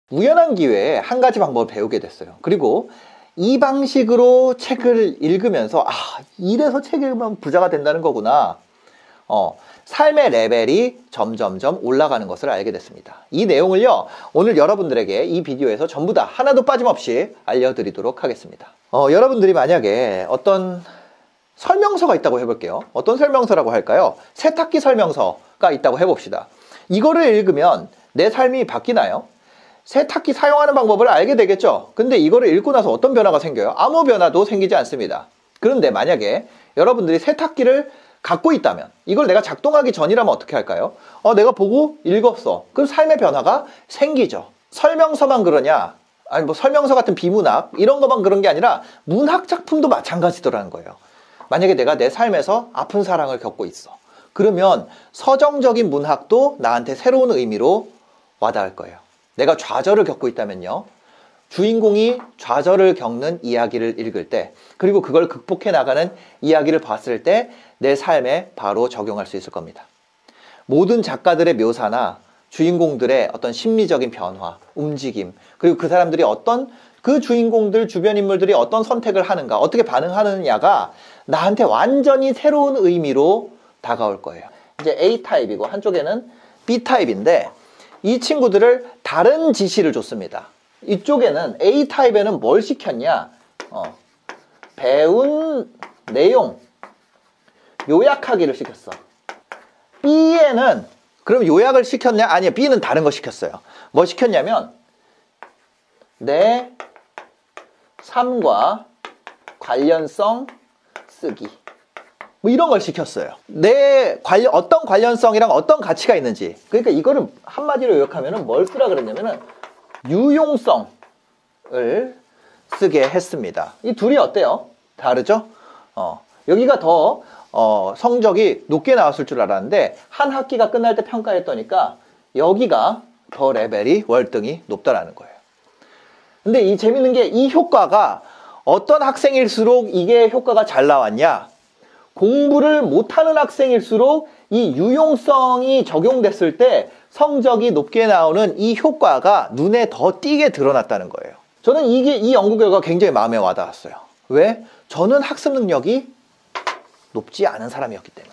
우연한 기회에 한 가지 방법을 배우게 됐어요. 그리고 이 방식으로 책을 읽으면서 이래서 책 읽으면 부자가 된다는 거구나. 삶의 레벨이 점점점 올라가는 것을 알게 됐습니다. 이 내용을요, 오늘 여러분들에게 이 비디오에서 전부 다 하나도 빠짐없이 알려드리도록 하겠습니다. 여러분들이 만약에 어떤 설명서가 있다고 해볼게요. 어떤 설명서라고 할까요? 세탁기 설명서가 있다고 해봅시다. 이거를 읽으면 내 삶이 바뀌나요? 세탁기 사용하는 방법을 알게 되겠죠? 근데 이거를 읽고 나서 어떤 변화가 생겨요? 아무 변화도 생기지 않습니다. 그런데 만약에 여러분들이 세탁기를 갖고 있다면, 이걸 내가 작동하기 전이라면 어떻게 할까요? 내가 보고 읽었어. 그럼 삶의 변화가 생기죠. 설명서만 그러냐? 아니 뭐 설명서 같은 비문학 이런 것만 그런 게 아니라 문학 작품도 마찬가지더라는 거예요. 만약에 내가 내 삶에서 아픈 사랑을 겪고 있어. 그러면 서정적인 문학도 나한테 새로운 의미로 와닿을 거예요. 내가 좌절을 겪고 있다면요, 주인공이 좌절을 겪는 이야기를 읽을 때, 그리고 그걸 극복해 나가는 이야기를 봤을 때 내 삶에 바로 적용할 수 있을 겁니다. 모든 작가들의 묘사나 주인공들의 어떤 심리적인 변화, 움직임, 그리고 그 사람들이 그 주인공들 주변 인물들이 어떤 선택을 하는가, 어떻게 반응하느냐가 나한테 완전히 새로운 의미로 다가올 거예요. 이제 A타입이고 한쪽에는 B타입인데, 이 친구들을 다른 지시를 줬습니다. 이쪽에는 A타입에는 뭘 시켰냐? 배운 내용 요약하기를 시켰어. B에는 그럼 요약을 시켰냐? 아니요, B는 다른 거 시켰어요. 뭐 시켰냐면 내 삶과 관련성 쓰기, 뭐 이런 걸 시켰어요. 어떤 관련성이랑 어떤 가치가 있는지. 그러니까 이거를 한마디로 요약하면은 뭘 쓰라 그랬냐면은 유용성을 쓰게 했습니다. 이 둘이 어때요? 다르죠? 여기가 더 성적이 높게 나왔을 줄 알았는데 한 학기가 끝날 때 평가했더니까 여기가 더 레벨이 월등히 높다라는 거예요. 근데 이 재밌는 게 이 효과가 어떤 학생일수록 이게 효과가 잘 나왔냐? 공부를 못하는 학생일수록 이 유용성이 적용됐을 때 성적이 높게 나오는 이 효과가 눈에 더 띄게 드러났다는 거예요. 저는 이 연구 결과가 굉장히 마음에 와닿았어요. 왜? 저는 학습 능력이 높지 않은 사람이었기 때문에.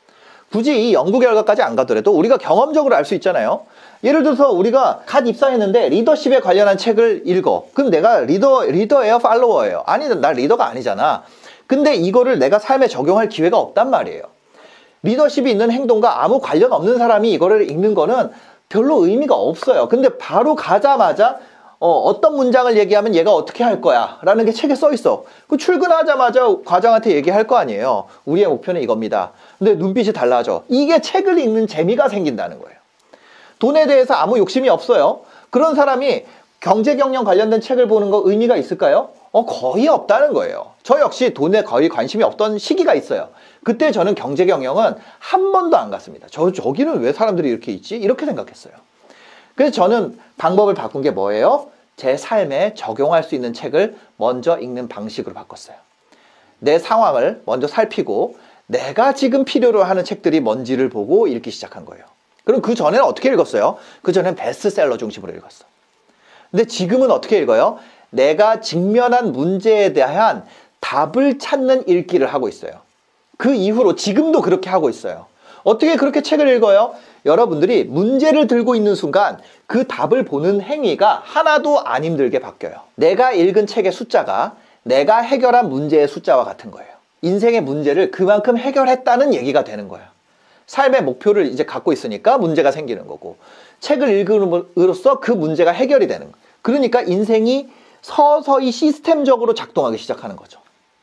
굳이 이 연구 결과까지 안 가더라도 우리가 경험적으로 알 수 있잖아요. 예를 들어서 우리가 갓 입사했는데 리더십에 관련한 책을 읽어. 그럼 내가 리더예요? 팔로워예요? 아니, 나 리더가 아니잖아. 근데 이거를 내가 삶에 적용할 기회가 없단 말이에요. 리더십이 있는 행동과 아무 관련 없는 사람이 이거를 읽는 거는 별로 의미가 없어요. 근데 바로 가자마자 어떤 문장을 얘기하면 얘가 어떻게 할 거야 라는 게 책에 써 있어. 그 출근하자마자 과장한테 얘기할 거 아니에요. 우리의 목표는 이겁니다. 근데 눈빛이 달라져. 이게 책을 읽는 재미가 생긴다는 거예요. 돈에 대해서 아무 욕심이 없어요. 그런 사람이 경제 경영 관련된 책을 보는 거 의미가 있을까요? 거의 없다는 거예요. 저 역시 돈에 거의 관심이 없던 시기가 있어요. 그때 저는 경제 경영은 한 번도 안 갔습니다. 저기는 왜 사람들이 이렇게 있지? 이렇게 생각했어요. 그래서 저는 방법을 바꾼 게 뭐예요? 제 삶에 적용할 수 있는 책을 먼저 읽는 방식으로 바꿨어요. 내 상황을 먼저 살피고 내가 지금 필요로 하는 책들이 뭔지를 보고 읽기 시작한 거예요. 그럼 그 전에는 어떻게 읽었어요? 그 전에는 베스트셀러 중심으로 읽었어. 근데 지금은 어떻게 읽어요? 내가 직면한 문제에 대한 답을 찾는 읽기를 하고 있어요. 그 이후로 지금도 그렇게 하고 있어요. 어떻게 그렇게 책을 읽어요? 여러분들이 문제를 들고 있는 순간 그 답을 보는 행위가 하나도 안 힘들게 바뀌어요. 내가 읽은 책의 숫자가 내가 해결한 문제의 숫자와 같은 거예요. 인생의 문제를 그만큼 해결했다는 얘기가 되는 거예요. 삶의 목표를 이제 갖고 있으니까 문제가 생기는 거고, 책을 읽음으로써 그 문제가 해결이 되는 거예요. 그러니까 인생이 서서히 시스템적으로 작동하기 시작하는 거죠.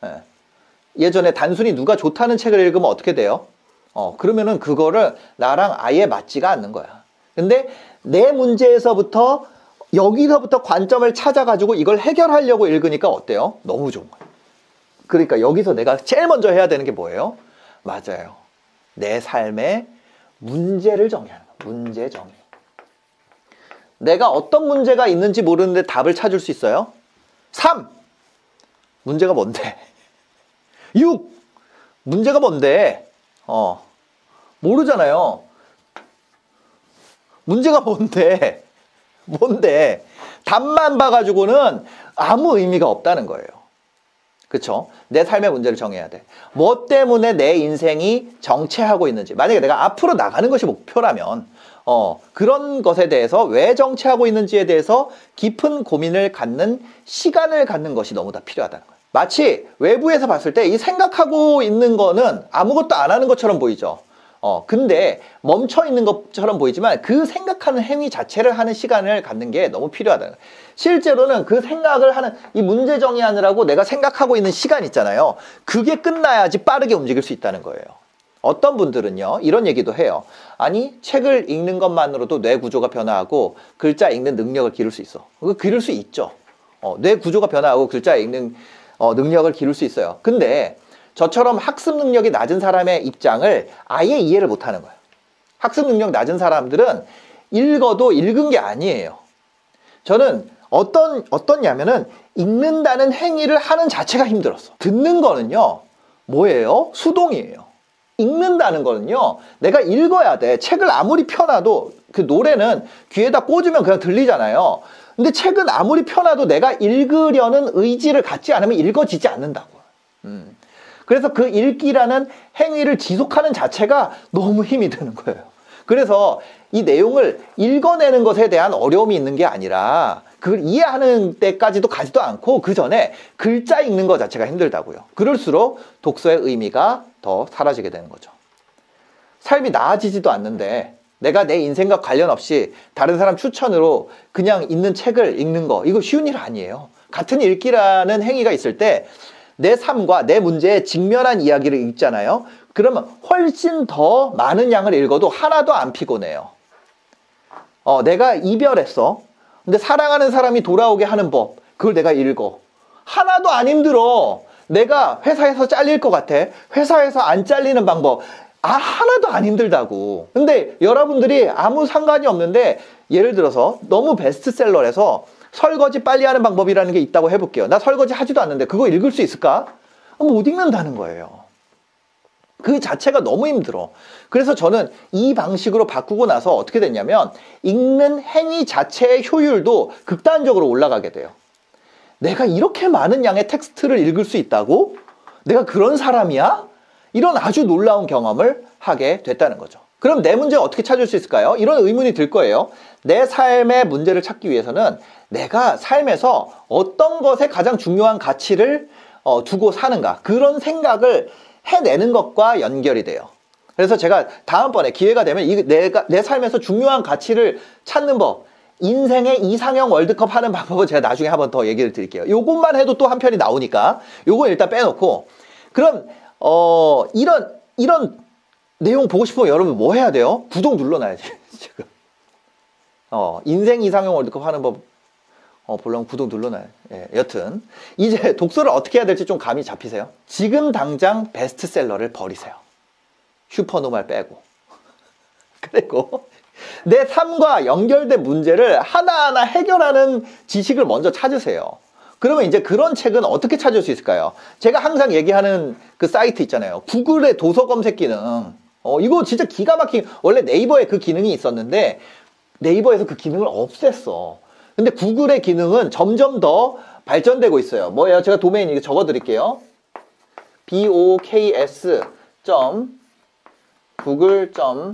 예전에 단순히 누가 좋다는 책을 읽으면 어떻게 돼요? 그러면은 그거를 나랑 아예 맞지가 않는 거야. 근데 내 문제에서부터 여기서부터 관점을 찾아가지고 이걸 해결하려고 읽으니까 어때요? 너무 좋은 거예요. 그러니까 여기서 내가 제일 먼저 해야 되는 게 뭐예요? 맞아요. 내 삶의 문제를 정의하는 거예요. 문제 정의. 내가 어떤 문제가 있는지 모르는데 답을 찾을 수 있어요? 3. 문제가 뭔데? 6. 문제가 뭔데? 모르잖아요. 문제가 뭔데? 뭔데? 답만 봐가지고는 아무 의미가 없다는 거예요. 그쵸? 내 삶의 문제를 정해야 돼. 뭐 때문에 내 인생이 정체하고 있는지. 만약에 내가 앞으로 나가는 것이 목표라면 그런 것에 대해서 왜 정체하고 있는지에 대해서 깊은 고민을 갖는 시간을 갖는 것이 너무 다 필요하다는 거예요. 마치 외부에서 봤을 때 이 생각하고 있는 거는 아무것도 안 하는 것처럼 보이죠. 근데 멈춰 있는 것처럼 보이지만 그 생각하는 행위 자체를 하는 시간을 갖는 게 너무 필요하다는 거예요. 실제로는 그 생각을 하는 이 문제 정의하느라고 내가 생각하고 있는 시간 있잖아요. 그게 끝나야지 빠르게 움직일 수 있다는 거예요. 어떤 분들은요, 이런 얘기도 해요. 아니, 책을 읽는 것만으로도 뇌 구조가 변화하고 글자 읽는 능력을 기를 수 있어. 그거 기를 수 있죠. 뇌 구조가 변화하고 글자 읽는 능력을 기를 수 있어요. 근데 저처럼 학습 능력이 낮은 사람의 입장을 아예 이해를 못하는 거예요. 학습 능력 낮은 사람들은 읽어도 읽은 게 아니에요. 저는 어떠냐면은 읽는다는 행위를 하는 자체가 힘들었어. 듣는 거는요, 뭐예요? 수동이에요. 읽는다는 거는요, 내가 읽어야 돼. 책을 아무리 펴놔도 그 노래는 귀에다 꽂으면 그냥 들리잖아요. 근데 책은 아무리 펴놔도 내가 읽으려는 의지를 갖지 않으면 읽어지지 않는다고. 그래서 그 읽기라는 행위를 지속하는 자체가 너무 힘이 드는 거예요. 그래서 이 내용을 읽어내는 것에 대한 어려움이 있는 게 아니라 그걸 이해하는 데까지도 가지도 않고 그 전에 글자 읽는 것 자체가 힘들다고요. 그럴수록 독서의 의미가 더 사라지게 되는 거죠. 삶이 나아지지도 않는데 내가 내 인생과 관련 없이 다른 사람 추천으로 그냥 있는 책을 읽는 거, 이거 쉬운 일 아니에요. 같은 읽기라는 행위가 있을 때 내 삶과 내 문제에 직면한 이야기를 읽잖아요. 그러면 훨씬 더 많은 양을 읽어도 하나도 안 피곤해요. 내가 이별했어. 근데 사랑하는 사람이 돌아오게 하는 법, 그걸 내가 읽어. 하나도 안 힘들어. 내가 회사에서 잘릴 것 같아. 회사에서 안 잘리는 방법. 하나도 안 힘들다고. 근데 여러분들이 아무 상관이 없는데, 예를 들어서 너무 베스트셀러라서 설거지 빨리 하는 방법이라는 게 있다고 해볼게요. 나 설거지 하지도 않는데 그거 읽을 수 있을까? 못 읽는다는 거예요. 그 자체가 너무 힘들어. 그래서 저는 이 방식으로 바꾸고 나서 어떻게 됐냐면 읽는 행위 자체의 효율도 극단적으로 올라가게 돼요. 내가 이렇게 많은 양의 텍스트를 읽을 수 있다고? 내가 그런 사람이야? 이런 아주 놀라운 경험을 하게 됐다는 거죠. 그럼 내 문제 어떻게 찾을 수 있을까요? 이런 의문이 들 거예요. 내 삶의 문제를 찾기 위해서는 내가 삶에서 어떤 것에 가장 중요한 가치를 두고 사는가, 그런 생각을 해내는 것과 연결이 돼요. 그래서 제가 다음번에 기회가 되면 내 삶에서 중요한 가치를 찾는 법, 인생의 이상형 월드컵 하는 방법은 제가 나중에 한번 더 얘기를 드릴게요. 요것만 해도 또 한 편이 나오니까 요거 일단 빼놓고, 그럼 이런 내용 보고 싶으면 여러분 뭐 해야 돼요? 구독 눌러놔야지. 지금 인생 이상형 월드컵 하는 법 보려면 구독 눌러놔요. 예, 여튼 이제 독서를 어떻게 해야 될지 좀 감이 잡히세요? 지금 당장 베스트셀러를 버리세요. 슈퍼노말 빼고. 그리고 내 삶과 연결된 문제를 하나하나 해결하는 지식을 먼저 찾으세요. 그러면 이제 그런 책은 어떻게 찾을 수 있을까요? 제가 항상 얘기하는 그 사이트 있잖아요. 구글의 도서 검색 기능. 이거 진짜 기가 막힌, 원래 네이버에 그 기능이 있었는데 네이버에서 그 기능을 없앴어. 근데 구글의 기능은 점점 더 발전되고 있어요. 뭐예요? 제가 도메인 이거 적어드릴게요. boks.google.com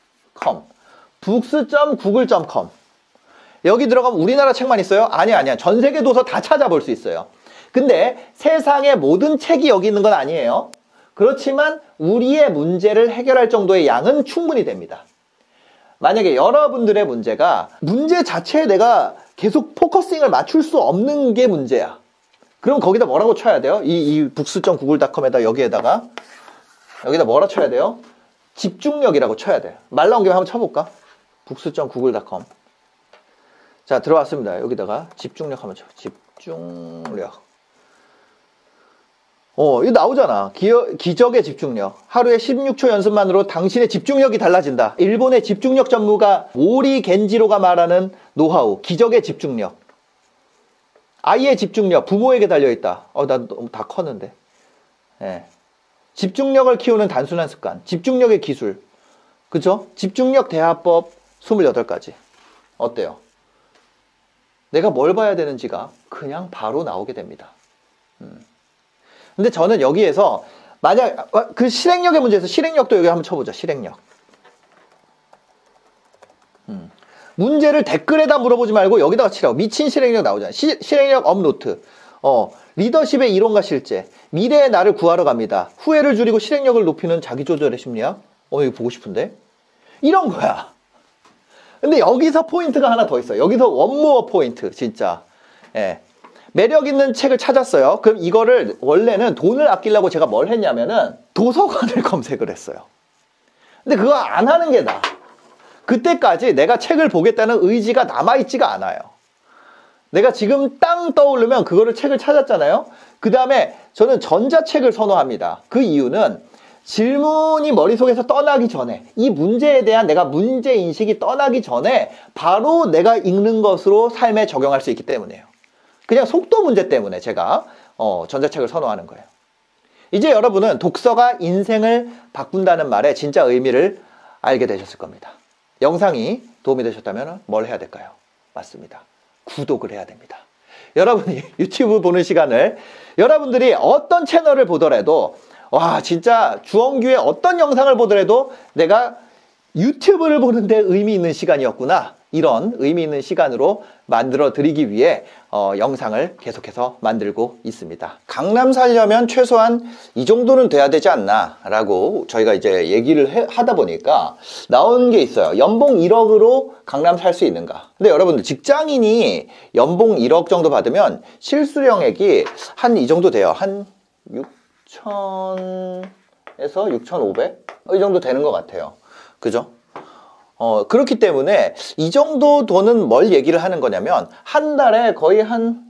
books.google.com. 여기 들어가면 우리나라 책만 있어요? 아니야. 전 세계 도서 다 찾아볼 수 있어요. 근데 세상의 모든 책이 여기 있는 건 아니에요. 그렇지만 우리의 문제를 해결할 정도의 양은 충분히 됩니다. 만약에 여러분들의 문제가 문제 자체에 내가 계속 포커싱을 맞출 수 없는 게 문제야. 그럼 거기다 뭐라고 쳐야 돼요? 이 books.google.com에다 여기다 뭐라 쳐야 돼요? 집중력이라고 쳐야 돼요. 말 나온 김에 한번 쳐볼까? books.google.com. 자, 들어왔습니다. 여기다가 집중력 한번 쳐. 집중력. 이거 나오잖아. 기적의 집중력. 하루에 16초 연습만으로 당신의 집중력이 달라진다. 일본의 집중력 전문가 모리 겐지로가 말하는 노하우. 기적의 집중력. 아이의 집중력. 부모에게 달려있다. 나 너무 다 컸는데. 예. 집중력을 키우는 단순한 습관. 집중력의 기술. 그쵸? 집중력 대화법 28가지. 어때요? 내가 뭘 봐야 되는지가 그냥 바로 나오게 됩니다. 근데 저는 여기에서 만약 그 실행력의 문제에서 실행력도 여기 한번 쳐보자. 실행력. 문제를 댓글에다 물어보지 말고 여기다가 치라고. 미친 실행력 나오잖아. 실행력 업노트. 리더십의 이론과 실제. 미래의 나를 구하러 갑니다. 후회를 줄이고 실행력을 높이는 자기조절의 심리학. 이거 보고 싶은데? 이런 거야. 근데 여기서 포인트가 하나 더 있어. 여기서 원모어 포인트. 진짜. 예. 매력 있는 책을 찾았어요. 그럼 이거를 원래는 돈을 아끼려고 제가 뭘 했냐면은 도서관을 검색을 했어요. 근데 그거 안 하는 게 나아. 그때까지 내가 책을 보겠다는 의지가 남아있지가 않아요. 내가 지금 땅 떠오르면 그거를 책을 찾았잖아요. 그 다음에 저는 전자책을 선호합니다. 그 이유는 질문이 머릿속에서 떠나기 전에, 이 문제에 대한 내가 문제인식이 떠나기 전에 바로 내가 읽는 것으로 삶에 적용할 수 있기 때문이에요. 그냥 속도 문제 때문에 제가 전자책을 선호하는 거예요. 이제 여러분은 독서가 인생을 바꾼다는 말의 진짜 의미를 알게 되셨을 겁니다. 영상이 도움이 되셨다면 뭘 해야 될까요? 맞습니다. 구독을 해야 됩니다. 여러분이 유튜브 보는 시간을 여러분들이 어떤 채널을 보더라도 와 진짜 주원규의 어떤 영상을 보더라도 내가 유튜브를 보는데 의미 있는 시간이었구나. 이런 의미 있는 시간으로 만들어 드리기 위해 영상을 계속해서 만들고 있습니다. 강남 살려면 최소한 이 정도는 돼야 되지 않나 라고 저희가 이제 얘기를 하다 보니까 나온 게 있어요. 연봉 1억으로 강남 살 수 있는가. 근데 여러분들 직장인이 연봉 1억 정도 받으면 실수령액이 한 이 정도 돼요. 한 6,000에서 6,500? 이 정도 되는 것 같아요. 그죠? 그렇기 때문에 이 정도 돈은 뭘 얘기를 하는 거냐면 한 달에 거의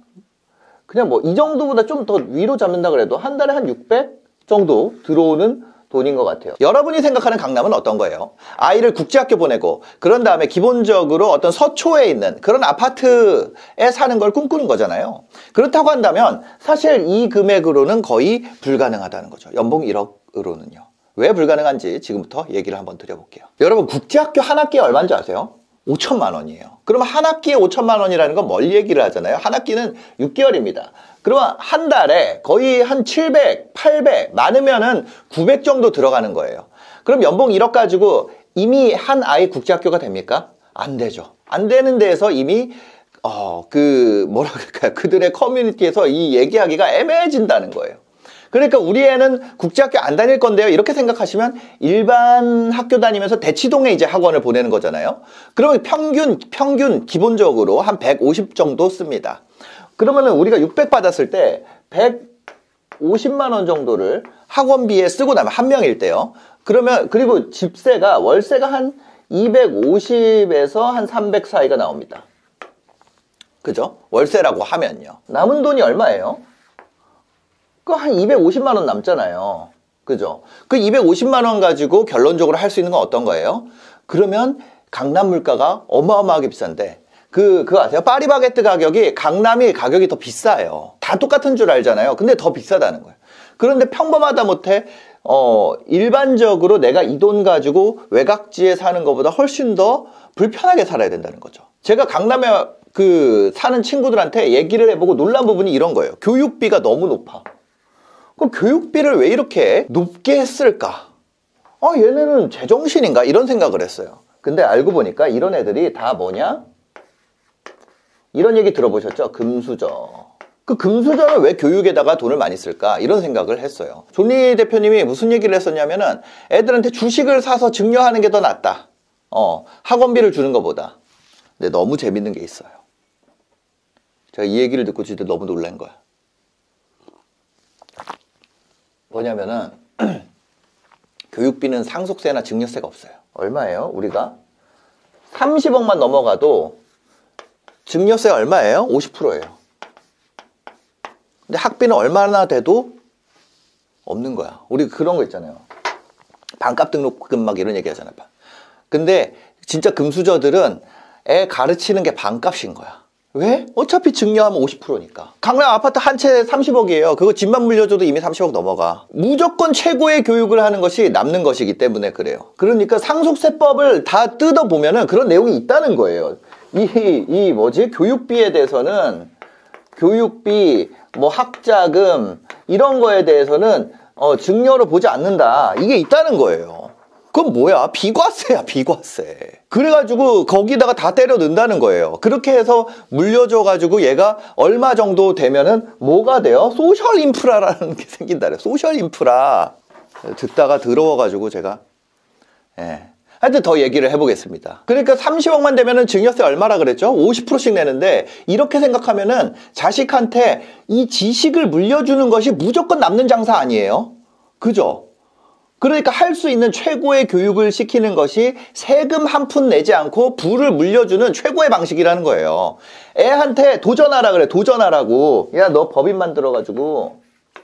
그냥 뭐 이 정도보다 좀 더 위로 잡는다 그래도 한 달에 한 600 정도 들어오는 돈인 것 같아요. 여러분이 생각하는 강남은 어떤 거예요? 아이를 국제학교 보내고 그런 다음에 기본적으로 어떤 서초에 있는 그런 아파트에 사는 걸 꿈꾸는 거잖아요. 그렇다고 한다면 사실 이 금액으로는 거의 불가능하다는 거죠. 연봉 1억으로는요. 왜 불가능한지 지금부터 얘기를 한번 드려볼게요. 여러분 국제학교 한 학기에 얼마인지 아세요? 5천만 원이에요. 그럼 한 학기에 5천만 원이라는 건 뭘 얘기를 하잖아요. 한 학기는 6개월입니다. 그러면 한 달에 거의 한 700, 800, 많으면은 900 정도 들어가는 거예요. 그럼 연봉 1억 가지고 이미 한 아이 국제학교가 됩니까? 안 되죠. 안 되는 데에서 이미 뭐라 그럴까요? 그들의 커뮤니티에서 이 얘기하기가 애매해진다는 거예요. 그러니까 우리 애는 국제학교 안 다닐 건데요. 이렇게 생각하시면 일반 학교 다니면서 대치동에 이제 학원을 보내는 거잖아요. 그러면 평균 기본적으로 한 150 정도 씁니다. 그러면은 우리가 600 받았을 때 150만 원 정도를 학원비에 쓰고 나면 한 명일 때요. 그리고 집세가 월세가 한 250에서 한 300 사이가 나옵니다. 그죠? 월세라고 하면요. 남은 돈이 얼마예요? 한 250만 원 남잖아요. 그죠? 그 250만 원 가지고 결론적으로 할 수 있는 건 어떤 거예요? 그러면 강남 물가가 어마어마하게 비싼데 그거 아세요? 파리바게뜨 가격이 강남이 가격이 더 비싸요. 다 똑같은 줄 알잖아요. 근데 더 비싸다는 거예요. 그런데 평범하다 못해 일반적으로 내가 이 돈 가지고 외곽지에 사는 것보다 훨씬 더 불편하게 살아야 된다는 거죠. 제가 강남에 사는 친구들한테 얘기를 해보고 놀란 부분이 이런 거예요. 교육비가 너무 높아. 그럼 교육비를 왜 이렇게 높게 했을까? 얘네는 제정신인가? 이런 생각을 했어요. 근데 알고 보니까 이런 애들이 다 뭐냐? 이런 얘기 들어보셨죠? 금수저. 그 금수저는 왜 교육에다가 돈을 많이 쓸까? 이런 생각을 했어요. 존리 대표님이 무슨 얘기를 했었냐면은 애들한테 주식을 사서 증여하는 게 더 낫다. 학원비를 주는 것보다. 근데 너무 재밌는 게 있어요. 제가 이 얘기를 듣고 진짜 너무 놀란 거야. 뭐냐면은 교육비는 상속세나 증여세가 없어요. 얼마예요? 우리가 30억만 넘어가도 증여세 얼마예요? 50%예요. 근데 학비는 얼마나 돼도 없는 거야. 우리 그런 거 있잖아요. 반값 등록금 막 이런 얘기 하잖아요. 근데 진짜 금수저들은 애 가르치는 게 반값인 거야. 왜? 어차피 증여하면 50%니까. 강남 아파트 한 채 30억이에요. 그거 집만 물려줘도 이미 30억 넘어가. 무조건 최고의 교육을 하는 것이 남는 것이기 때문에 그래요. 그러니까 상속세법을 다 뜯어보면은 그런 내용이 있다는 거예요. 이 뭐지? 교육비에 대해서는 교육비, 뭐 학자금 이런 거에 대해서는 증여로 보지 않는다. 이게 있다는 거예요. 그건 뭐야? 비과세야, 비과세. 그래가지고 거기다가 다 때려 넣는다는 거예요. 그렇게 해서 물려줘가지고 얘가 얼마 정도 되면은 뭐가 돼요? 소셜 인프라라는 게 생긴다 그래요. 소셜 인프라. 듣다가 더러워가지고 제가. 예. 하여튼 더 얘기를 해보겠습니다. 그러니까 30억만 되면은 증여세 얼마라 그랬죠? 50%씩 내는데, 이렇게 생각하면은 자식한테 이 지식을 물려주는 것이 무조건 남는 장사 아니에요? 그죠? 그러니까 할 수 있는 최고의 교육을 시키는 것이 세금 한 푼 내지 않고 부를 물려주는 최고의 방식이라는 거예요. 애한테 도전하라 그래, 도전하라고. 야, 너 법인 만들어가지고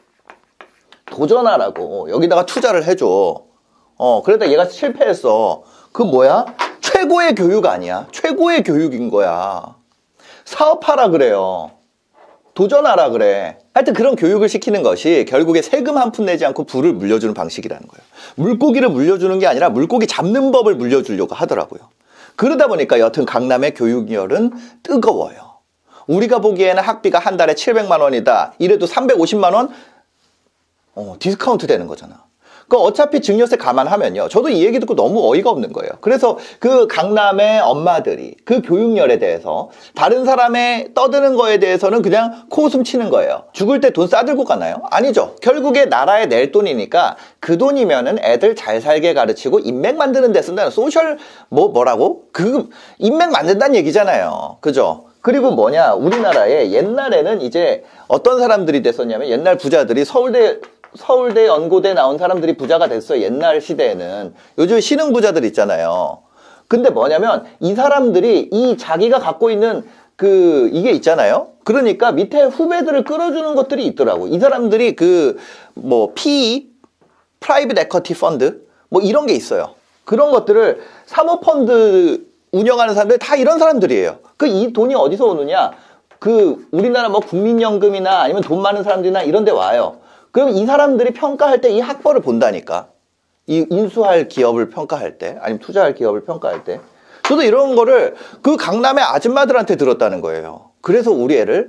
도전하라고. 여기다가 투자를 해줘. 그러다 얘가 실패했어. 그 뭐야? 최고의 교육 아니야. 최고의 교육인 거야. 사업하라 그래요. 도전하라 그래. 하여튼 그런 교육을 시키는 것이 결국에 세금 한 푼 내지 않고 부를 물려주는 방식이라는 거예요. 물고기를 물려주는 게 아니라 물고기 잡는 법을 물려주려고 하더라고요. 그러다 보니까 여튼 강남의 교육열은 뜨거워요. 우리가 보기에는 학비가 한 달에 700만 원이다. 이래도 350만 원? 디스카운트 되는 거잖아. 그 어차피 증여세 감안하면요. 저도 이 얘기 듣고 너무 어이가 없는 거예요. 그래서 그 강남의 엄마들이 그 교육열에 대해서 다른 사람의 떠드는 거에 대해서는 그냥 코웃음 치는 거예요. 죽을 때 돈 싸들고 가나요? 아니죠. 결국에 나라에 낼 돈이니까 그 돈이면은 애들 잘 살게 가르치고 인맥 만드는 데 쓴다는 소셜 뭐라고? 그 인맥 만든다는 얘기잖아요. 그죠? 그리고 뭐냐? 우리나라에 옛날에는 이제 어떤 사람들이 됐었냐면 옛날 부자들이 서울대 연고대 나온 사람들이 부자가 됐어요. 옛날 시대에는. 요즘 신흥 부자들 있잖아요. 근데 뭐냐면 이 사람들이 이 자기가 갖고 있는 이게 있잖아요. 그러니까 밑에 후배들을 끌어주는 것들이 있더라고. 이 사람들이 PE, 프라이빗 에쿼티 펀드 뭐 이런 게 있어요. 그런 것들을 사모펀드 운영하는 사람들 다 이런 사람들이에요. 이 돈이 어디서 오느냐? 우리나라 뭐 국민연금이나 아니면 돈 많은 사람들이나 이런 데 와요. 그럼 이 사람들이 평가할 때 이 학벌을 본다니까. 이 인수할 기업을 평가할 때, 아니면 투자할 기업을 평가할 때. 저도 이런 거를 그 강남의 아줌마들한테 들었다는 거예요. 그래서 우리 애를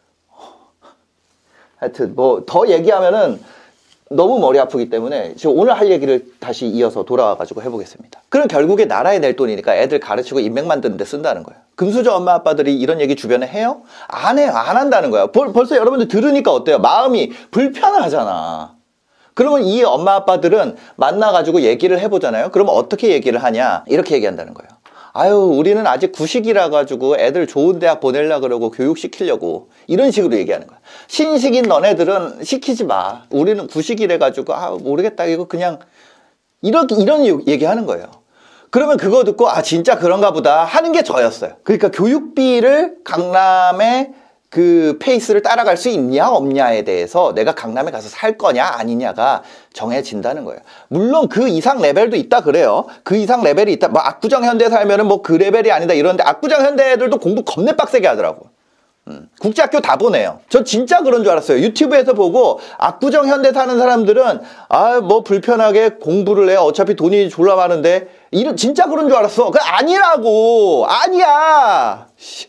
하여튼 뭐 더 얘기하면은 너무 머리 아프기 때문에 지금 오늘 할 얘기를 다시 이어서 돌아와가지고 해보겠습니다. 그럼 결국에 나라에 낼 돈이니까 애들 가르치고 인맥 만드는 데 쓴다는 거예요. 금수저 엄마 아빠들이 이런 얘기 주변에 해요? 안 해요. 안 한다는 거예요. 벌써 여러분들 들으니까 어때요? 마음이 불편하잖아. 그러면 이 엄마 아빠들은 만나가지고 얘기를 해보잖아요. 그러면 어떻게 얘기를 하냐? 이렇게 얘기한다는 거예요. 아유, 우리는 아직 구식이라 가지고 애들 좋은 대학 보내려고 그러고 교육시키려고 이런 식으로 얘기하는 거야. 신식인 너네들은 시키지 마. 우리는 구식이래 가지고 모르겠다. 이거 그냥 이런 얘기하는 거예요. 그러면 그거 듣고 진짜 그런가 보다 하는 게 저였어요. 그러니까 교육비를 강남의 페이스를 따라갈 수 있냐 없냐에 대해서 내가 강남에 가서 살 거냐 아니냐가 정해진다는 거예요. 물론 그 이상 레벨도 있다 그래요. 그 이상 레벨이 있다. 뭐 압구정 현대 살면은 뭐 그 레벨이 아니다 이러는데 압구정 현대 애들도 공부 겁내 빡세게 하더라고. 국제학교 다 보내요. 저 진짜 그런 줄 알았어요. 유튜브에서 보고 압구정 현대 사는 사람들은 뭐 불편하게 공부를 해. 어차피 돈이 졸라 많은데 진짜 그런 줄 알았어. 그게 아니라고. 아니야.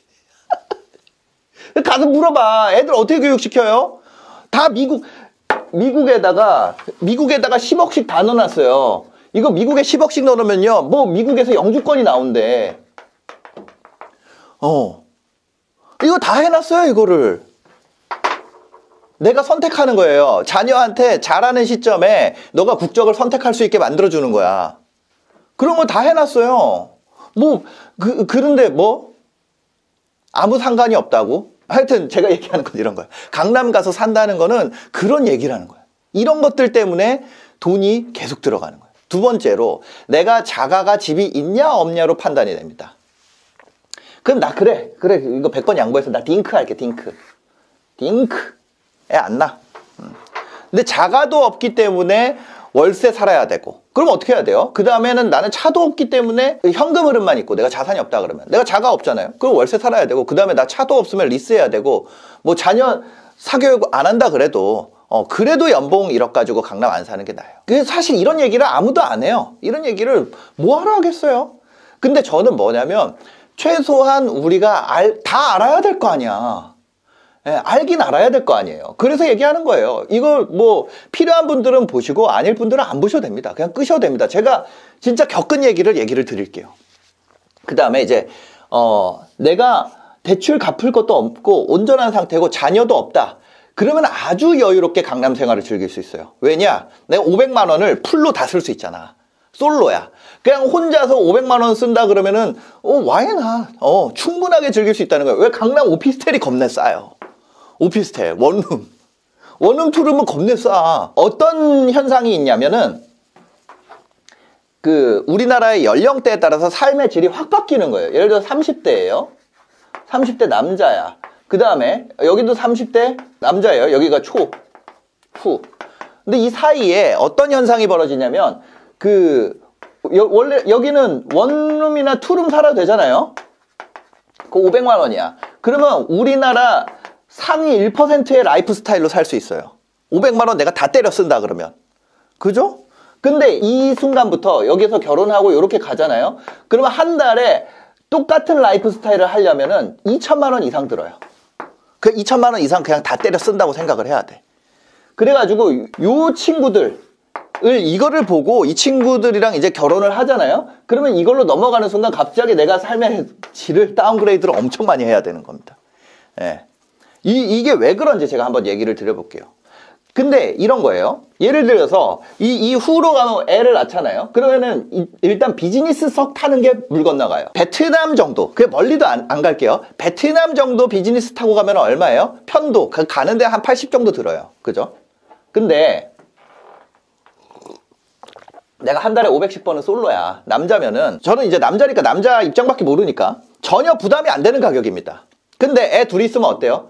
가서 물어봐. 애들 어떻게 교육시켜요? 다 미국에다가 10억씩 다 넣어놨어요. 이거 미국에 10억씩 넣으면요. 뭐 미국에서 영주권이 나온대. 이거 다 해놨어요, 이거를. 내가 선택하는 거예요. 자녀한테 잘하는 시점에 너가 국적을 선택할 수 있게 만들어주는 거야. 그런 거 다 해놨어요. 그런데 아무 상관이 없다고? 하여튼 제가 얘기하는 건 이런 거예요. 강남 가서 산다는 거는 그런 얘기라는 거예요. 이런 것들 때문에 돈이 계속 들어가는 거예요. 두 번째로 내가 자가가 집이 있냐 없냐로 판단이 됩니다. 그럼 그래 이거 100번 양보해서 나 딩크 할게. 딩크 애 안 낳아. 근데 자가도 없기 때문에 월세 살아야 되고. 그럼 어떻게 해야 돼요? 그 다음에는 나는 차도 없기 때문에 현금 흐름만 있고 내가 자산이 없다 그러면 내가 자가 없잖아요. 그럼 월세 살아야 되고 그 다음에 나 차도 없으면 리스해야 되고 뭐 자녀 사교육 안 한다 그래도 그래도 연봉 1억 가지고 강남 안 사는 게 나아요. 사실 이런 얘기를 아무도 안 해요. 이런 얘기를 뭐하러 하겠어요? 근데 저는 뭐냐면 최소한 우리가 다 알아야 될 거 아니야. 예, 알긴 알아야 될 거 아니에요. 그래서 얘기하는 거예요. 이걸 뭐 필요한 분들은 보시고 아닐 분들은 안 보셔도 됩니다. 그냥 끄셔도 됩니다. 제가 진짜 겪은 얘기를 드릴게요. 그 다음에 이제 내가 대출 갚을 것도 없고 온전한 상태고 자녀도 없다. 그러면 아주 여유롭게 강남 생활을 즐길 수 있어요. 왜냐? 내가 500만 원을 풀로 다 쓸 수 있잖아. 솔로야. 그냥 혼자서 500만 원 쓴다 그러면은 와이나 충분하게 즐길 수 있다는 거예요. 왜? 강남 오피스텔이 겁내 싸요. 오피스텔, 원룸 투룸은 겁내 싸. 어떤 현상이 있냐면은 우리나라의 연령대에 따라서 삶의 질이 확 바뀌는 거예요. 예를 들어 30대예요. 30대 남자야. 그 다음에 여기도 30대 남자예요. 여기가 후. 근데 이 사이에 어떤 현상이 벌어지냐면 원래 여기는 원룸이나 투룸 살아도 되잖아요. 그 500만 원이야. 그러면 우리나라 상위 1%의 라이프 스타일로 살 수 있어요. 500만 원 내가 다 때려 쓴다 그러면. 그죠? 근데 이 순간부터 여기서 결혼하고 이렇게 가잖아요. 그러면 한 달에 똑같은 라이프 스타일을 하려면은 2천만 원 이상 들어요. 그 2천만 원 이상 그냥 다 때려 쓴다고 생각을 해야 돼. 그래가지고 요 친구들 이거를 보고 이 친구들이랑 이제 결혼을 하잖아요. 그러면 이걸로 넘어가는 순간 갑자기 내가 삶의 질을 다운그레이드를 엄청 많이 해야 되는 겁니다. 예. 이게 왜 그런지 제가 한번 얘기를 드려볼게요. 근데 이런 거예요. 예를 들어서 이 후로 가면 애를 낳잖아요. 그러면은 일단 비즈니스석 타는 게 물 건너가요. 베트남 정도, 그게 멀리도 안 갈게요. 베트남 정도 비즈니스 타고 가면 얼마예요? 편도 가는데 한 80 정도 들어요. 그죠? 근데 내가 한 달에 500씩 버는 솔로야. 남자면은 저는 이제 남자니까 남자 입장밖에 모르니까 전혀 부담이 안 되는 가격입니다. 근데 애 둘이 있으면 어때요?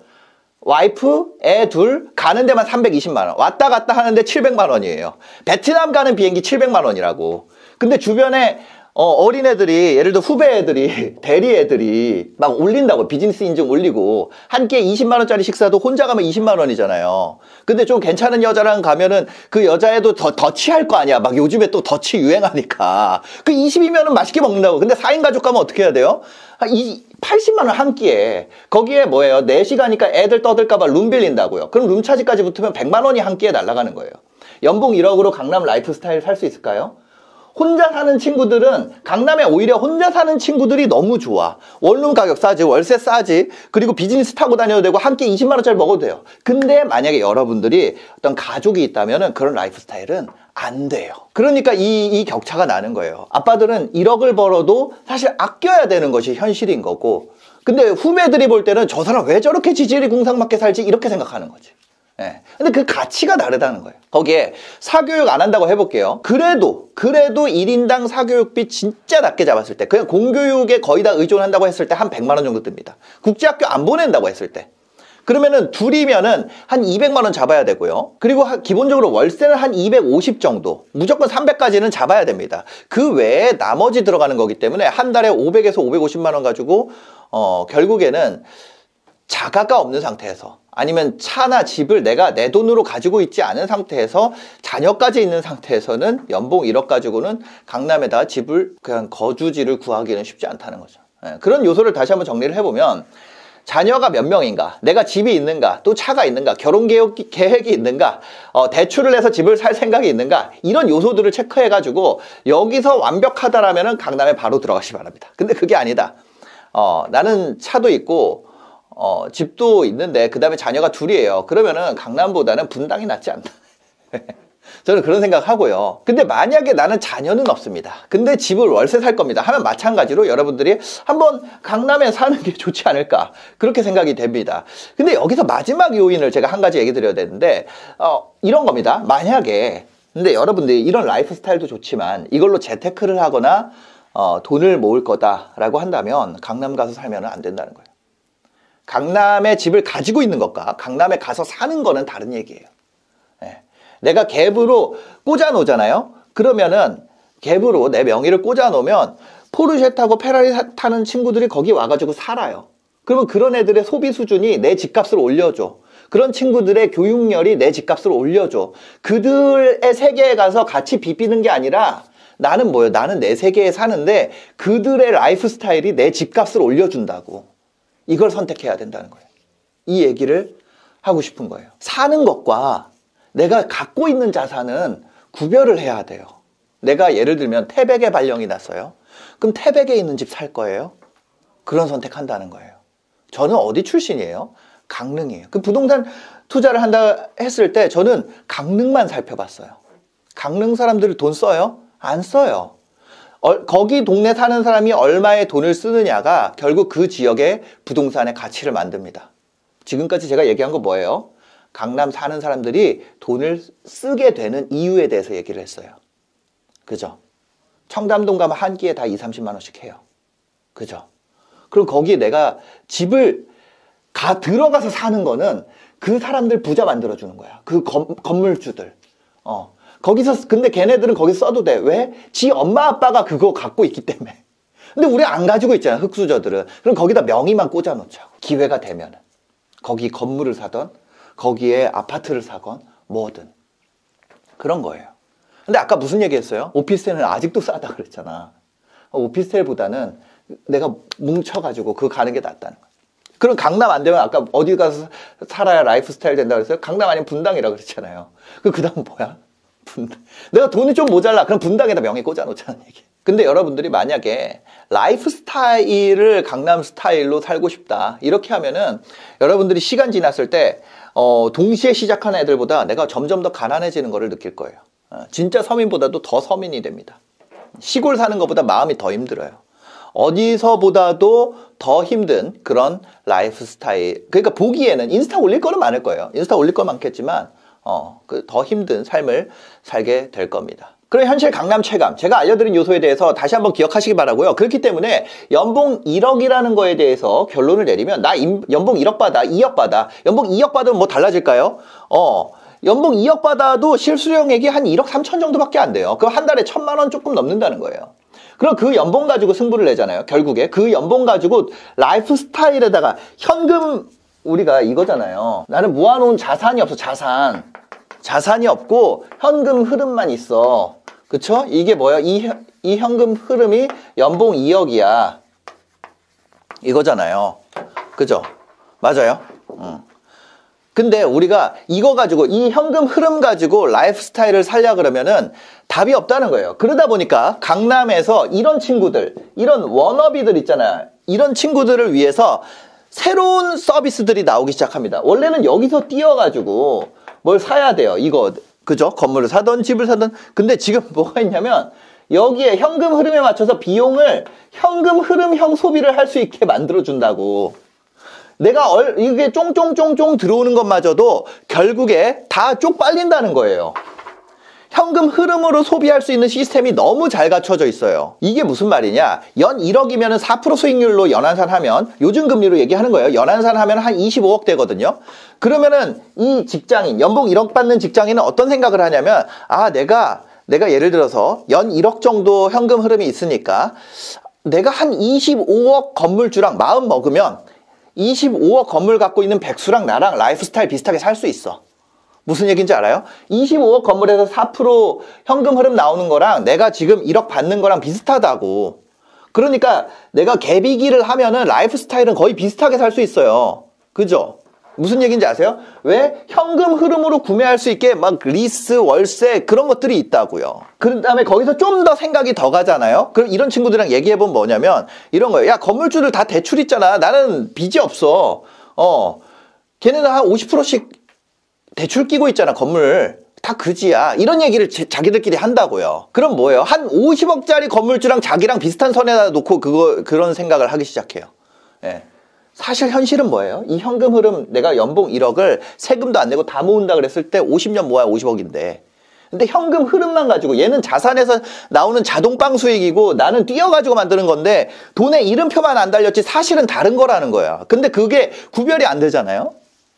와이프, 애 둘 가는 데만 320만 원. 왔다 갔다 하는데 700만 원이에요. 베트남 가는 비행기 700만 원이라고. 근데 주변에 어린애들이, 예를 들어 후배 애들이, 대리 애들이 막 올린다고. 비즈니스 인증 올리고. 한 끼에 20만 원짜리 식사도 혼자 가면 20만 원이잖아요. 근데 좀 괜찮은 여자랑 가면은 그 여자애도 더 취할 거 아니야. 막 요즘에 또 더치 유행하니까. 그 20이면은 맛있게 먹는다고. 근데 4인 가족 가면 어떻게 해야 돼요? 80만 원 한 끼에. 거기에 뭐예요? 4시 가니까 애들 떠들까봐 룸 빌린다고요. 그럼 룸차지까지 붙으면 100만 원이 한 끼에 날아가는 거예요. 연봉 1억으로 강남 라이프 스타일 살 수 있을까요? 혼자 사는 친구들은 강남에 오히려 혼자 사는 친구들이 너무 좋아. 원룸 가격 싸지, 월세 싸지, 그리고 비즈니스 타고 다녀도 되고 한 끼 20만 원짜리 먹어도 돼요. 근데 만약에 여러분들이 어떤 가족이 있다면은 그런 라이프 스타일은 안 돼요. 그러니까 이 격차가 나는 거예요. 아빠들은 1억을 벌어도 사실 아껴야 되는 것이 현실인 거고, 근데 후배들이 볼 때는 저 사람 왜 저렇게 지질이 궁상맞게 살지 이렇게 생각하는 거지. 예. 근데 그 가치가 다르다는 거예요. 거기에 사교육 안 한다고 해볼게요. 그래도 1인당 사교육비 진짜 낮게 잡았을 때, 그냥 공교육에 거의 다 의존한다고 했을 때 한 100만 원 정도 듭니다. 국제학교 안 보낸다고 했을 때. 그러면은 둘이면은 한 200만 원 잡아야 되고요. 그리고 기본적으로 월세는 한 250 정도, 무조건 300까지는 잡아야 됩니다. 그 외에 나머지 들어가는 거기 때문에 한 달에 500에서 550만 원 가지고 결국에는 자가가 없는 상태에서, 아니면 차나 집을 내가 내 돈으로 가지고 있지 않은 상태에서 자녀까지 있는 상태에서는 연봉 1억 가지고는 강남에다 집을, 그냥 거주지를 구하기는 쉽지 않다는 거죠. 예, 그런 요소를 다시 한번 정리를 해보면, 자녀가 몇 명인가, 내가 집이 있는가, 또 차가 있는가, 결혼 계획이 있는가, 대출을 해서 집을 살 생각이 있는가, 이런 요소들을 체크해가지고 여기서 완벽하다라면은 강남에 바로 들어가시 바랍니다. 근데 그게 아니다. 나는 차도 있고 집도 있는데 그 다음에 자녀가 둘이에요. 그러면은 강남보다는 분당이 낫지 않나. 저는 그런 생각하고요. 근데 만약에 나는 자녀는 없습니다. 근데 집을 월세 살 겁니다 하면 마찬가지로 여러분들이 한번 강남에 사는 게 좋지 않을까, 그렇게 생각이 됩니다. 근데 여기서 마지막 요인을 제가 한 가지 얘기 드려야 되는데, 이런 겁니다. 만약에, 근데 여러분들이 이런 라이프 스타일도 좋지만 이걸로 재테크를 하거나 돈을 모을 거다라고 한다면 강남 가서 살면 안 된다는 거예요. 강남에 집을 가지고 있는 것과 강남에 가서 사는 거는 다른 얘기예요. 예. 내가 갭으로 꽂아 놓잖아요. 그러면은 갭으로 내 명의를 꽂아 놓으면 포르쉐 타고 페라리 타는 친구들이 거기 와가지고 살아요. 그러면 그런 애들의 소비 수준이 내 집값을 올려줘. 그런 친구들의 교육열이 내 집값을 올려줘. 그들의 세계에 가서 같이 비비는 게 아니라 나는 뭐예요? 나는 내 세계에 사는데 그들의 라이프 스타일이 내 집값을 올려준다고. 이걸 선택해야 된다는 거예요. 이 얘기를 하고 싶은 거예요. 사는 것과 내가 갖고 있는 자산은 구별을 해야 돼요. 내가 예를 들면 태백에 발령이 났어요. 그럼 태백에 있는 집 살 거예요? 그런 선택한다는 거예요. 저는 어디 출신이에요? 강릉이에요. 그 부동산 투자를 한다 했을 때 저는 강릉만 살펴봤어요. 강릉 사람들 돈 써요? 안 써요. 거기 동네 사는 사람이 얼마의 돈을 쓰느냐가 결국 그 지역의 부동산의 가치를 만듭니다. 지금까지 제가 얘기한 거 뭐예요? 강남 사는 사람들이 돈을 쓰게 되는 이유에 대해서 얘기를 했어요. 그죠? 청담동 가면 한 끼에 다 20, 30만 원씩 해요. 그죠? 그럼 거기에 내가 집을 들어가서 사는 거는 그 사람들 부자 만들어주는 거야. 그 건물주들. 거기서, 근데 걔네들은 거기 써도 돼. 왜? 지 엄마 아빠가 그거 갖고 있기 때문에. 근데 우리 안 가지고 있잖아, 흑수저들은. 그럼 거기다 명의만 꽂아놓자고. 기회가 되면은. 거기 건물을 사던, 거기에 아파트를 사건, 뭐든. 그런 거예요. 근데 아까 무슨 얘기 했어요? 오피스텔은 아직도 싸다 그랬잖아. 오피스텔보다는 내가 뭉쳐가지고 그거 가는 게 낫다는 거야. 그럼 강남 안 되면 아까 어디 가서 살아야 라이프 스타일 된다고 그랬어요? 강남 아니면 분당이라고 그랬잖아요. 그 다음 뭐야? 분당. 내가 돈이 좀 모자라. 그럼 분당에다 명의 꽂아놓자는 얘기. 근데 여러분들이 만약에 라이프 스타일을 강남 스타일로 살고 싶다. 이렇게 하면은 여러분들이 시간 지났을 때 동시에 시작한 애들보다 내가 점점 더 가난해지는 거를 느낄 거예요. 진짜 서민보다도 더 서민이 됩니다. 시골 사는 것보다 마음이 더 힘들어요. 어디서보다도 더 힘든 그런 라이프 스타일. 그러니까 보기에는 인스타 올릴 거는 많을 거예요. 인스타 올릴 거 많겠지만 더 힘든 삶을 살게 될 겁니다. 그럼 현실 강남 체감, 제가 알려드린 요소에 대해서 다시 한번 기억하시기 바라고요. 그렇기 때문에 연봉 1억이라는 거에 대해서 결론을 내리면 나 연봉 1억 받아, 2억 받아. 연봉 2억 받으면 뭐 달라질까요? 연봉 2억 받아도 실수령액이 한 1억 3천 정도밖에 안 돼요. 그럼 한 달에 1,000만 원 조금 넘는다는 거예요. 그럼 그 연봉 가지고 승부를 내잖아요. 결국에 그 연봉 가지고 라이프 스타일에다가 현금, 우리가 이거잖아요. 나는 모아놓은 자산이 없어. 자산이 없고 현금 흐름만 있어. 그쵸? 이게 뭐야? 이 현금 흐름이 연봉 2억이야. 이거잖아요. 그죠? 맞아요? 근데 우리가 이거 가지고, 이 현금 흐름 가지고 라이프 스타일을 살려 그러면은 답이 없다는 거예요. 그러다 보니까 강남에서 이런 친구들, 이런 워너비들 있잖아요. 이런 친구들을 위해서 새로운 서비스들이 나오기 시작합니다. 원래는 여기서 뛰어가지고 뭘 사야 돼요. 이거, 그죠? 건물을 사던 집을 사던. 근데 지금 뭐가 있냐면 여기에 현금 흐름에 맞춰서 비용을 현금 흐름형 소비를 할 수 있게 만들어준다고. 내가 이게 쫑쫑쫑쫑 들어오는 것마저도 결국에 다 쪽빨린다는 거예요. 현금 흐름으로 소비할 수 있는 시스템이 너무 잘 갖춰져 있어요. 이게 무슨 말이냐? 연 1억이면 4% 수익률로 연한산 하면, 요즘 금리로 얘기하는 거예요. 연한산 하면 한 25억 되거든요. 그러면은 이 직장인, 연봉 1억 받는 직장인은 어떤 생각을 하냐면, 내가 예를 들어서 연 1억 정도 현금 흐름이 있으니까 내가 한 25억 건물주랑 마음 먹으면 25억 건물 갖고 있는 백수랑 나랑 라이프 스타일 비슷하게 살 수 있어. 무슨 얘기인지 알아요? 25억 건물에서 4% 현금 흐름 나오는 거랑 내가 지금 1억 받는 거랑 비슷하다고. 그러니까 내가 갭이기를 하면은 라이프 스타일은 거의 비슷하게 살 수 있어요. 그죠? 무슨 얘기인지 아세요? 왜? 현금 흐름으로 구매할 수 있게 막 리스, 월세 그런 것들이 있다고요. 그 다음에 거기서 좀 더 생각이 더 가잖아요. 그럼 이런 친구들이랑 얘기해보면 뭐냐면 이런 거예요. 야, 건물주들 다 대출 있잖아. 나는 빚이 없어. 걔네는 한 50%씩 대출 끼고 있잖아. 건물 다 그지야. 이런 얘기를 자기들끼리 한다고요. 그럼 뭐예요? 한 50억짜리 건물주랑 자기랑 비슷한 선에다 놓고 그런 생각을 하기 시작해요. 예. 사실 현실은 뭐예요? 이 현금 흐름, 내가 연봉 1억을 세금도 안 내고 다 모은다 그랬을 때 50년 모아야 50억인데. 근데 현금 흐름만 가지고, 얘는 자산에서 나오는 자동빵 수익이고 나는 뛰어가지고 만드는 건데 돈에 이름표만 안 달렸지 사실은 다른 거라는 거야. 근데 그게 구별이 안 되잖아요.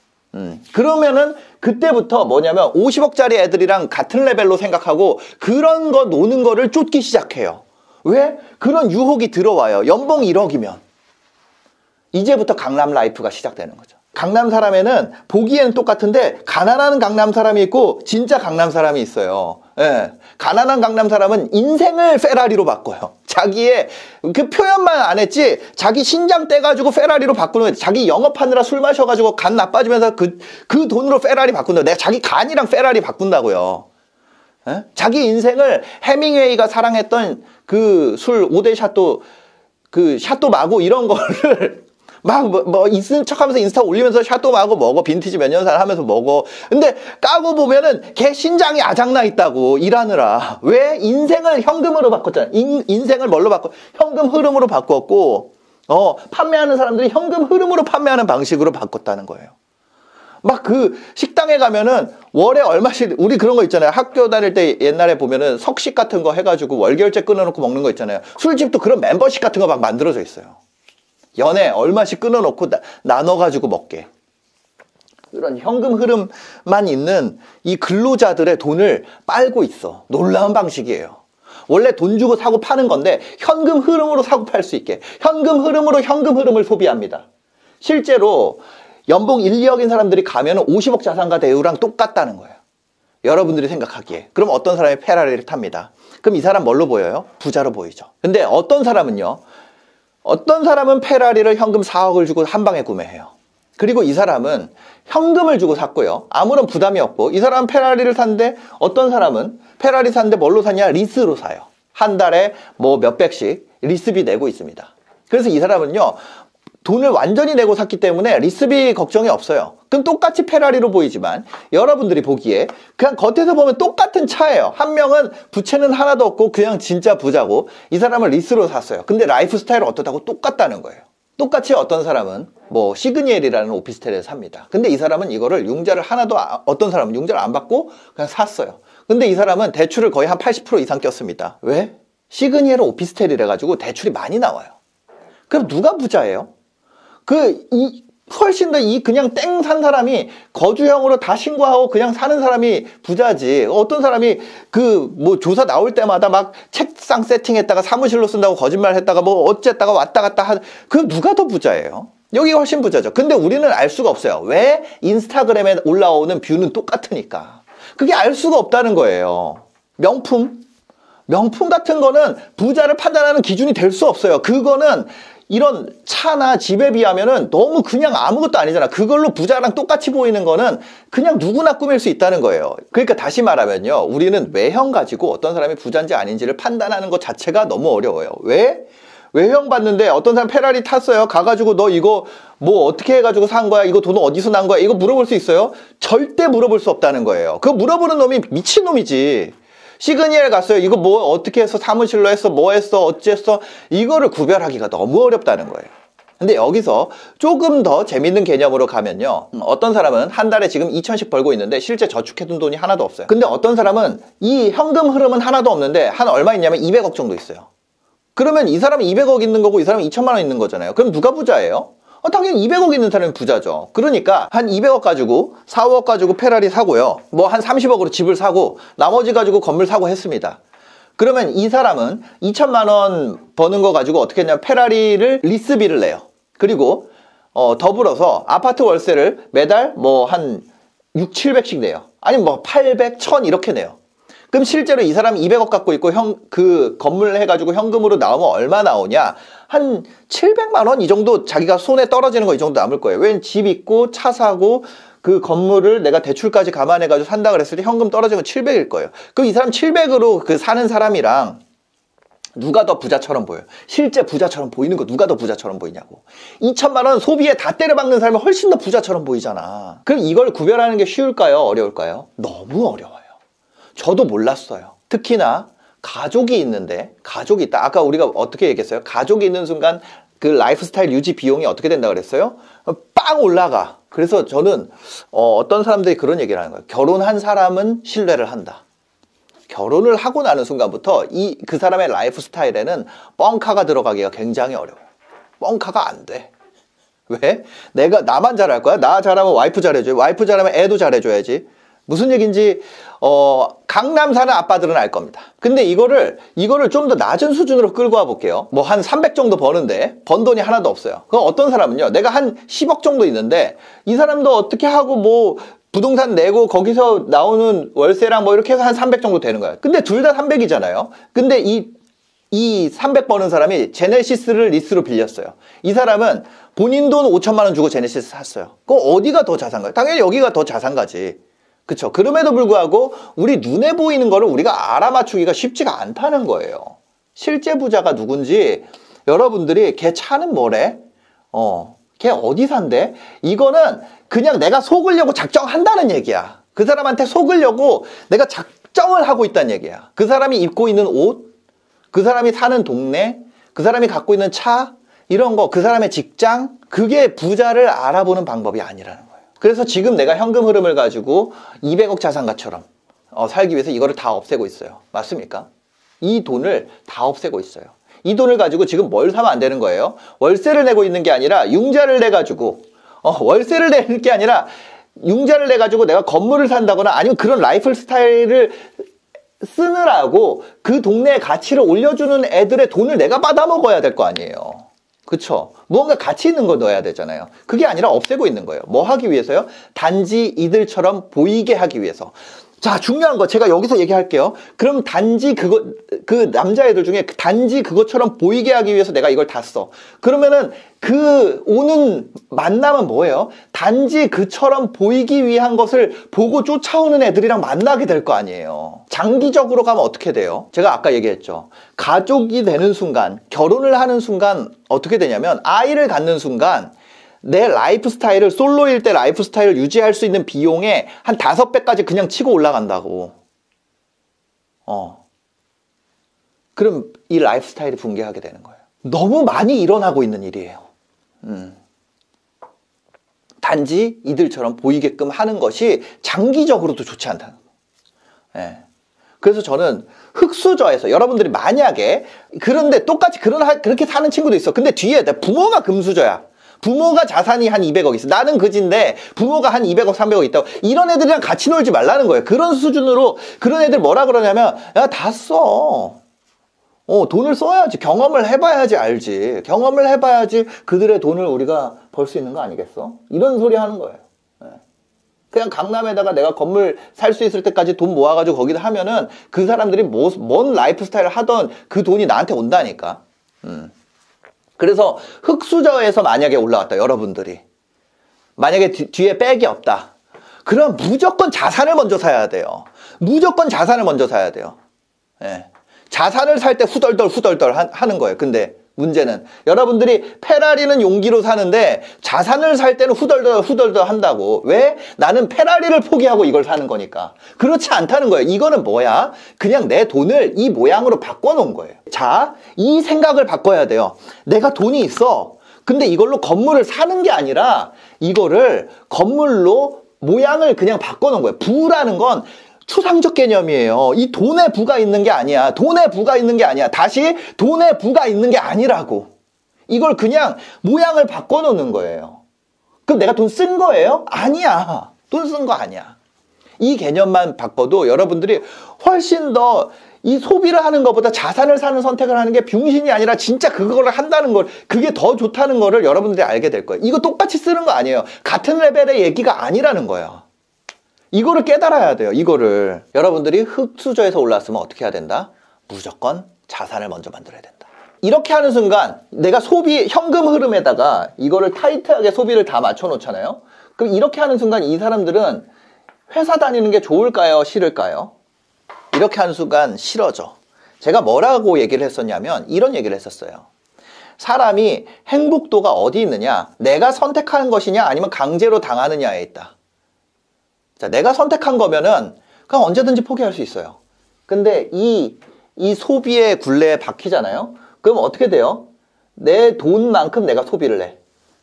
그러면은 그때부터 뭐냐면 50억짜리 애들이랑 같은 레벨로 생각하고 그런 거 노는 거를 쫓기 시작해요. 왜? 그런 유혹이 들어와요. 연봉 1억이면. 이제부터 강남 라이프가 시작되는 거죠. 강남 사람에는 보기에는 똑같은데 가난한 강남 사람이 있고 진짜 강남 사람이 있어요. 예. 가난한 강남 사람은 인생을 페라리로 바꿔요. 자기의 그 표현만 안 했지, 자기 신장 떼가지고 페라리로 바꾸는 거예요. 자기 영업하느라 술 마셔가지고 간 나빠지면서 그 돈으로 페라리 바꾼다. 내가 자기 간이랑 페라리 바꾼다고요. 예? 자기 인생을 해밍웨이가 사랑했던 그 술 5대 샷도, 그 샷도 마고 이런 거를 막 있는 척하면서 인스타 올리면서 샷도 마고 먹어. 빈티지 몇 년 살 하면서 먹어. 근데 까고 보면은 걔 신장이 아작나 있다고, 일하느라. 왜? 인생을 현금으로 바꿨잖아. 인생을 뭘로 바꿔? 현금 흐름으로 바꿨고, 판매하는 사람들이 현금 흐름으로 판매하는 방식으로 바꿨다는 거예요. 막 그 식당에 가면은 월에 얼마씩, 우리 그런 거 있잖아요. 학교 다닐 때 옛날에 보면은 석식 같은 거 해가지고 월결제 끊어놓고 먹는 거 있잖아요. 술집도 그런 멤버십 같은 거 막 만들어져 있어요. 연애 얼마씩 끊어놓고 나눠가지고 먹게. 이런 현금 흐름만 있는 이 근로자들의 돈을 빨고 있어. 놀라운 방식이에요. 원래 돈 주고 사고 파는 건데 현금 흐름으로 사고 팔 수 있게. 현금 흐름으로 현금 흐름을 소비합니다. 실제로 연봉 1, 2억인 사람들이 가면 50억 자산가 대우랑 똑같다는 거예요. 여러분들이 생각하기에. 그럼 어떤 사람이 페라리를 탑니다. 그럼 이 사람 뭘로 보여요? 부자로 보이죠. 근데 어떤 사람은요, 어떤 사람은 페라리를 현금 4억을 주고 한 방에 구매해요. 그리고 이 사람은 현금을 주고 샀고요. 아무런 부담이 없고, 이 사람은 페라리를 샀는데, 어떤 사람은 페라리 샀는데 뭘로 사냐? 리스로 사요. 한 달에 뭐 몇백씩 리스비 내고 있습니다. 그래서 이 사람은요, 돈을 완전히 내고 샀기 때문에 리스비 걱정이 없어요. 그럼 똑같이 페라리로 보이지만 여러분들이 보기에 그냥 겉에서 보면 똑같은 차예요. 한 명은 부채는 하나도 없고 그냥 진짜 부자고, 이 사람은 리스로 샀어요. 근데 라이프 스타일은 어떻다고? 똑같다는 거예요. 똑같이 어떤 사람은 뭐 시그니엘이라는 오피스텔에 삽니다. 근데 이 사람은 이거를 융자를 하나도, 어떤 사람은 융자를 안 받고 그냥 샀어요. 근데 이 사람은 대출을 거의 한 80% 이상 꼈습니다. 왜? 시그니엘 오피스텔이라 가지고 대출이 많이 나와요. 그럼 누가 부자예요? 훨씬 더 그냥 땡 산 사람이 거주형으로 다 신고하고 그냥 사는 사람이 부자지. 어떤 사람이 조사 나올 때마다 막 책상 세팅했다가 사무실로 쓴다고 거짓말 했다가 뭐 어쨌다가 왔다 갔다 누가 더 부자예요? 여기가 훨씬 부자죠. 근데 우리는 알 수가 없어요. 왜? 인스타그램에 올라오는 뷰는 똑같으니까. 그게 알 수가 없다는 거예요. 명품 같은 거는 부자를 판단하는 기준이 될 수 없어요. 그거는 이런 차나 집에 비하면은 너무 그냥 아무것도 아니잖아. 그걸로 부자랑 똑같이 보이는 거는 그냥 누구나 꾸밀 수 있다는 거예요. 그러니까 다시 말하면요, 우리는 외형 가지고 어떤 사람이 부자인지 아닌지를 판단하는 것 자체가 너무 어려워요. 왜? 외형 봤는데 어떤 사람 페라리 탔어요. 가가지고 너 이거 뭐 어떻게 해가지고 산 거야? 이거 돈 어디서 난 거야? 이거 물어볼 수 있어요? 절대 물어볼 수 없다는 거예요. 그거 물어보는 놈이 미친놈이지. 시그니엘 갔어요. 이거 뭐 어떻게 해서 사무실로 했어? 뭐 했어? 어쨌어? 이거를 구별하기가 너무 어렵다는 거예요. 근데 여기서 조금 더 재밌는 개념으로 가면요, 어떤 사람은 한 달에 지금 2천씩 벌고 있는데 실제 저축해둔 돈이 하나도 없어요. 근데 어떤 사람은 이 현금 흐름은 하나도 없는데 한 얼마 있냐면 200억 정도 있어요. 그러면 이 사람은 200억 있는 거고 이 사람은 2천만 원 있는 거잖아요. 그럼 누가 부자예요? 당연히 200억 있는 사람이 부자죠. 그러니까 한 200억 가지고 4, 5억 가지고 페라리 사고요. 뭐 한 30억으로 집을 사고 나머지 가지고 건물 사고 했습니다. 그러면 이 사람은 2천만 원 버는 거 가지고 어떻게 했냐면 페라리를 리스비를 내요. 그리고 더불어서 아파트 월세를 매달 뭐 한 6, 700씩 내요. 아니면 뭐 800, 1000 이렇게 내요. 그럼 실제로 이 사람이 200억 갖고 있고 그 건물 해가지고 현금으로 나오면 얼마 나오냐? 한 700만 원 이 정도 자기가 손에 떨어지는 거 이 정도 남을 거예요. 왜냐면 집 있고 차 사고 그 건물을 내가 대출까지 감안해가지고 산다 그랬을 때 현금 떨어지는 건 700일 거예요. 그럼 이 사람 700으로 그 사는 사람이랑 누가 더 부자처럼 보여요? 실제 부자처럼 보이는 거 누가 더 부자처럼 보이냐고. 2천만 원 소비에 다 때려박는 사람이 훨씬 더 부자처럼 보이잖아. 그럼 이걸 구별하는 게 쉬울까요? 어려울까요? 너무 어려워요. 저도 몰랐어요. 특히나 가족이 있는데, 가족이 있다. 아까 우리가 어떻게 얘기했어요? 가족이 있는 순간 그 라이프스타일 유지 비용이 어떻게 된다 그랬어요? 빵 올라가. 그래서 저는 어떤 사람들이 그런 얘기를 하는 거예요. 결혼한 사람은 신뢰를 한다. 결혼을 하고 나는 순간부터 그 사람의 라이프스타일에는 뻥카가 들어가기가 굉장히 어려워요. 뻥카가 안 돼. 왜? 나만 잘할 거야? 나 잘하면 와이프 잘해줘요. 와이프 잘하면 애도 잘해줘야지. 무슨 얘기인지 강남 사는 아빠들은 알 겁니다. 근데 이거를 좀 더 낮은 수준으로 끌고 와 볼게요. 뭐 한 300 정도 버는데 번 돈이 하나도 없어요. 그럼 어떤 사람은요, 내가 한 10억 정도 있는데 이 사람도 어떻게 하고 뭐 부동산 내고 거기서 나오는 월세랑 뭐 이렇게 해서 한 300 정도 되는 거야. 근데 둘 다 300이잖아요. 근데 이 300 버는 사람이 제네시스를 리스로 빌렸어요. 이 사람은 본인 돈 5천만 원 주고 제네시스 샀어요. 그럼 어디가 더 자산가요? 당연히 여기가 더 자산가지. 그쵸? 그럼에도 불구하고 우리 눈에 보이는 거를 우리가 알아맞추기가 쉽지가 않다는 거예요. 실제 부자가 누군지 여러분들이 걔 차는 뭐래? 걔 어디 산대? 이거는 그냥 내가 속으려고 작정한다는 얘기야. 그 사람한테 속으려고 내가 작정을 하고 있다는 얘기야. 그 사람이 입고 있는 옷, 그 사람이 사는 동네, 그 사람이 갖고 있는 차, 이런 거, 그 사람의 직장, 그게 부자를 알아보는 방법이 아니라는 거예요. 그래서 지금 내가 현금 흐름을 가지고 200억 자산가처럼 살기 위해서 이거를 다 없애고 있어요. 맞습니까? 이 돈을 다 없애고 있어요. 이 돈을 가지고 지금 뭘 사면 안 되는 거예요? 월세를 내고 있는 게 아니라 융자를 내가지고 월세를 내는 게 아니라 융자를 내가지고 내가 건물을 산다거나 아니면 그런 라이프 스타일을 쓰느라고 그 동네의 가치를 올려주는 애들의 돈을 내가 받아먹어야 될 거 아니에요. 그쵸? 무언가 가치 있는 거 넣어야 되잖아요. 그게 아니라 없애고 있는 거예요. 뭐 하기 위해서요? 단지 이들처럼 보이게 하기 위해서. 자, 중요한 거 제가 여기서 얘기할게요. 그럼 단지 그 남자애들 중에 단지 그것처럼 보이게 하기 위해서 내가 이걸 다 써. 그러면은 그 오는 만남은 뭐예요? 단지 그처럼 보이기 위한 것을 보고 쫓아오는 애들이랑 만나게 될 거 아니에요. 장기적으로 가면 어떻게 돼요? 제가 아까 얘기했죠. 가족이 되는 순간, 결혼을 하는 순간 어떻게 되냐면 아이를 갖는 순간 내 라이프 스타일을 솔로일 때 라이프 스타일을 유지할 수 있는 비용의 한 5배까지 그냥 치고 올라간다고. 그럼 이 라이프 스타일이 붕괴하게 되는 거예요. 너무 많이 일어나고 있는 일이에요. 단지 이들처럼 보이게끔 하는 것이 장기적으로도 좋지 않다는 거예요. 예. 그래서 저는 흙수저에서 여러분들이 만약에 그런데 똑같이 그렇게 사는 친구도 있어. 근데 뒤에 내 부모가 금수저야. 부모가 자산이 한 200억 있어. 나는 그지인데 부모가 한 200억, 300억 있다고. 이런 애들이랑 같이 놀지 말라는 거예요. 그런 수준으로 그런 애들 뭐라 그러냐면 야, 다 써. 돈을 써야지. 경험을 해봐야지 알지. 경험을 해봐야지 그들의 돈을 우리가 벌 수 있는 거 아니겠어? 이런 소리 하는 거예요. 그냥 강남에다가 내가 건물 살 수 있을 때까지 돈 모아가지고 거기다 하면은 그 사람들이 뭔 라이프 스타일을 하던 그 돈이 나한테 온다니까. 그래서 흙수저에서 만약에 올라왔다, 여러분들이. 만약에 뒤에 백이 없다. 그럼 무조건 자산을 먼저 사야 돼요. 무조건 자산을 먼저 사야 돼요. 예. 자산을 살 때 후덜덜 하는 거예요. 근데 문제는 여러분들이 페라리는 용기로 사는데 자산을 살 때는 후덜덜 한다고. 왜? 나는 페라리를 포기하고 이걸 사는 거니까. 그렇지 않다는 거예요. 이거는 뭐야? 그냥 내 돈을 이 모양으로 바꿔놓은 거예요. 자, 이 생각을 바꿔야 돼요. 내가 돈이 있어. 근데 이걸로 건물을 사는 게 아니라 이거를 건물로 모양을 그냥 바꿔놓은 거예요. 부라는 건 추상적 개념이에요. 이 돈에 부가 있는 게 아니야. 돈에 부가 있는 게 아니야. 다시 돈에 부가 있는 게 아니라고. 이걸 그냥 모양을 바꿔놓는 거예요. 그럼 내가 돈 쓴 거예요? 아니야. 돈 쓴 거 아니야. 이 개념만 바꿔도 여러분들이 훨씬 더 이 소비를 하는 것보다 자산을 사는 선택을 하는 게 병신이 아니라 진짜 그거를 한다는 걸, 그게 더 좋다는 거를 여러분들이 알게 될 거예요. 이거 똑같이 쓰는 거 아니에요. 같은 레벨의 얘기가 아니라는 거예요. 이거를 깨달아야 돼요. 이거를. 여러분들이 흙수저에서 올라왔으면 어떻게 해야 된다? 무조건 자산을 먼저 만들어야 된다. 이렇게 하는 순간 내가 현금 흐름에다가 이거를 타이트하게 소비를 다 맞춰 놓잖아요. 그럼 이렇게 하는 순간 이 사람들은 회사 다니는 게 좋을까요? 싫을까요? 이렇게 하는 순간 싫어져. 제가 뭐라고 얘기를 했었냐면 이런 얘기를 했었어요. 사람이 행복도가 어디 있느냐? 내가 선택하는 것이냐 아니면 강제로 당하느냐에 있다. 자, 내가 선택한 거면은 그냥 언제든지 포기할 수 있어요. 근데 이 소비의 굴레에 박히잖아요. 그럼 어떻게 돼요? 내 돈만큼 내가 소비를 해.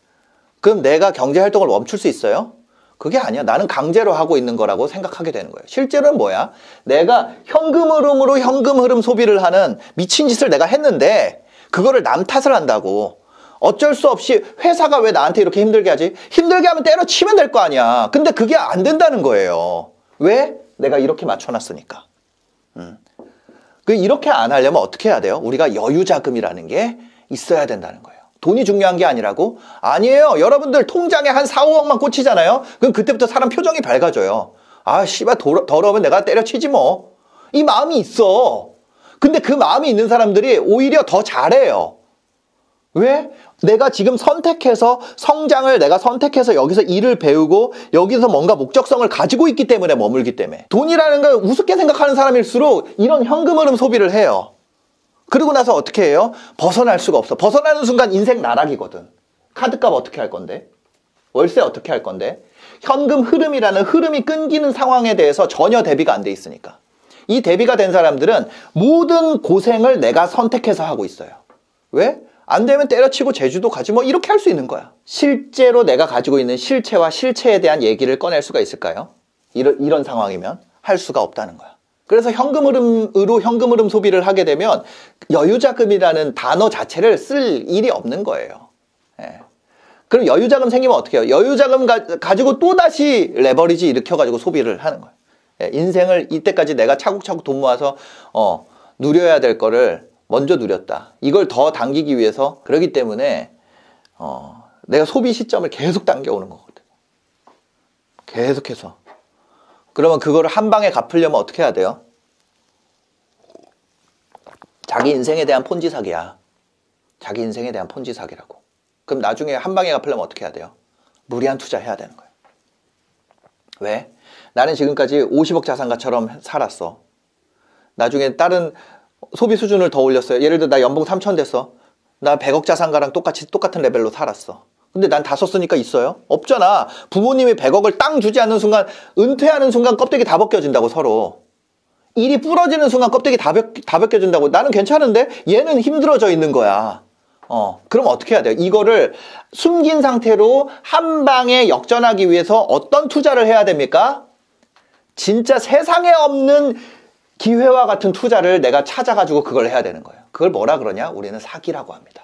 그럼 내가 경제활동을 멈출 수 있어요? 그게 아니야. 나는 강제로 하고 있는 거라고 생각하게 되는 거예요. 실제로는 뭐야? 내가 현금 흐름으로 현금 흐름 소비를 하는 미친 짓을 내가 했는데 그거를 남 탓을 한다고. 어쩔 수 없이 회사가 왜 나한테 이렇게 힘들게 하지? 힘들게 하면 때려치면 될 거 아니야. 근데 그게 안 된다는 거예요. 왜? 내가 이렇게 맞춰놨으니까. 이렇게 안 하려면 어떻게 해야 돼요? 우리가 여유자금이라는 게 있어야 된다는 거예요. 돈이 중요한 게 아니라고? 아니에요. 여러분들 통장에 한 4, 5억만 꽂히잖아요. 그럼 그때부터 사람 표정이 밝아져요. 아, 씨발 더러우면 내가 때려치지 뭐. 이 마음이 있어. 근데 그 마음이 있는 사람들이 오히려 더 잘해요. 왜? 내가 지금 선택해서 성장을 내가 선택해서 여기서 일을 배우고 여기서 뭔가 목적성을 가지고 있기 때문에 머물기 때문에. 돈이라는 걸 우습게 생각하는 사람일수록 이런 현금 흐름 소비를 해요. 그러고 나서 어떻게 해요? 벗어날 수가 없어. 벗어나는 순간 인생 나락이거든. 카드값 어떻게 할 건데? 월세 어떻게 할 건데? 현금 흐름이라는 흐름이 끊기는 상황에 대해서 전혀 대비가 안 돼 있으니까. 이 대비가 된 사람들은 모든 고생을 내가 선택해서 하고 있어요. 왜? 안 되면 때려치고 제주도 가지 뭐 이렇게 할 수 있는 거야. 실제로 내가 가지고 있는 실체와 실체에 대한 얘기를 꺼낼 수가 있을까요? 이런 상황이면 할 수가 없다는 거야. 그래서 현금 흐름 소비를 하게 되면 여유자금이라는 단어 자체를 쓸 일이 없는 거예요. 예. 그럼 여유자금 생기면 어떻게 해요? 여유자금 가지고 또다시 레버리지 일으켜가지고 소비를 하는 거예요. 예. 인생을 이때까지 내가 차곡차곡 돈 모아서 누려야 될 거를 먼저 누렸다. 이걸 더 당기기 위해서 그러기 때문에 내가 소비 시점을 계속 당겨오는 거거든. 계속해서. 그러면 그거를 한 방에 갚으려면 어떻게 해야 돼요? 자기 인생에 대한 폰지 사기야. 자기 인생에 대한 폰지 사기라고. 그럼 나중에 한 방에 갚으려면 어떻게 해야 돼요? 무리한 투자해야 되는 거예요. 왜? 나는 지금까지 50억 자산가처럼 살았어. 나중에 다른 소비 수준을 더 올렸어요. 예를 들어 나 연봉 3천 됐어. 나 100억 자산가랑 똑같은 레벨로 살았어. 근데 난 다 썼으니까 있어요? 없잖아. 부모님이 100억을 땅 주지 않는 순간, 은퇴하는 순간 껍데기 다 벗겨진다고 서로. 일이 부러지는 순간 껍데기 다 벗겨진다고. 나는 괜찮은데 얘는 힘들어져 있는 거야. 그럼 어떻게 해야 돼요? 이거를 숨긴 상태로 한 방에 역전하기 위해서 어떤 투자를 해야 됩니까? 진짜 세상에 없는 기회와 같은 투자를 내가 찾아가지고 그걸 해야 되는 거예요. 그걸 뭐라 그러냐? 우리는 사기라고 합니다.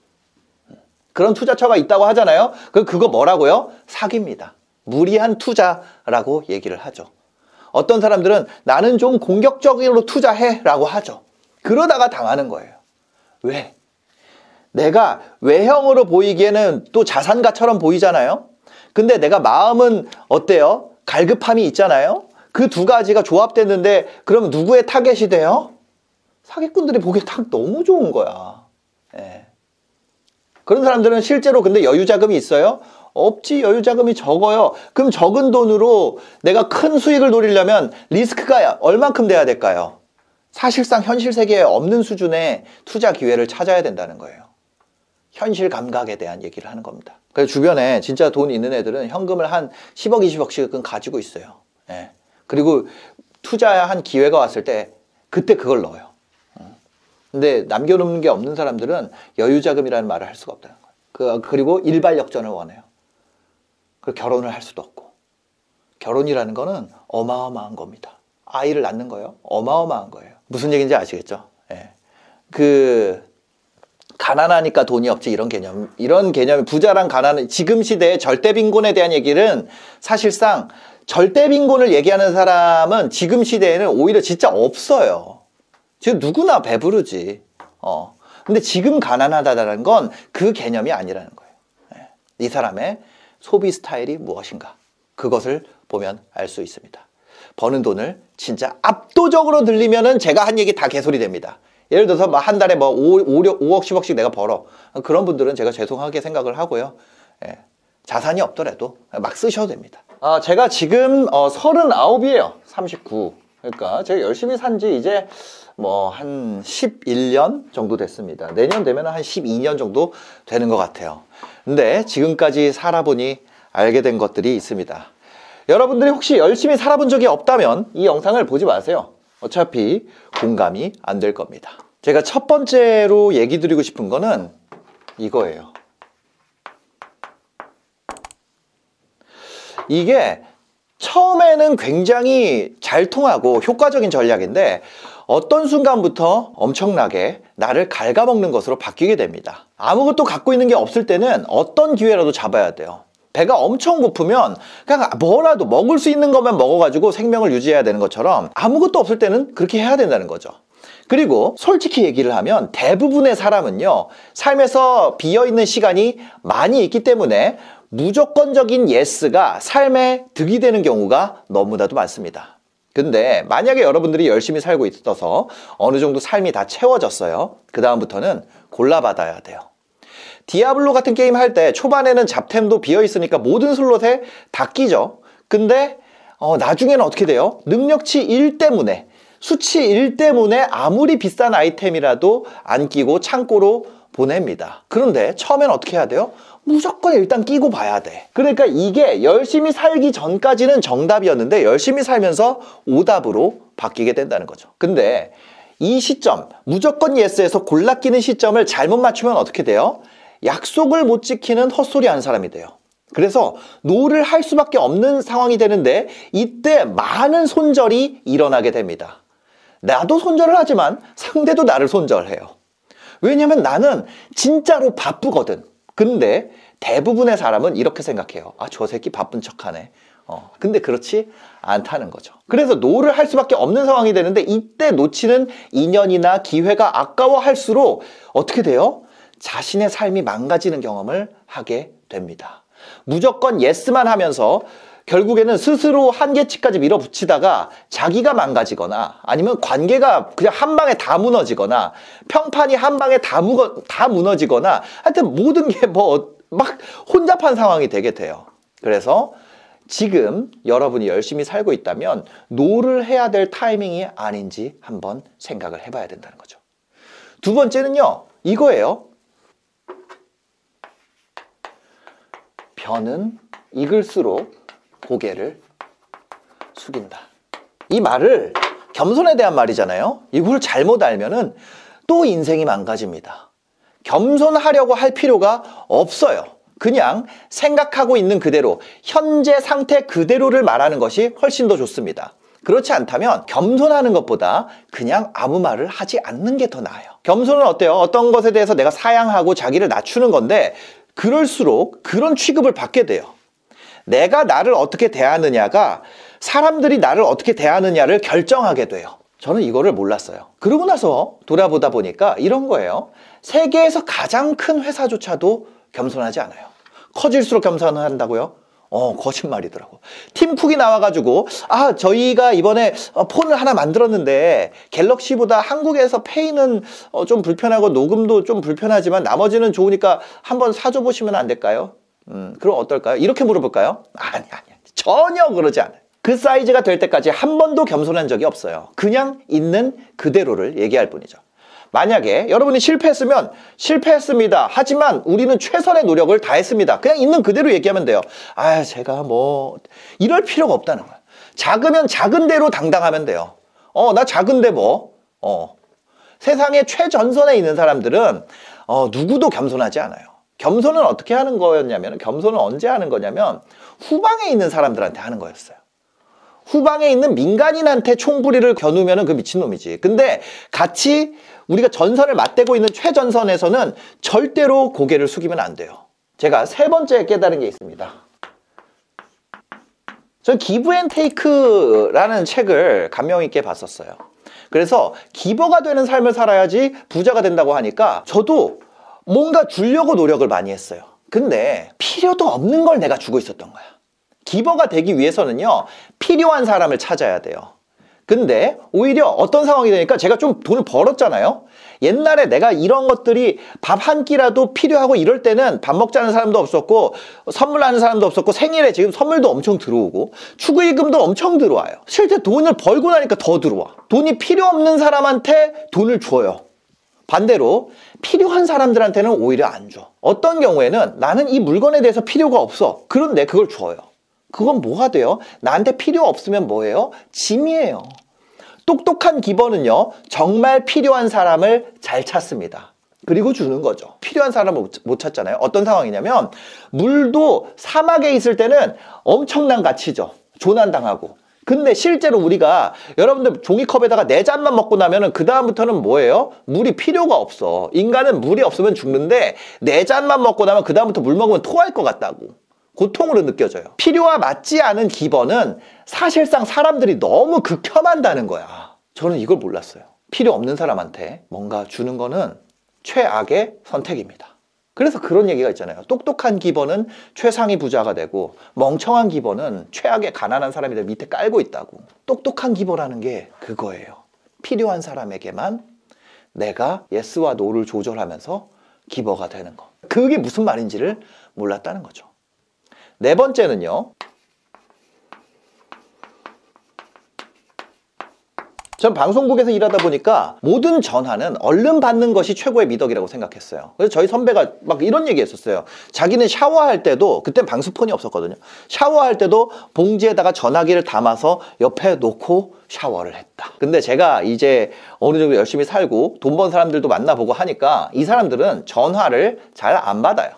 그런 투자처가 있다고 하잖아요. 그거 뭐라고요? 사기입니다. 무리한 투자라고 얘기를 하죠. 어떤 사람들은 나는 좀 공격적으로 투자해 라고 하죠. 그러다가 당하는 거예요. 왜? 내가 외형으로 보이기에는 또 자산가처럼 보이잖아요. 근데 내가 마음은 어때요? 갈급함이 있잖아요. 그 두 가지가 조합됐는데 그럼 누구의 타겟이 돼요? 사기꾼들이 보기에 딱 너무 좋은 거야. 예. 그런 사람들은 실제로 근데 여유자금이 있어요? 없지. 여유자금이 적어요. 그럼 적은 돈으로 내가 큰 수익을 노리려면 리스크가 얼만큼 돼야 될까요? 사실상 현실 세계에 없는 수준의 투자 기회를 찾아야 된다는 거예요. 현실 감각에 대한 얘기를 하는 겁니다. 그래서 주변에 진짜 돈 있는 애들은 현금을 한 10억, 20억씩은 가지고 있어요. 예. 그리고 투자한 기회가 왔을 때 그때 그걸 넣어요. 근데 남겨놓는 게 없는 사람들은 여유자금이라는 말을 할 수가 없다는 거예요. 그리고 일발역전을 원해요. 그리고 결혼을 할 수도 없고. 결혼이라는 거는 어마어마한 겁니다. 아이를 낳는 거예요. 어마어마한 거예요. 무슨 얘기인지 아시겠죠? 예. 가난하니까 돈이 없지 이런 개념이 부자랑 가난은 지금 시대의 절대 빈곤에 대한 얘기는 사실상 절대 빈곤을 얘기하는 사람은 지금 시대에는 오히려 진짜 없어요. 지금 누구나 배부르지. 근데 지금 가난하다는 건 그 개념이 아니라는 거예요. 이 사람의 소비 스타일이 무엇인가. 그것을 보면 알 수 있습니다. 버는 돈을 진짜 압도적으로 늘리면은 제가 한 얘기 다 개소리 됩니다. 예를 들어서 한 달에 5억, 10억씩 내가 벌어. 그런 분들은 제가 죄송하게 생각을 하고요. 예. 자산이 없더라도 막 쓰셔도 됩니다. 제가 지금 39이에요. 39. 그러니까 제가 열심히 산 지 이제 한 11년 정도 됐습니다. 내년 되면 한 12년 정도 되는 것 같아요. 근데 지금까지 살아보니 알게 된 것들이 있습니다. 여러분들이 혹시 열심히 살아본 적이 없다면 이 영상을 보지 마세요. 어차피 공감이 안 될 겁니다. 제가 첫 번째로 얘기 드리고 싶은 거는 이거예요. 이게 처음에는 굉장히 잘 통하고 효과적인 전략인데 어떤 순간부터 엄청나게 나를 갉아먹는 것으로 바뀌게 됩니다. 아무것도 갖고 있는 게 없을 때는 어떤 기회라도 잡아야 돼요. 배가 엄청 고프면 그냥 뭐라도 먹을 수 있는 것만 먹어가지고 생명을 유지해야 되는 것처럼 아무것도 없을 때는 그렇게 해야 된다는 거죠. 그리고 솔직히 얘기를 하면 대부분의 사람은요, 삶에서 비어있는 시간이 많이 있기 때문에 무조건적인 예스가 삶에 득이 되는 경우가 너무나도 많습니다. 근데 만약에 여러분들이 열심히 살고 있어서 어느 정도 삶이 다 채워졌어요. 그 다음부터는 골라받아야 돼요. 디아블로 같은 게임 할 때 초반에는 잡템도 비어있으니까 모든 슬롯에 다 끼죠. 근데 나중에는 어떻게 돼요? 능력치 1 때문에, 수치 1 때문에 아무리 비싼 아이템이라도 안 끼고 창고로 보냅니다. 그런데 처음엔 어떻게 해야 돼요? 무조건 일단 끼고 봐야 돼. 그러니까 이게 열심히 살기 전까지는 정답이었는데 열심히 살면서 오답으로 바뀌게 된다는 거죠. 근데 이 시점, 무조건 예스에서 골라 끼는 시점을 잘못 맞추면 어떻게 돼요? 약속을 못 지키는 헛소리 하는 사람이 돼요. 그래서 노를 할 수밖에 없는 상황이 되는데 이때 많은 손절이 일어나게 됩니다. 나도 손절을 하지만 상대도 나를 손절해요. 왜냐면 나는 진짜로 바쁘거든. 근데 대부분의 사람은 이렇게 생각해요. 아, 저 새끼 바쁜 척하네. 근데 그렇지 않다는 거죠. 그래서 노를 할 수밖에 없는 상황이 되는데 이때 놓치는 인연이나 기회가 아까워할수록 어떻게 돼요? 자신의 삶이 망가지는 경험을 하게 됩니다. 무조건 예스만 하면서 결국에는 스스로 한계치까지 밀어붙이다가 자기가 망가지거나 아니면 관계가 그냥 한 방에 다 무너지거나 평판이 한 방에 다 무너지거나 하여튼 모든 게 막 혼잡한 상황이 되게 돼요. 그래서 지금 여러분이 열심히 살고 있다면 노를 해야 될 타이밍이 아닌지 한번 생각을 해봐야 된다는 거죠. 두 번째는요, 이거예요. 벼는 익을수록 고개를 숙인다. 이 말을 겸손에 대한 말이잖아요. 이걸 잘못 알면은 또 인생이 망가집니다. 겸손하려고 할 필요가 없어요. 그냥 생각하고 있는 그대로, 현재 상태 그대로를 말하는 것이 훨씬 더 좋습니다. 그렇지 않다면 겸손하는 것보다 그냥 아무 말을 하지 않는 게 더 나아요. 겸손은 어때요? 어떤 것에 대해서 내가 사양하고 자기를 낮추는 건데 그럴수록 그런 취급을 받게 돼요. 내가 나를 어떻게 대하느냐가 사람들이 나를 어떻게 대하느냐를 결정하게 돼요. 저는 이거를 몰랐어요. 그러고 나서 돌아보다 보니까 이런 거예요. 세계에서 가장 큰 회사조차도 겸손하지 않아요. 커질수록 겸손을 한다고요? 거짓말이더라고. 팀쿡이 나와가지고 저희가 이번에 폰을 하나 만들었는데 갤럭시보다 한국에서 페이는 좀 불편하고 녹음도 좀 불편하지만 나머지는 좋으니까 한번 사줘 보시면 안 될까요? 그럼 어떨까요? 이렇게 물어볼까요? 아니. 전혀 그러지 않아요. 그 사이즈가 될 때까지 한 번도 겸손한 적이 없어요. 그냥 있는 그대로를 얘기할 뿐이죠. 만약에 여러분이 실패했으면 실패했습니다. 하지만 우리는 최선의 노력을 다했습니다. 그냥 있는 그대로 얘기하면 돼요. 제가 이럴 필요가 없다는 거예요. 작으면 작은 대로 당당하면 돼요. 나 작은데 세상의 최전선에 있는 사람들은 누구도 겸손하지 않아요. 겸손은 어떻게 하는 거였냐면, 겸손은 언제 하는 거냐면 후방에 있는 사람들한테 하는 거였어요. 후방에 있는 민간인한테 총부리를 겨누면 그 미친놈이지. 근데 같이 우리가 전선을 맞대고 있는 최전선에서는 절대로 고개를 숙이면 안 돼요. 제가 세 번째 깨달은 게 있습니다. 전 기브 앤 테이크라는 책을 감명 있게 봤었어요. 그래서 기버가 되는 삶을 살아야지 부자가 된다고 하니까 저도 뭔가 주려고 노력을 많이 했어요. 근데 필요도 없는 걸 내가 주고 있었던 거야. 기버가 되기 위해서는요, 필요한 사람을 찾아야 돼요. 근데 오히려 어떤 상황이 되니까 제가 좀 돈을 벌었잖아요. 옛날에 내가 이런 것들이 밥 한 끼라도 필요하고 이럴 때는 밥 먹자는 사람도 없었고 선물하는 사람도 없었고 생일에 지금 선물도 엄청 들어오고 축의금도 엄청 들어와요. 실제 돈을 벌고 나니까 더 들어와. 돈이 필요 없는 사람한테 돈을 줘요. 반대로 필요한 사람들한테는 오히려 안 줘. 어떤 경우에는 나는 이 물건에 대해서 필요가 없어. 그런데 그걸 줘요. 그건 뭐가 돼요? 나한테 필요 없으면 뭐예요? 짐이에요. 똑똑한 기버는요, 정말 필요한 사람을 잘 찾습니다. 그리고 주는 거죠. 필요한 사람을 못 찾잖아요. 어떤 상황이냐면 물도 사막에 있을 때는 엄청난 가치죠. 조난당하고. 근데 실제로 우리가 여러분들 종이컵에다가 4잔만 먹고 나면은 그 다음부터는 뭐예요? 물이 필요가 없어. 인간은 물이 없으면 죽는데 4잔만 먹고 나면 그 다음부터 물 먹으면 토할 것 같다고. 고통으로 느껴져요. 필요와 맞지 않은 기버는 사실상 사람들이 너무 극혐한다는 거야. 저는 이걸 몰랐어요. 필요 없는 사람한테 뭔가 주는 거는 최악의 선택입니다. 그래서 그런 얘기가 있잖아요. 똑똑한 기본은 최상위 부자가 되고 멍청한 기본은 최악의 가난한 사람이 밑에 깔고 있다고. 똑똑한 기본이라는 게 그거예요. 필요한 사람에게만 내가 예스와 노를 조절하면서 기버가 되는 거. 그게 무슨 말인지를 몰랐다는 거죠. 네 번째는요. 전 방송국에서 일하다 보니까 모든 전화는 얼른 받는 것이 최고의 미덕이라고 생각했어요. 그래서 저희 선배가 막 이런 얘기 했었어요. 자기는 샤워할 때도, 그땐 방수폰이 없었거든요. 샤워할 때도 봉지에다가 전화기를 담아서 옆에 놓고 샤워를 했다. 근데 제가 이제 어느 정도 열심히 살고 돈 번 사람들도 만나보고 하니까 이 사람들은 전화를 잘 안 받아요.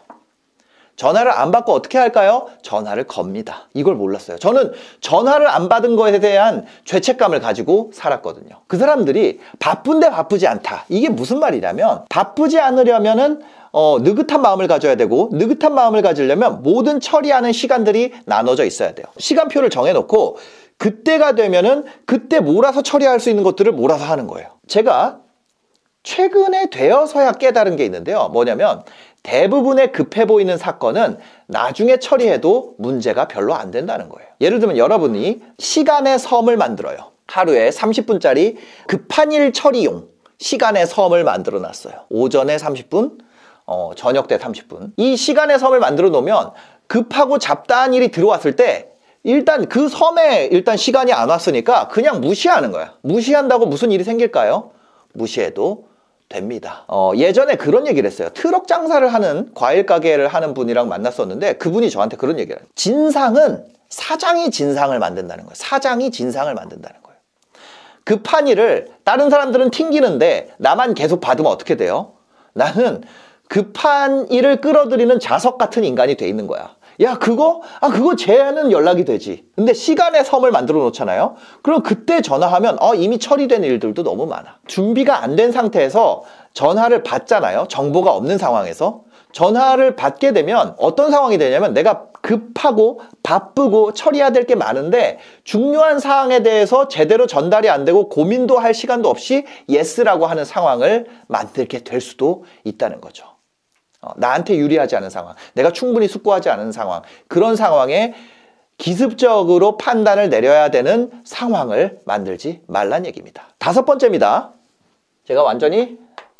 전화를 안 받고 어떻게 할까요? 전화를 겁니다. 이걸 몰랐어요. 저는 전화를 안 받은 거에 대한 죄책감을 가지고 살았거든요. 그 사람들이 바쁜데 바쁘지 않다. 이게 무슨 말이냐면 바쁘지 않으려면은 느긋한 마음을 가져야 되고 느긋한 마음을 가지려면 모든 처리하는 시간들이 나눠져 있어야 돼요. 시간표를 정해놓고 그때가 되면은 그때 몰아서 처리할 수 있는 것들을 몰아서 하는 거예요. 제가 최근에 되어서야 깨달은 게 있는데요. 뭐냐면 대부분의 급해 보이는 사건은 나중에 처리해도 문제가 별로 안 된다는 거예요. 예를 들면 여러분이 시간의 섬을 만들어요. 하루에 30분짜리 급한 일 처리용 시간의 섬을 만들어 놨어요. 오전에 30분, 저녁 때 30분. 이 시간의 섬을 만들어 놓으면 급하고 잡다한 일이 들어왔을 때 일단 그 섬에 일단 시간이 안 왔으니까 그냥 무시하는 거야. 무시한다고 무슨 일이 생길까요? 무시해도 됩니다. 예전에 그런 얘기를 했어요. 트럭 장사를 하는 과일 가게를 하는 분이랑 만났었는데 그분이 저한테 그런 얘기를 해요. 진상은 사장이 진상을 만든다는 거예요. 사장이 진상을 만든다는 거예요. 급한 일을 다른 사람들은 튕기는데 나만 계속 받으면 어떻게 돼요? 나는 급한 일을 끌어들이는 자석 같은 인간이 돼 있는 거야. 야, 그거 쟤는 연락이 되지. 근데 시간의 섬을 만들어 놓잖아요. 그럼 그때 전화하면 이미 처리된 일들도 너무 많아. 준비가 안 된 상태에서 전화를 받잖아요. 정보가 없는 상황에서. 전화를 받게 되면 어떤 상황이 되냐면 내가 급하고 바쁘고 처리해야 될 게 많은데 중요한 사항에 대해서 제대로 전달이 안 되고 고민도 할 시간도 없이 예스라고 하는 상황을 만들게 될 수도 있다는 거죠. 나한테 유리하지 않은 상황, 내가 충분히 숙고하지 않은 상황, 그런 상황에 기습적으로 판단을 내려야 되는 상황을 만들지 말란 얘기입니다. 다섯 번째입니다. 제가 완전히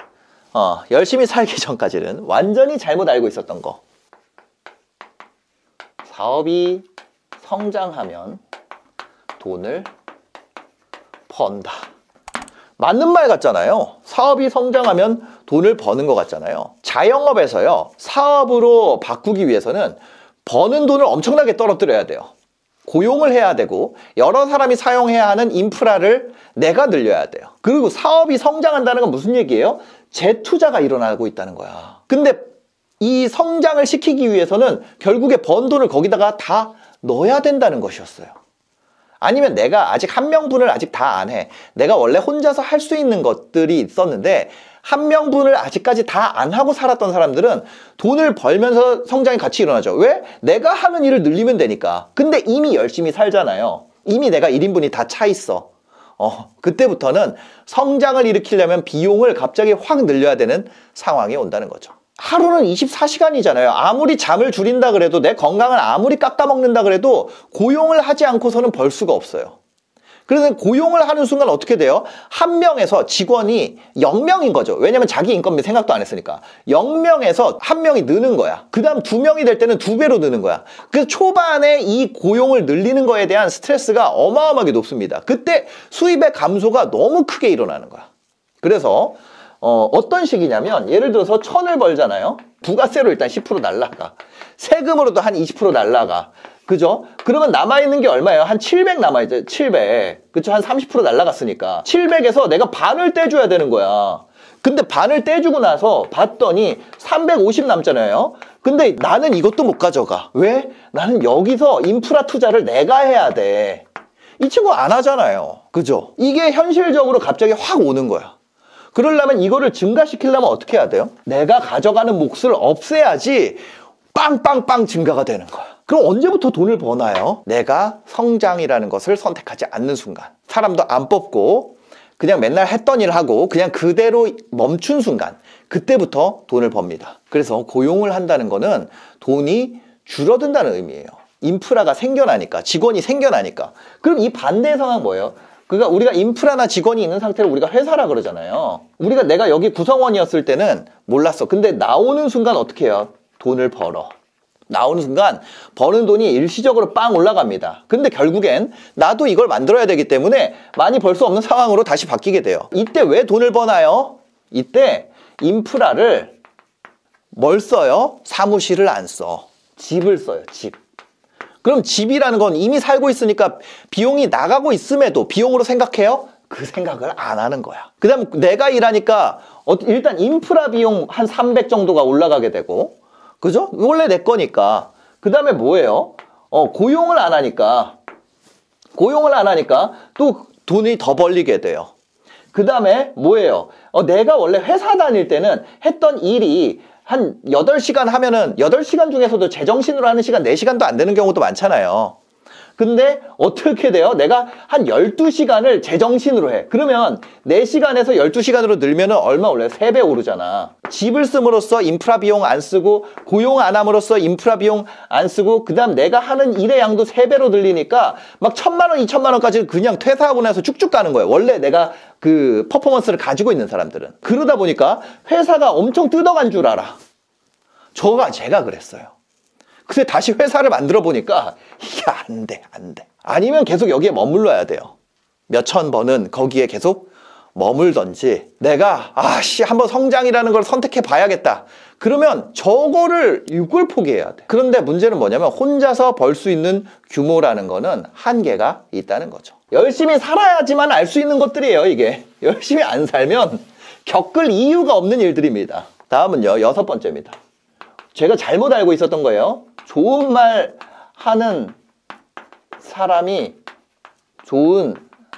열심히 살기 전까지는 완전히 잘못 알고 있었던 거. 사업이 성장하면 돈을 번다. 맞는 말 같잖아요. 사업이 성장하면 돈을 버는 것 같잖아요. 자영업에서요, 사업으로 바꾸기 위해서는 버는 돈을 엄청나게 떨어뜨려야 돼요. 고용을 해야 되고 여러 사람이 사용해야 하는 인프라를 내가 늘려야 돼요. 그리고 사업이 성장한다는 건 무슨 얘기예요? 재투자가 일어나고 있다는 거야. 근데 이 성장을 시키기 위해서는 결국에 번 돈을 거기다가 다 넣어야 된다는 것이었어요. 아니면 내가 아직 한 명분을 아직 다 안 해. 내가 원래 혼자서 할 수 있는 것들이 있었는데 한 명분을 아직까지 다 안 하고 살았던 사람들은 돈을 벌면서 성장이 같이 일어나죠. 왜? 내가 하는 일을 늘리면 되니까. 근데 이미 열심히 살잖아요. 이미 내가 1인분이 다 차 있어. 그때부터는 성장을 일으키려면 비용을 갑자기 확 늘려야 되는 상황이 온다는 거죠. 하루는 24시간이잖아요. 아무리 잠을 줄인다 그래도 내 건강을 아무리 깎아먹는다 그래도 고용을 하지 않고서는 벌 수가 없어요. 그래서 고용을 하는 순간 어떻게 돼요? 한 명에서 직원이 0명인 거죠. 왜냐면 자기 인건비 생각도 안 했으니까. 0명에서 한 명이 느는 거야. 그 다음 2명이 될 때는 2배로 느는 거야. 그래서 초반에 이 고용을 늘리는 거에 대한 스트레스가 어마어마하게 높습니다. 그때 수입의 감소가 너무 크게 일어나는 거야. 그래서 어떤 식이냐면 예를 들어서 1000을 벌잖아요. 부가세로 일단 10% 날라가. 세금으로도 한 20% 날라가. 그죠? 그러면 남아있는 게 얼마예요? 한 700 남아있죠. 700. 그쵸? 한 30% 날라갔으니까. 700에서 내가 반을 떼줘야 되는 거야. 근데 반을 떼주고 나서 봤더니 350 남잖아요. 근데 나는 이것도 못 가져가. 왜? 나는 여기서 인프라 투자를 내가 해야 돼. 이 친구 안 하잖아요. 그죠? 이게 현실적으로 갑자기 확 오는 거야. 그러려면 이거를 증가시키려면 어떻게 해야 돼요? 내가 가져가는 몫을 없애야지 빵빵빵 증가가 되는 거야. 그럼 언제부터 돈을 버나요? 내가 성장이라는 것을 선택하지 않는 순간. 사람도 안 뽑고 그냥 맨날 했던 일 하고 그냥 그대로 멈춘 순간 그때부터 돈을 법니다. 그래서 고용을 한다는 거는 돈이 줄어든다는 의미예요. 인프라가 생겨나니까, 직원이 생겨나니까. 그럼 이 반대의 상황은 뭐예요? 그러니까 우리가 인프라나 직원이 있는 상태를 우리가 회사라 그러잖아요. 내가 여기 구성원이었을 때는 몰랐어. 근데 나오는 순간 어떻게 해요? 돈을 벌어. 나오는 순간 버는 돈이 일시적으로 빵 올라갑니다. 근데 결국엔 나도 이걸 만들어야 되기 때문에 많이 벌 수 없는 상황으로 다시 바뀌게 돼요. 이때 왜 돈을 버나요? 이때 인프라를 뭘 써요? 사무실을 안 써. 집을 써요, 집. 그럼 집이라는 건 이미 살고 있으니까 비용이 나가고 있음에도 비용으로 생각해요? 그 생각을 안 하는 거야. 그 다음 내가 일하니까 일단 인프라 비용 한 300 정도가 올라가게 되고, 그죠? 원래 내 거니까. 그 다음에 뭐예요? 고용을 안 하니까 또 돈이 더 벌리게 돼요. 그 다음에 뭐예요? 내가 원래 회사 다닐 때는 했던 일이 한 8시간 하면은 8시간 중에서도 제정신으로 하는 시간 4시간도 안 되는 경우도 많잖아요. 근데 어떻게 돼요? 내가 한 12시간을 제정신으로 해. 그러면 4시간에서 12시간으로 늘면은 얼마 올라요? 3배 오르잖아. 집을 씀으로써 인프라 비용 안 쓰고, 고용 안 함으로써 인프라 비용 안 쓰고, 그 다음 내가 하는 일의 양도 3배로 늘리니까 막 1,000만 원, 2,000만 원까지 그냥 퇴사하고 나서 쭉쭉 가는 거예요. 원래 내가 그 퍼포먼스를 가지고 있는 사람들은. 그러다 보니까 회사가 엄청 뜯어간 줄 알아. 제가 그랬어요. 근데 다시 회사를 만들어 보니까 이게 안 돼. 아니면 계속 여기에 머물러야 돼요. 몇천 번은 거기에 계속 머물던지, 내가 한번 성장이라는 걸 선택해 봐야겠다. 그러면 이걸 포기해야 돼. 그런데 문제는 뭐냐면 혼자서 벌 수 있는 규모라는 거는 한계가 있다는 거죠. 열심히 살아야지만 알 수 있는 것들이에요, 이게. 열심히 안 살면 겪을 이유가 없는 일들입니다. 다음은요, 6번째입니다. 제가 잘못 알고 있었던 거예요. 좋은 말 하는 사람이 좋은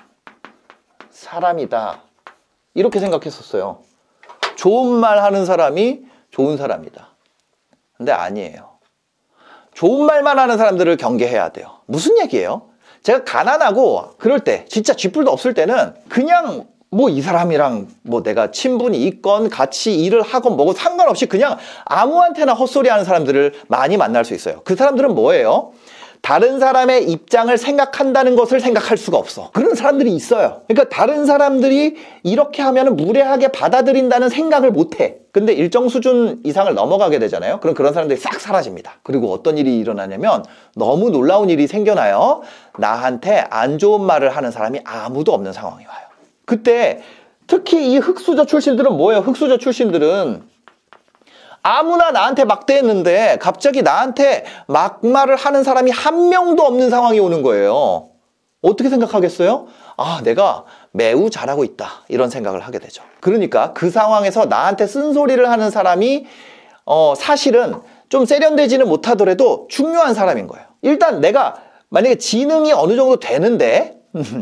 사람이다. 이렇게 생각했었어요. 좋은 말 하는 사람이 좋은 사람이다. 근데 아니에요. 좋은 말만 하는 사람들을 경계해야 돼요. 무슨 얘기예요? 제가 가난하고 그럴 때, 진짜 쥐뿔도 없을 때는 그냥 이 사람이랑 내가 친분이 있건 같이 일을 하건 뭐고 상관없이 그냥 아무한테나 헛소리 하는 사람들을 많이 만날 수 있어요. 그 사람들은 뭐예요? 다른 사람의 입장을 생각한다는 것을 생각할 수가 없어. 그런 사람들이 있어요. 그러니까 다른 사람들이 이렇게 하면 무례하게 받아들인다는 생각을 못해. 근데 일정 수준 이상을 넘어가게 되잖아요. 그럼 그런 사람들이 싹 사라집니다. 그리고 어떤 일이 일어나냐면 너무 놀라운 일이 생겨나요. 나한테 안 좋은 말을 하는 사람이 아무도 없는 상황이 와요. 그때 특히 이 흑수저 출신들은 뭐예요? 흑수저 출신들은 아무나 나한테 막대했는데 갑자기 나한테 막말을 하는 사람이 한 명도 없는 상황이 오는 거예요. 어떻게 생각하겠어요? 내가 매우 잘하고 있다. 이런 생각을 하게 되죠. 그러니까 그 상황에서 나한테 쓴소리를 하는 사람이 사실은 좀 세련되지는 못하더라도 중요한 사람인 거예요. 일단 내가 만약에 지능이 어느 정도 되는데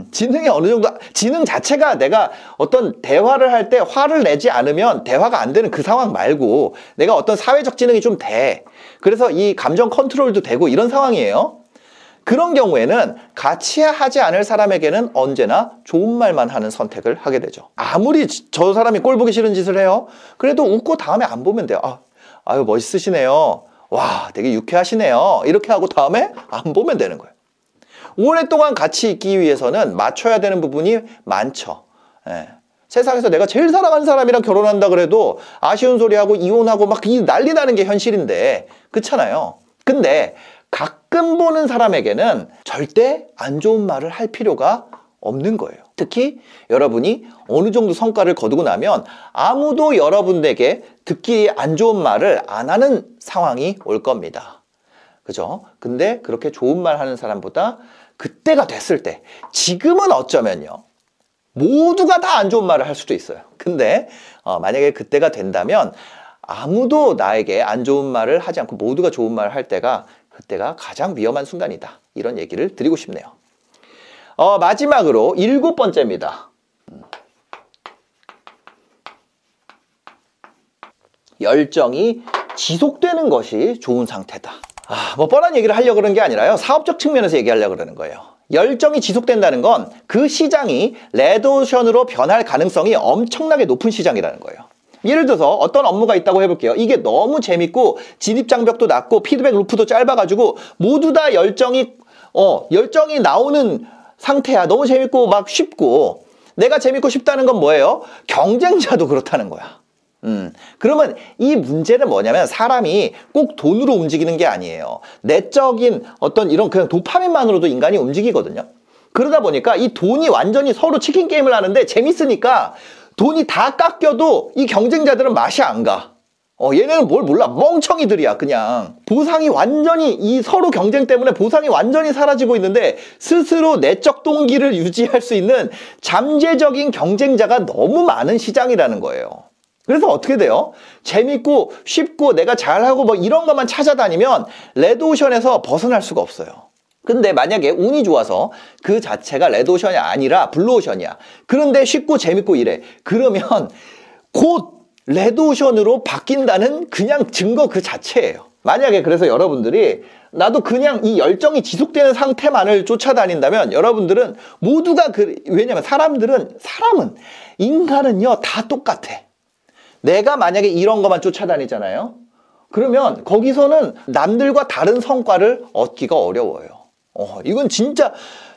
지능 자체가 내가 어떤 대화를 할 때 화를 내지 않으면 대화가 안 되는 그 상황 말고 내가 어떤 사회적 지능이 좀 돼. 그래서 이 감정 컨트롤도 되고 이런 상황이에요. 그런 경우에는 같이 하지 않을 사람에게는 언제나 좋은 말만 하는 선택을 하게 되죠. 아무리 저 사람이 꼴 보기 싫은 짓을 해요. 그래도 웃고 다음에 안 보면 돼요. 아유 멋있으시네요. 와 되게 유쾌하시네요. 이렇게 하고 다음에 안 보면 되는 거예요. 오랫동안 같이 있기 위해서는 맞춰야 되는 부분이 많죠. 세상에서 내가 제일 사랑하는 사람이랑 결혼한다 그래도 아쉬운 소리하고 이혼하고 막 난리 나는 게 현실인데 그렇잖아요. 근데 가끔 보는 사람에게는 절대 안 좋은 말을 할 필요가 없는 거예요. 특히 여러분이 어느 정도 성과를 거두고 나면 아무도 여러분에게 듣기 안 좋은 말을 안 하는 상황이 올 겁니다. 그죠? 근데 그렇게 좋은 말 하는 사람보다 그때가 됐을 때, 지금은 어쩌면요, 모두가 다 안 좋은 말을 할 수도 있어요. 근데 만약에 그때가 된다면 아무도 나에게 안 좋은 말을 하지 않고 모두가 좋은 말을 할 때가 그때가 가장 위험한 순간이다. 이런 얘기를 드리고 싶네요. 마지막으로 7번째입니다. 열정이 지속되는 것이 좋은 상태다. 뻔한 얘기를 하려고 그러는 게 아니라요. 사업적 측면에서 얘기하려고 그러는 거예요. 열정이 지속된다는 건 그 시장이 레드오션으로 변할 가능성이 엄청나게 높은 시장이라는 거예요. 예를 들어서 어떤 업무가 있다고 해볼게요. 이게 너무 재밌고 진입장벽도 낮고 피드백 루프도 짧아가지고 모두 다 열정이 나오는 상태야. 너무 재밌고 막 쉽고. 내가 재밌고 쉽다는 건 뭐예요? 경쟁자도 그렇다는 거야. 그러면 이 문제는 뭐냐면 사람이 꼭 돈으로 움직이는 게 아니에요. 내적인 어떤 이런 그냥 도파민만으로도 인간이 움직이거든요. 그러다 보니까 이 돈이 완전히 서로 치킨 게임을 하는데 재밌으니까 돈이 다 깎여도 이 경쟁자들은 맛이 안 가. 얘네는 뭘 몰라. 멍청이들이야, 그냥. 보상이 완전히, 이 서로 경쟁 때문에 보상이 완전히 사라지고 있는데 스스로 내적 동기를 유지할 수 있는 잠재적인 경쟁자가 너무 많은 시장이라는 거예요. 그래서 어떻게 돼요? 재밌고 쉽고 내가 잘하고 뭐 이런 것만 찾아다니면 레드오션에서 벗어날 수가 없어요. 근데 만약에 운이 좋아서 그 자체가 레드오션이 아니라 블루오션이야. 그런데 쉽고 재밌고 이래. 그러면 곧 레드오션으로 바뀐다는 그냥 증거 그 자체예요. 만약에 그래서 여러분들이 나도 그냥 이 열정이 지속되는 상태만을 쫓아다닌다면 여러분들은 모두가 왜냐면 인간은요 다 똑같아. 내가 만약에 이런 것만 쫓아다니잖아요. 그러면 거기서는 남들과 다른 성과를 얻기가 어려워요. 이건 진짜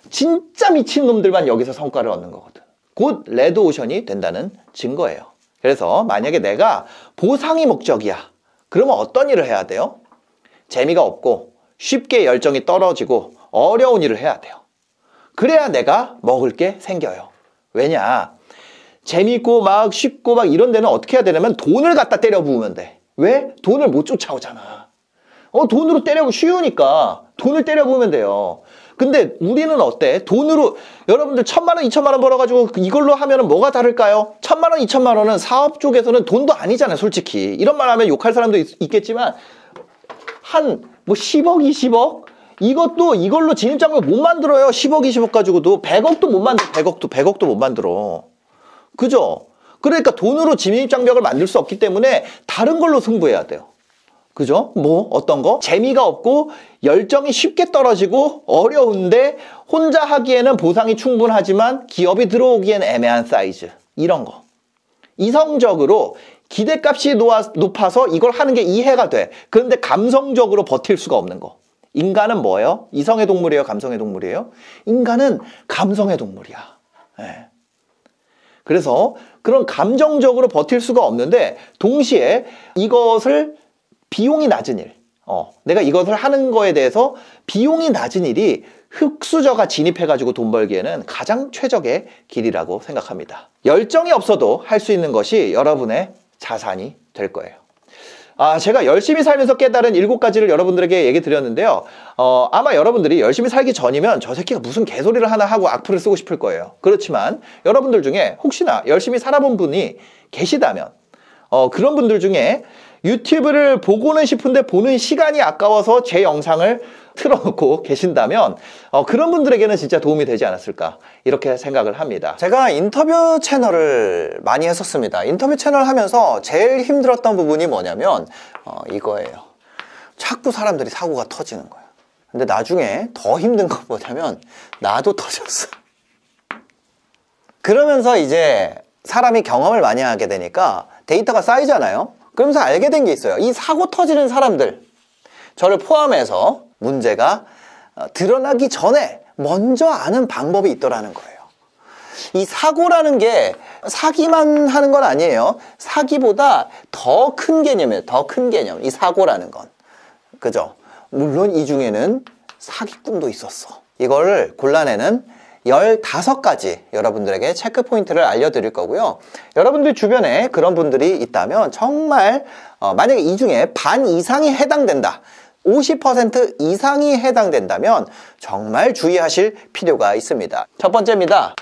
미친놈들만 여기서 성과를 얻는 거거든. 곧 레드오션이 된다는 증거예요. 그래서 만약에 내가 보상이 목적이야. 그러면 어떤 일을 해야 돼요? 재미가 없고 쉽게 열정이 떨어지고 어려운 일을 해야 돼요. 그래야 내가 먹을 게 생겨요. 왜냐? 재밌고 막 쉽고 막 이런 데는 어떻게 해야 되냐면 돈을 갖다 때려 부으면 돼. 왜? 돈을 못 쫓아오잖아. 돈으로 때려 쉬우니까 돈을 때려 부으면 돼요. 근데 우리는 어때? 돈으로 여러분들 1,000만 원, 2,000만 원 벌어가지고 이걸로 하면은 뭐가 다를까요? 1,000만 원, 2,000만 원은 사업 쪽에서는 돈도 아니잖아요, 솔직히. 이런 말 하면 욕할 사람도 있겠지만 한 뭐 10억, 20억? 이것도 이걸로 진입장벽 못 만들어요. 10억, 20억 가지고도 100억도 못 만들어. 100억도 못 만들어. 그죠? 그러니까 돈으로 진입장벽을 만들 수 없기 때문에 다른 걸로 승부해야 돼요. 그죠? 뭐 어떤 거? 재미가 없고 열정이 쉽게 떨어지고 어려운데 혼자 하기에는 보상이 충분하지만 기업이 들어오기엔 애매한 사이즈. 이런 거. 이성적으로 기대값이 높아서 이걸 하는 게 이해가 돼. 그런데 감성적으로 버틸 수가 없는 거. 인간은 뭐예요? 이성의 동물이에요? 감성의 동물이에요? 인간은 감성의 동물이야. 네. 그래서 그런 감정적으로 버틸 수가 없는데 동시에 이것을 비용이 낮은 일, 내가 이것을 하는 거에 대해서 비용이 낮은 일이 흙수저가 진입해가지고 돈 벌기에는 가장 최적의 길이라고 생각합니다. 열정이 없어도 할 수 있는 것이 여러분의 자산이 될 거예요. 제가 열심히 살면서 깨달은 7가지를 여러분들에게 얘기 드렸는데요. 아마 여러분들이 열심히 살기 전이면 저 새끼가 무슨 개소리를 하나 하고 악플을 쓰고 싶을 거예요. 그렇지만 여러분들 중에 혹시나 열심히 살아본 분이 계시다면 그런 분들 중에 유튜브를 보고는 싶은데 보는 시간이 아까워서 제 영상을 틀어놓고 계신다면 그런 분들에게는 진짜 도움이 되지 않았을까 이렇게 생각을 합니다. 제가 인터뷰 채널을 많이 했었습니다. 인터뷰 채널 하면서 제일 힘들었던 부분이 뭐냐면 이거예요. 자꾸 사람들이 사고가 터지는 거예요. 근데 나중에 더 힘든 건 뭐냐면 나도 터졌어. 그러면서 이제 사람이 경험을 많이 하게 되니까 데이터가 쌓이잖아요. 그러면서 알게 된 게 있어요. 이 사고 터지는 사람들, 저를 포함해서 문제가 드러나기 전에 먼저 아는 방법이 있더라는 거예요. 이 사고라는 게 사기만 하는 건 아니에요. 사기보다 더 큰 개념이에요. 더 큰 개념. 이 사고라는 건. 그죠? 물론 이 중에는 사기꾼도 있었어. 이거를 골라내는 15가지 여러분들에게 체크 포인트를 알려드릴 거고요. 여러분들 주변에 그런 분들이 있다면 정말 만약에 이 중에 반 이상이 해당된다. 50% 이상이 해당된다면 정말 주의하실 필요가 있습니다. 첫 번째입니다.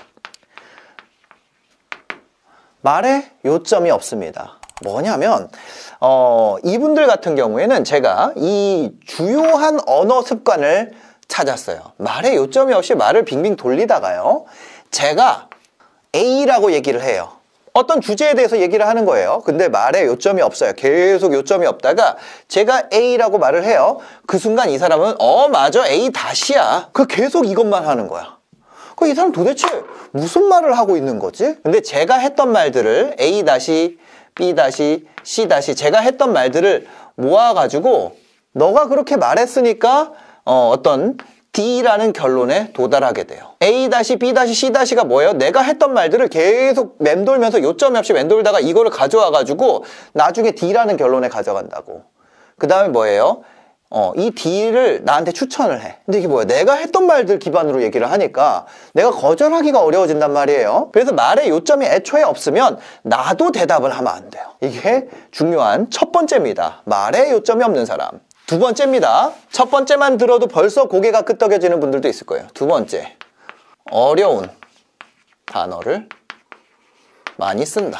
말에 요점이 없습니다. 뭐냐면 이분들 같은 경우에는 제가 이 주요한 언어 습관을 찾았어요. 말에 요점이 없이 말을 빙빙 돌리다가요. 제가 A라고 얘기를 해요. 어떤 주제에 대해서 얘기를 하는 거예요. 근데 말에 요점이 없어요. 계속 요점이 없다가 제가 A라고 말을 해요. 그 순간 이 사람은 맞아 A 다시야. 그 계속 이것만 하는 거야. 그 이 사람 도대체 무슨 말을 하고 있는 거지? 근데 제가 했던 말들을 A 다시 B 다시 C 다시 제가 했던 말들을 모아가지고 너가 그렇게 말했으니까 어떤 D라는 결론에 도달하게 돼요. A 다시 B 다시 C 다시가 뭐예요? 내가 했던 말들을 계속 맴돌면서 요점이 없이 맴돌다가 이거를 가져와가지고 나중에 D라는 결론에 가져간다고. 그 다음에 뭐예요? 이 D를 나한테 추천을 해. 근데 이게 뭐야? 내가 했던 말들 기반으로 얘기를 하니까 내가 거절하기가 어려워진단 말이에요. 그래서 말에 요점이 애초에 없으면 나도 대답을 하면 안 돼요. 이게 중요한 첫 번째입니다. 말에 요점이 없는 사람. 두 번째입니다. 첫 번째만 들어도 벌써 고개가 끄덕여지는 분들도 있을 거예요. 두 번째, 어려운 단어를 많이 쓴다.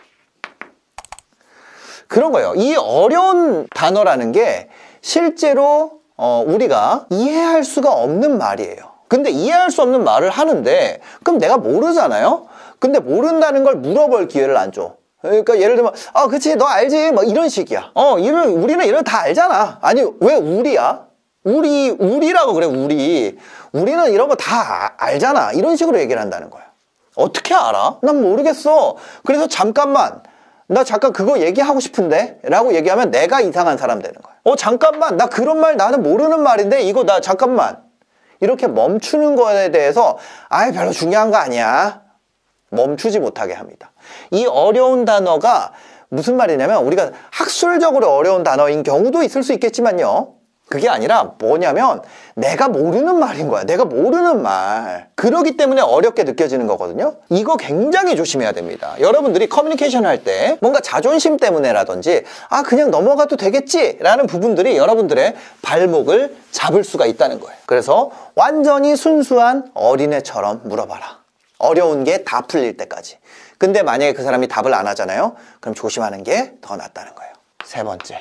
그런 거예요. 이 어려운 단어라는 게 실제로 우리가 이해할 수가 없는 말이에요. 근데 이해할 수 없는 말을 하는데 그럼 내가 모르잖아요? 근데 모른다는 걸 물어볼 기회를 안 줘. 그러니까 예를 들면 그치 너 알지 뭐 이런 식이야. 우리는 이런 다 알잖아. 아니 왜 우리야? 우리라고 그래. 우리는 이런 거 다 알잖아. 이런 식으로 얘기를 한다는 거야. 어떻게 알아? 난 모르겠어. 그래서 잠깐만 나 잠깐 그거 얘기하고 싶은데 라고 얘기하면 내가 이상한 사람 되는 거야. 잠깐만 나 그런 말 나는 모르는 말인데 이거 나 잠깐만 이렇게 멈추는 거에 대해서 별로 중요한 거 아니야. 멈추지 못하게 합니다. 이 어려운 단어가 무슨 말이냐면 우리가 학술적으로 어려운 단어인 경우도 있을 수 있겠지만요. 그게 아니라 뭐냐면 내가 모르는 말인 거야. 내가 모르는 말. 그러기 때문에 어렵게 느껴지는 거거든요. 이거 굉장히 조심해야 됩니다. 여러분들이 커뮤니케이션 할 때 뭔가 자존심 때문에라든지 그냥 넘어가도 되겠지 라는 부분들이 여러분들의 발목을 잡을 수가 있다는 거예요. 그래서 완전히 순수한 어린애처럼 물어봐라. 어려운 게 다 풀릴 때까지. 근데 만약에 그 사람이 답을 안 하잖아요. 그럼 조심하는 게 더 낫다는 거예요. 세 번째,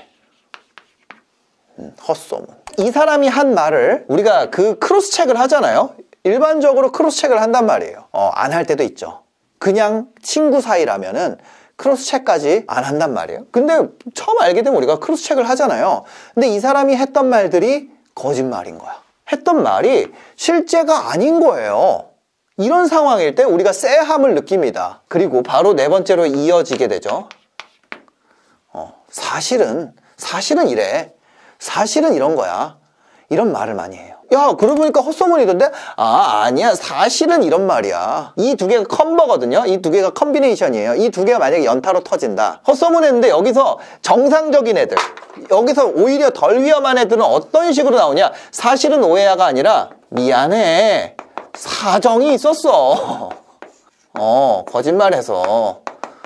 헛소문. 이 사람이 한 말을 우리가 그 크로스 체크를 하잖아요. 일반적으로 크로스 체크를 한단 말이에요. 안 할 때도 있죠. 그냥 친구 사이라면은 크로스 체크까지 안 한단 말이에요. 근데 처음 알게 되면 우리가 크로스 체크를 하잖아요. 근데 이 사람이 했던 말들이 거짓말인 거야. 했던 말이 실제가 아닌 거예요. 이런 상황일 때 우리가 쎄함을 느낍니다. 그리고 바로 네 번째로 이어지게 되죠. 사실은 이래. 사실은 이런 거야. 이런 말을 많이 해요. 야, 그러고 보니까 헛소문이던데? 아니야. 사실은 이런 말이야. 이 두 개가 컴버거든요. 이 두 개가 컨비네이션이에요. 이 두 개가 만약에 연타로 터진다. 헛소문 했는데 여기서 정상적인 애들, 여기서 오히려 덜 위험한 애들은 어떤 식으로 나오냐? 사실은 오해야가 아니라 미안해. 사정이 있었어. 거짓말해서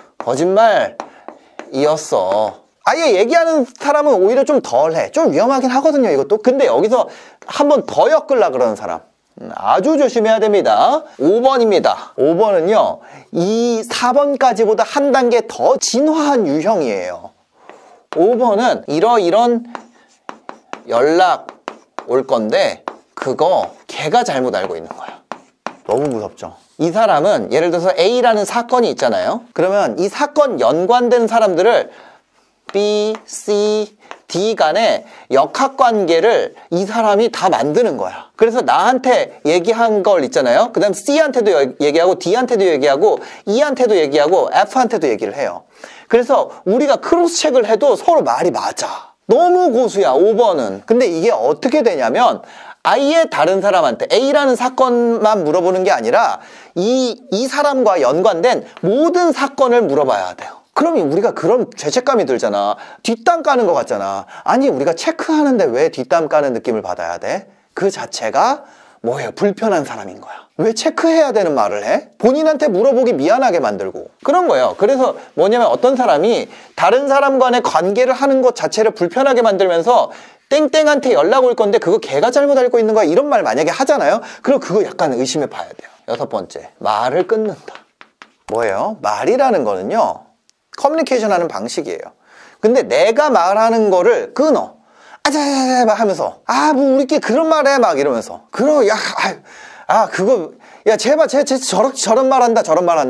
거짓말이었어. 아예 얘기하는 사람은 오히려 좀 덜해. 좀 위험하긴 하거든요, 이것도. 근데 여기서 한 번 더 엮으려고 그러는 사람. 아주 조심해야 됩니다. 5번입니다. 5번은요, 이 4번까지보다 한 단계 더 진화한 유형이에요. 5번은 이런 연락 올 건데, 그거 걔가 잘못 알고 있는 거야. 너무 무섭죠. 이 사람은 예를 들어서 A라는 사건이 있잖아요. 그러면 이 사건 연관된 사람들을 B, C, D 간의 역학관계를 이 사람이 다 만드는 거야. 그래서 나한테 얘기한 걸 있잖아요. 그 다음 C한테도 얘기하고 D한테도 얘기하고 E한테도 얘기하고 F한테도 얘기를 해요. 그래서 우리가 크로스 체크를 해도 서로 말이 맞아. 너무 고수야, 5번은. 근데 이게 어떻게 되냐면 아예 다른 사람한테 A라는 사건만 물어보는 게 아니라 이 사람과 연관된 모든 사건을 물어봐야 돼요. 그러면 우리가 그런 죄책감이 들잖아. 뒷담 까는 것 같잖아. 아니 우리가 체크하는데 왜 뒷담 까는 느낌을 받아야 돼? 그 자체가 뭐예요? 불편한 사람인 거야. 왜 체크해야 되는 말을 해? 본인한테 물어보기 미안하게 만들고 그런 거예요. 그래서 뭐냐면 어떤 사람이 다른 사람 간의 관계를 하는 것 자체를 불편하게 만들면서 땡땡한테 연락 올 건데 그거 걔가 잘못 알고 있는 거야 이런 말 만약에 하잖아요. 그럼 그거 약간 의심해 봐야 돼요. 6번째, 말을 끊는다. 뭐예요? 말이라는 거는요, 커뮤니케이션 하는 방식이에요. 근데 내가 말하는 거를 끊어. 아자자자 막 하면서 뭐 우리끼리 그런 말해 막 이러면서 그거 야 그거 야 제발 쟤 저런 말 한다 저런 말 한다.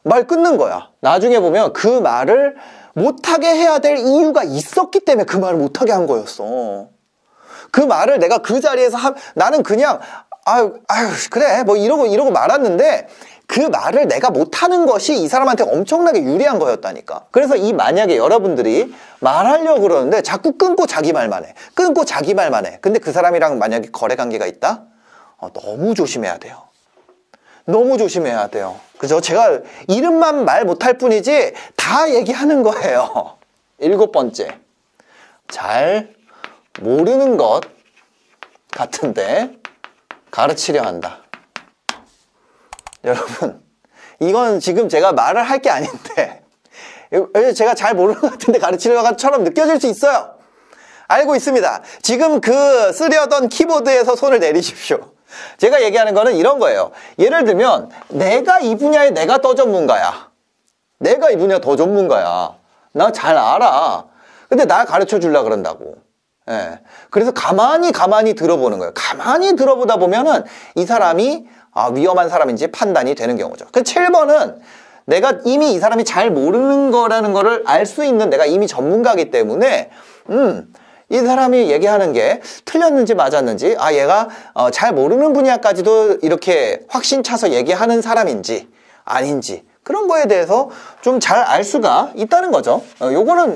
말 끊는 거야. 나중에 보면 그 말을 못하게 해야 될 이유가 있었기 때문에 그 말을 못하게 한 거였어. 그 말을 내가 그 자리에서 나는 그냥 아유 그래 뭐 이러고 말았는데 그 말을 내가 못하는 것이 이 사람한테 엄청나게 유리한 거였다니까. 그래서 만약에 여러분들이 말하려고 그러는데 자꾸 끊고 자기 말만 해. 끊고 자기 말만 해. 근데 그 사람이랑 만약에 거래 관계가 있다? 너무 조심해야 돼요. 너무 조심해야 돼요. 그죠? 제가 이름만 말 못할 뿐이지 다 얘기하는 거예요. 7번째. 잘 모르는 것 같은데 가르치려 한다. 여러분, 이건 지금 제가 말을 할 게 아닌데 제가 잘 모르는 것 같은데 가르치려는 것처럼 느껴질 수 있어요. 알고 있습니다. 지금 그 쓰려던 키보드에서 손을 내리십시오. 제가 얘기하는 거는 이런 거예요. 예를 들면 내가 이 분야에 내가 더 전문가야. 내가 이 분야 더 전문가야. 나 잘 알아. 근데 나 가르쳐 주려고 그런다고. 예. 그래서 가만히 들어보는 거예요. 가만히 들어보다 보면은 이 사람이 위험한 사람인지 판단이 되는 경우죠. 그 7번은 내가 이미 이 사람이 잘 모르는 거라는 거를 알 수 있는 내가 이미 전문가이기 때문에 이 사람이 얘기하는 게 틀렸는지 맞았는지 얘가 잘 모르는 분야까지도 이렇게 확신 차서 얘기하는 사람인지 아닌지 그런 거에 대해서 좀 잘 알 수가 있다는 거죠. 요거는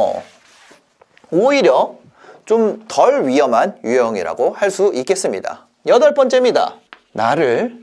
오히려 좀 덜 위험한 유형이라고 할 수 있겠습니다. 8번째입니다. 나를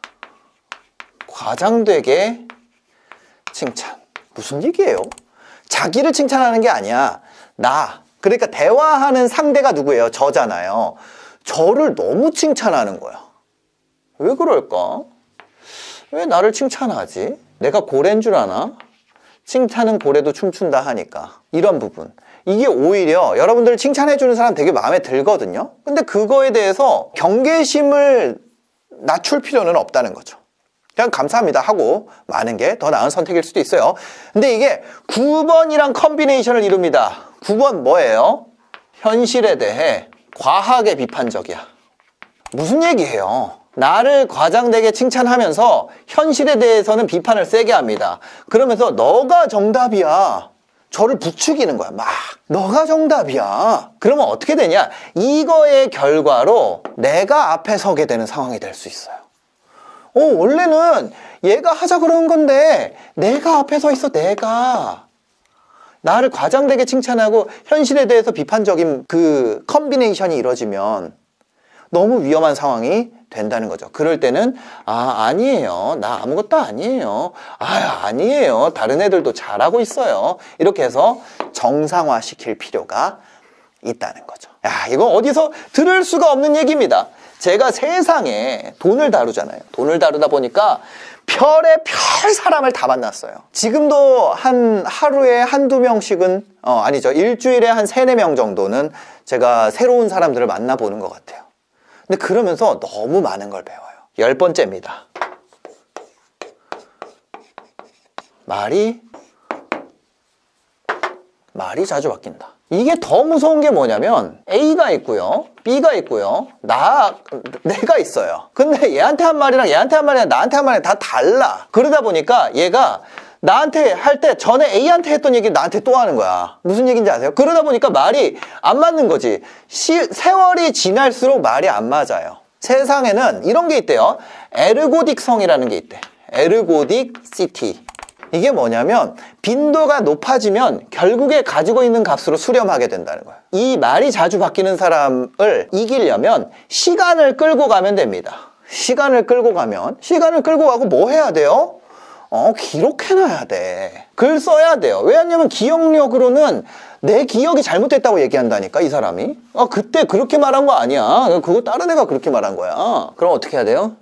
과장되게 칭찬. 무슨 얘기예요? 자기를 칭찬하는 게 아니야. 그러니까 대화하는 상대가 누구예요? 저잖아요. 저를 너무 칭찬하는 거야. 왜 그럴까? 왜 나를 칭찬하지? 내가 고래인 줄 아나? 칭찬은 고래도 춤춘다 하니까. 이런 부분. 이게 오히려 여러분들 칭찬해주는 사람 되게 마음에 들거든요. 근데 그거에 대해서 경계심을 낮출 필요는 없다는 거죠. 그냥 감사합니다 하고 마는 게 더 나은 선택일 수도 있어요. 근데 이게 9번이랑 컨비네이션을 이룹니다. 9번 뭐예요? 현실에 대해 과하게 비판적이야. 무슨 얘기예요? 나를 과장되게 칭찬하면서 현실에 대해서는 비판을 세게 합니다. 그러면서 너가 정답이야. 저를 부추기는 거야. 막 너가 정답이야. 그러면 어떻게 되냐? 이거의 결과로 내가 앞에 서게 되는 상황이 될 수 있어요. 원래는 얘가 하자 그런 건데 내가 앞에 서 있어. 내가 나를 과장되게 칭찬하고 현실에 대해서 비판적인 그 컨비네이션이 이루어지면 너무 위험한 상황이 된다는 거죠. 그럴 때는 아니에요. 나 아무것도 아니에요. 아니에요. 다른 애들도 잘하고 있어요. 이렇게 해서 정상화시킬 필요가 있다는 거죠. 이거 어디서 들을 수가 없는 얘기입니다. 제가 세상에 돈을 다루잖아요. 돈을 다루다 보니까 별의 별 사람을 다 만났어요. 지금도 한 하루에 한두 명씩은 아니죠. 일주일에 한 3-4명 정도는 제가 새로운 사람들을 만나보는 것 같아요. 근데 그러면서 너무 많은 걸 배워요. 10번째입니다. 말이 자주 바뀐다. 이게 더 무서운 게 뭐냐면 A가 있고요, B가 있고요, 내가 있어요. 근데 얘한테 한 말이랑 얘한테 한 말이랑 나한테 한 말이랑 다 달라. 그러다 보니까 얘가 나한테 할 때 전에 A한테 했던 얘기 나한테 또 하는 거야. 무슨 얘기인지 아세요? 그러다 보니까 말이 안 맞는 거지. 세월이 지날수록 말이 안 맞아요. 세상에는 이런 게 있대요. 에르고딕성이라는 게 있대. 에르고딕시티. 이게 뭐냐면 빈도가 높아지면 결국에 가지고 있는 값으로 수렴하게 된다는 거예요. 이 말이 자주 바뀌는 사람을 이기려면 시간을 끌고 가면 됩니다. 시간을 끌고 가고 뭐 해야 돼요? 기록해놔야 돼. 글 써야 돼요. 왜냐면 기억력으로는 내 기억이 잘못됐다고 얘기한다니까, 이 사람이. 그때 그렇게 말한 거 아니야. 그거 다른 애가 그렇게 말한 거야. 그럼 어떻게 해야 돼요?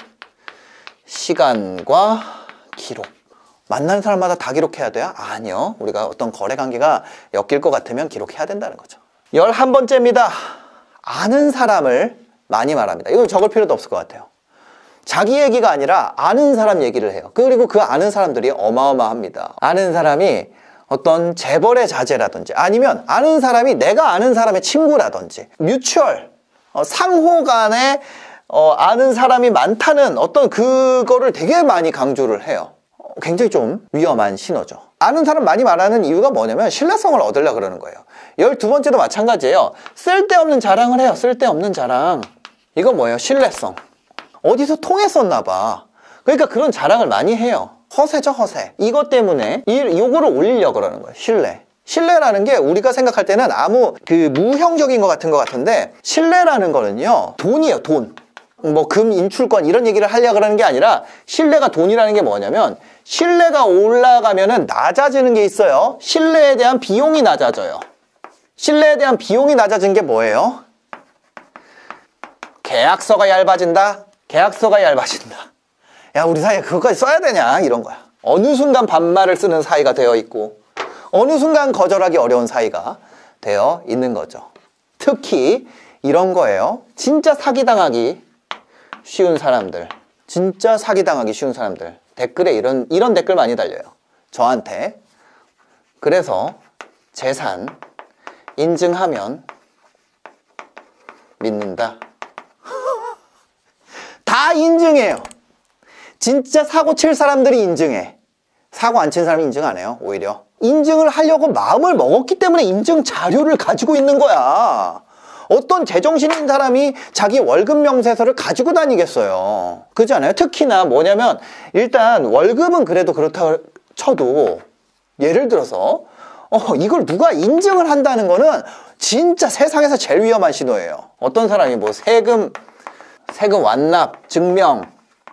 시간과 기록. 만나는 사람마다 다 기록해야 돼요? 아니요. 우리가 어떤 거래 관계가 엮일 것 같으면 기록해야 된다는 거죠. 11번째입니다. 아는 사람을 많이 말합니다. 이거 적을 필요도 없을 것 같아요. 자기 얘기가 아니라 아는 사람 얘기를 해요. 그리고 그 아는 사람들이 어마어마합니다. 아는 사람이 어떤 재벌의 자제라든지 아니면 아는 사람이 내가 아는 사람의 친구라든지 뮤추얼, 상호 간에 아는 사람이 많다는 어떤 그거를 되게 많이 강조를 해요. 굉장히 좀 위험한 신호죠. 아는 사람 많이 말하는 이유가 뭐냐면 신뢰성을 얻으려고 그러는 거예요. 12번째도 마찬가지예요. 쓸데없는 자랑을 해요. 쓸데없는 자랑. 이거 뭐예요? 신뢰성. 어디서 통했었나 봐. 그러니까 그런 자랑을 많이 해요. 허세죠, 허세. 이것 때문에 요거를 올리려고 그러는 거예요. 신뢰. 신뢰라는 게 우리가 생각할 때는 아무 무형적인 것 같은 것 같은데, 신뢰라는 거는요, 돈이에요, 돈. 뭐 금 인출권 이런 얘기를 하려고 그러는 게 아니라, 신뢰가 돈이라는 게 뭐냐면, 신뢰가 올라가면은 낮아지는 게 있어요. 신뢰에 대한 비용이 낮아져요. 신뢰에 대한 비용이 낮아진 게 뭐예요? 계약서가 얇아진다? 계약서가 얇아진다. 야, 우리 사이에 그것까지 써야 되냐? 이런 거야. 어느 순간 반말을 쓰는 사이가 되어 있고, 어느 순간 거절하기 어려운 사이가 되어 있는 거죠. 특히 이런 거예요. 진짜 사기당하기 쉬운 사람들, 진짜 사기당하기 쉬운 사람들, 댓글에 이런 댓글 많이 달려요. 저한테. 그래서 재산 인증하면 믿는다. 다 인증해요. 진짜 사고 칠 사람들이 인증해. 사고 안 친 사람이 인증 안 해요. 오히려 인증을 하려고 마음을 먹었기 때문에 인증 자료를 가지고 있는 거야. 어떤 제정신인 사람이 자기 월급 명세서를 가지고 다니겠어요. 그렇지 않아요? 특히나 뭐냐면, 일단 월급은 그래도 그렇다 쳐도, 예를 들어서 이걸 누가 인증을 한다는 거는 진짜 세상에서 제일 위험한 신호예요. 어떤 사람이 뭐 세금 완납 증명,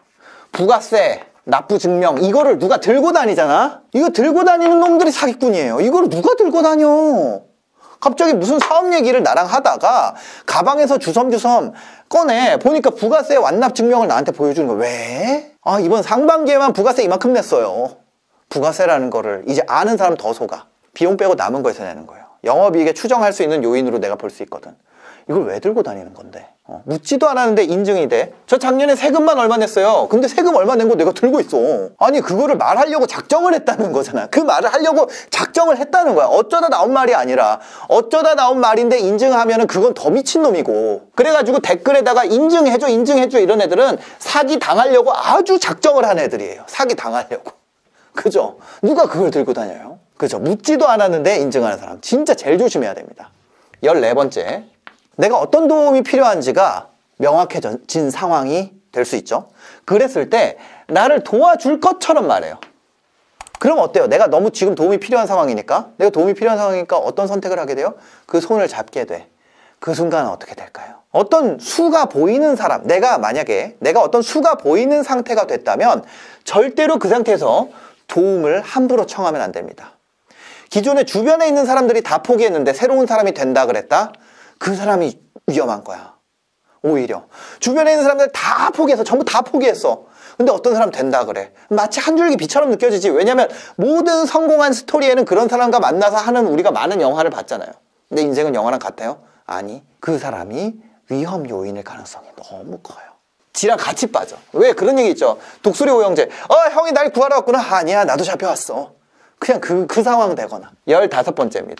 부가세 납부 증명, 이거를 누가 들고 다니잖아? 이거 들고 다니는 놈들이 사기꾼이에요. 이걸 누가 들고 다녀? 갑자기 무슨 사업 얘기를 나랑 하다가 가방에서 주섬주섬 꺼내 보니까 부가세 완납 증명을 나한테 보여주는 거야. 왜? 아, 이번 상반기에만 부가세 이만큼 냈어요. 부가세라는 거를 이제 아는 사람 더 속아. 비용 빼고 남은 거에서 내는 거예요. 영업이익에 추정할 수 있는 요인으로 내가 볼 수 있거든. 이걸 왜 들고 다니는 건데? 묻지도 않았는데 인증이 돼? 저 작년에 세금만 얼마 냈어요. 근데 세금 얼마 낸 거 내가 들고 있어. 아니, 그거를 말하려고 작정을 했다는 거잖아. 그 말을 하려고 작정을 했다는 거야. 어쩌다 나온 말이 아니라, 어쩌다 나온 말인데 인증하면은 그건 더 미친놈이고. 그래가지고 댓글에다가 인증해줘 이런 애들은 사기 당하려고 아주 작정을 한 애들이에요. 사기 당하려고. 그죠? 누가 그걸 들고 다녀요? 그죠? 묻지도 않았는데 인증하는 사람 진짜 제일 조심해야 됩니다. 14번째, 내가 어떤 도움이 필요한지가 명확해진 상황이 될 수 있죠. 그랬을 때 나를 도와줄 것처럼 말해요. 그럼 어때요? 내가 너무 지금 도움이 필요한 상황이니까, 어떤 선택을 하게 돼요? 그 손을 잡게 돼. 그 순간은 어떻게 될까요? 어떤 수가 보이는 사람, 내가 어떤 수가 보이는 상태가 됐다면 절대로 그 상태에서 도움을 함부로 청하면 안 됩니다. 기존에 주변에 있는 사람들이 다 포기했는데 새로운 사람이 된다 그랬다? 그 사람이 위험한 거야. 오히려 주변에 있는 사람들 다 포기해서, 전부 다 포기했어. 근데 어떤 사람 된다 그래. 마치 한 줄기 빛처럼 느껴지지. 왜냐면 모든 성공한 스토리에는 그런 사람과 만나서 하는, 우리가 많은 영화를 봤잖아요. 근데 인생은 영화랑 같아요? 아니, 그 사람이 위험 요인일 가능성이 너무 커요. 지랑 같이 빠져. 왜? 그런 얘기 있죠. 독수리 오형제. 형이 날 구하러 왔구나. 아니야, 나도 잡혀왔어. 그냥 그 상황 되거나. 15번째입니다.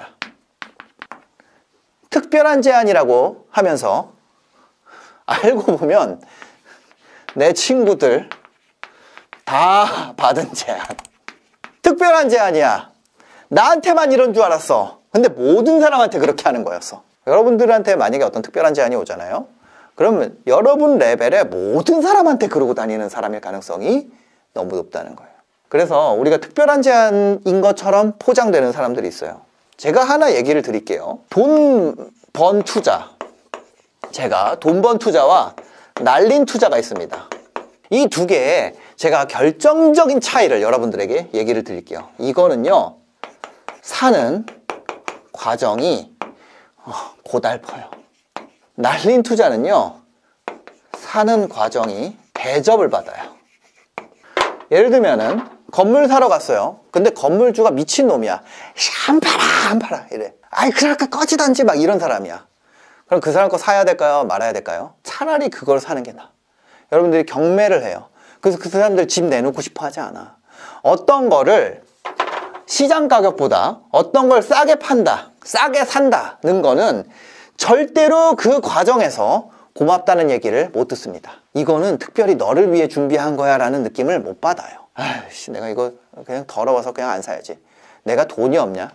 특별한 제안이라고 하면서 알고 보면 내 친구들 다 받은 제안. 특별한 제안이야. 나한테만 이런 줄 알았어. 근데 모든 사람한테 그렇게 하는 거였어. 여러분들한테 만약에 어떤 특별한 제안이 오잖아요. 그러면 여러분 레벨에 모든 사람한테 그러고 다니는 사람일 가능성이 너무 높다는 거예요. 그래서 우리가 특별한 제안인 것처럼 포장되는 사람들이 있어요. 제가 하나 얘기를 드릴게요. 돈 번 투자. 제가 돈 번 투자와 날린 투자가 있습니다. 이 두 개의 제가 결정적인 차이를 여러분들에게 얘기를 드릴게요. 이거는요, 사는 과정이 고달퍼요. 날린 투자는요, 사는 과정이 대접을 받아요. 예를 들면은 건물 사러 갔어요. 근데 건물주가 미친놈이야. 안 팔아 이래. 아이, 그럴까 꺼지던지 막 이런 사람이야. 그럼 그 사람 거 사야 될까요? 말아야 될까요? 차라리 그걸 사는 게 나아. 여러분들이 경매를 해요. 그래서 그 사람들 집 내놓고 싶어 하지 않아. 어떤 거를 시장 가격보다 어떤 걸 싸게 판다, 싸게 산다는 거는 절대로 그 과정에서 고맙다는 얘기를 못 듣습니다. 이거는 특별히 너를 위해 준비한 거야 라는 느낌을 못 받아요. 아이씨, 내가 이거 그냥 더러워서 그냥 안 사야지. 내가 돈이 없냐?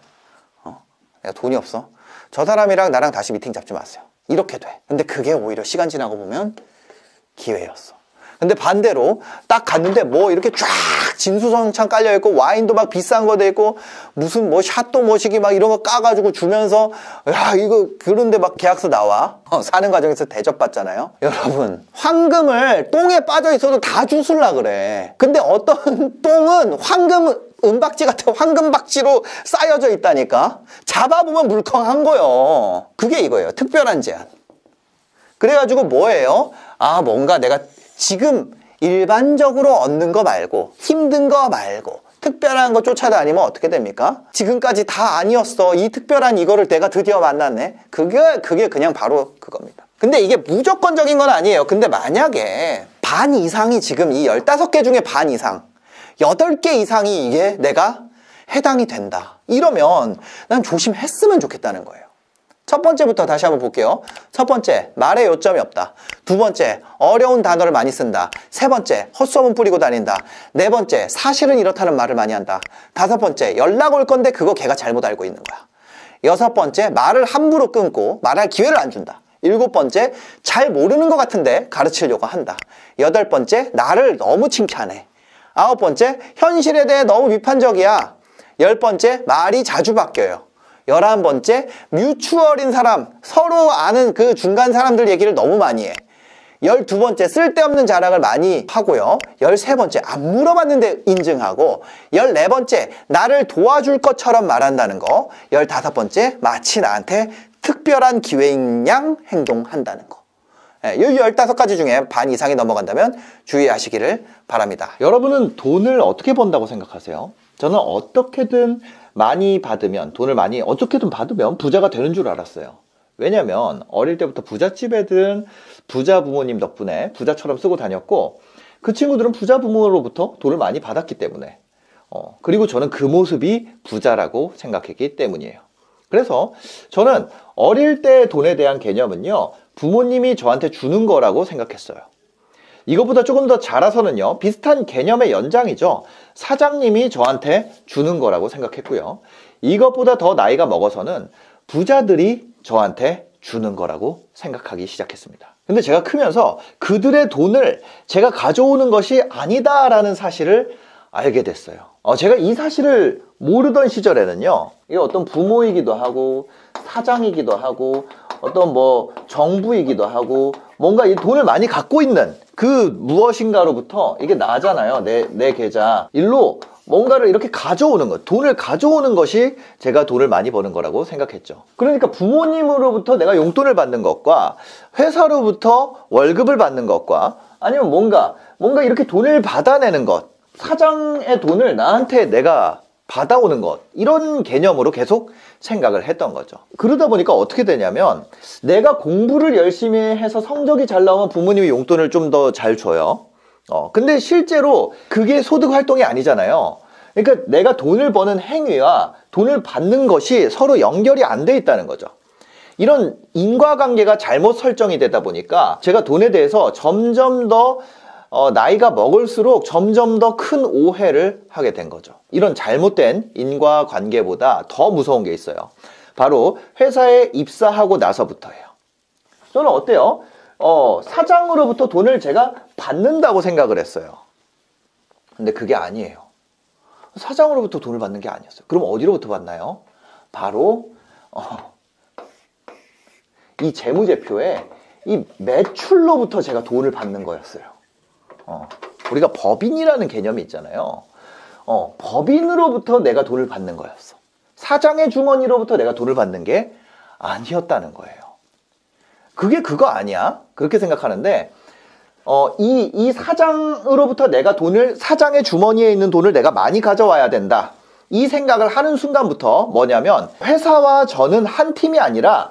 내가 돈이 없어. 저 사람이랑 나랑 다시 미팅 잡지 마세요. 이렇게 돼. 근데 그게 오히려 시간 지나고 보면 기회였어. 근데 반대로 딱 갔는데 뭐 이렇게 쫙 진수성찬 깔려있고 와인도 막 비싼 거 돼 있고 무슨 뭐 샷도 모시기 막 이런 거 까가지고 주면서 야 이거 그런데 막 계약서 나와. 사는 과정에서 대접받잖아요. 여러분 황금을 똥에 빠져 있어도 다 주술라 그래. 근데 어떤 똥은 황금 은박지 같은 황금박지로 쌓여져 있다니까. 잡아보면 물컹한 거요. 그게 이거예요. 특별한 제안. 그래가지고 뭐예요? 아 뭔가 내가 지금 일반적으로 얻는 거 말고 힘든 거 말고 특별한 거 쫓아다니면 어떻게 됩니까? 지금까지 다 아니었어. 이 특별한 이거를 내가 드디어 만났네. 그게 그냥 바로 그겁니다. 근데 이게 무조건적인 건 아니에요. 근데 만약에 반 이상이 지금 이 15개 중에 반 이상 8개 이상이 이게 내가 해당이 된다. 이러면 난 조심했으면 좋겠다는 거예요. 첫 번째부터 다시 한번 볼게요. 첫 번째, 말에 요점이 없다. 두 번째, 어려운 단어를 많이 쓴다. 세 번째, 헛소문 뿌리고 다닌다. 네 번째, 사실은 이렇다는 말을 많이 한다. 다섯 번째, 연락 올 건데 그거 걔가 잘못 알고 있는 거야. 여섯 번째, 말을 함부로 끊고 말할 기회를 안 준다. 일곱 번째, 잘 모르는 것 같은데 가르치려고 한다. 여덟 번째, 나를 너무 칭찬해. 아홉 번째, 현실에 대해 너무 비판적이야. 열 번째, 말이 자주 바뀌어요. 11번째, 뮤추얼인 사람, 서로 아는 그 중간 사람들 얘기를 너무 많이 해. 12번째, 쓸데없는 자랑을 많이 하고요. 13번째, 안 물어봤는데 인증하고. 14번째, 나를 도와줄 것처럼 말한다는 거. 15번째, 마치 나한테 특별한 기회인 양 행동한다는 거. 이 15가지 중에 반 이상이 넘어간다면 주의하시기를 바랍니다. 여러분은 돈을 어떻게 번다고 생각하세요? 저는 어떻게든 많이 받으면, 돈을 많이 어떻게든 받으면 부자가 되는 줄 알았어요. 왜냐면 어릴 때부터 부잣집애들은 부자 부모님 덕분에 부자처럼 쓰고 다녔고, 그 친구들은 부자 부모로부터 돈을 많이 받았기 때문에, 그리고 저는 그 모습이 부자라고 생각했기 때문이에요. 그래서 저는 어릴 때 돈에 대한 개념은요, 부모님이 저한테 주는 거라고 생각했어요. 이것보다 조금 더 자라서는요, 비슷한 개념의 연장이죠. 사장님이 저한테 주는 거라고 생각했고요. 이것보다 더 나이가 먹어서는 부자들이 저한테 주는 거라고 생각하기 시작했습니다. 근데 제가 크면서 그들의 돈을 제가 가져오는 것이 아니다라는 사실을 알게 됐어요. 제가 이 사실을 모르던 시절에는요, 이게 어떤 부모이기도 하고 사장이기도 하고 어떤 뭐 정부이기도 하고 뭔가 이 돈을 많이 갖고 있는 그 무엇인가로부터 이게 나잖아요. 내 계좌 일로 뭔가를 이렇게 가져오는 것, 돈을 가져오는 것이 제가 돈을 많이 버는 거라고 생각했죠. 그러니까 부모님으로부터 내가 용돈을 받는 것과 회사로부터 월급을 받는 것과 아니면 뭔가 이렇게 돈을 받아내는 것, 사장의 돈을 나한테 내가 받아오는 것, 이런 개념으로 계속 생각을 했던 거죠. 그러다 보니까 어떻게 되냐면 내가 공부를 열심히 해서 성적이 잘 나오면 부모님이 용돈을 좀 더 잘 줘요. 근데 실제로 그게 소득 활동이 아니잖아요. 그러니까 내가 돈을 버는 행위와 돈을 받는 것이 서로 연결이 안 돼 있다는 거죠. 이런 인과관계가 잘못 설정이 되다 보니까 제가 돈에 대해서 점점 더 나이가 먹을수록 점점 더 큰 오해를 하게 된 거죠. 이런 잘못된 인과관계보다 더 무서운 게 있어요. 바로 회사에 입사하고 나서부터예요. 저는 어때요? 사장으로부터 돈을 제가 받는다고 생각을 했어요. 근데 그게 아니에요. 사장으로부터 돈을 받는 게 아니었어요. 그럼 어디로부터 받나요? 바로 이 재무제표에 이 매출로부터 제가 돈을 받는 거였어요. 우리가 법인이라는 개념이 있잖아요. 법인으로부터 내가 돈을 받는 거였어. 사장의 주머니로부터 내가 돈을 받는 게 아니었다는 거예요. 그게 그거 아니야? 그렇게 생각하는데 이 사장으로부터 내가 사장의 주머니에 있는 돈을 내가 많이 가져와야 된다. 이 생각을 하는 순간부터 뭐냐면 회사와 저는 한 팀이 아니라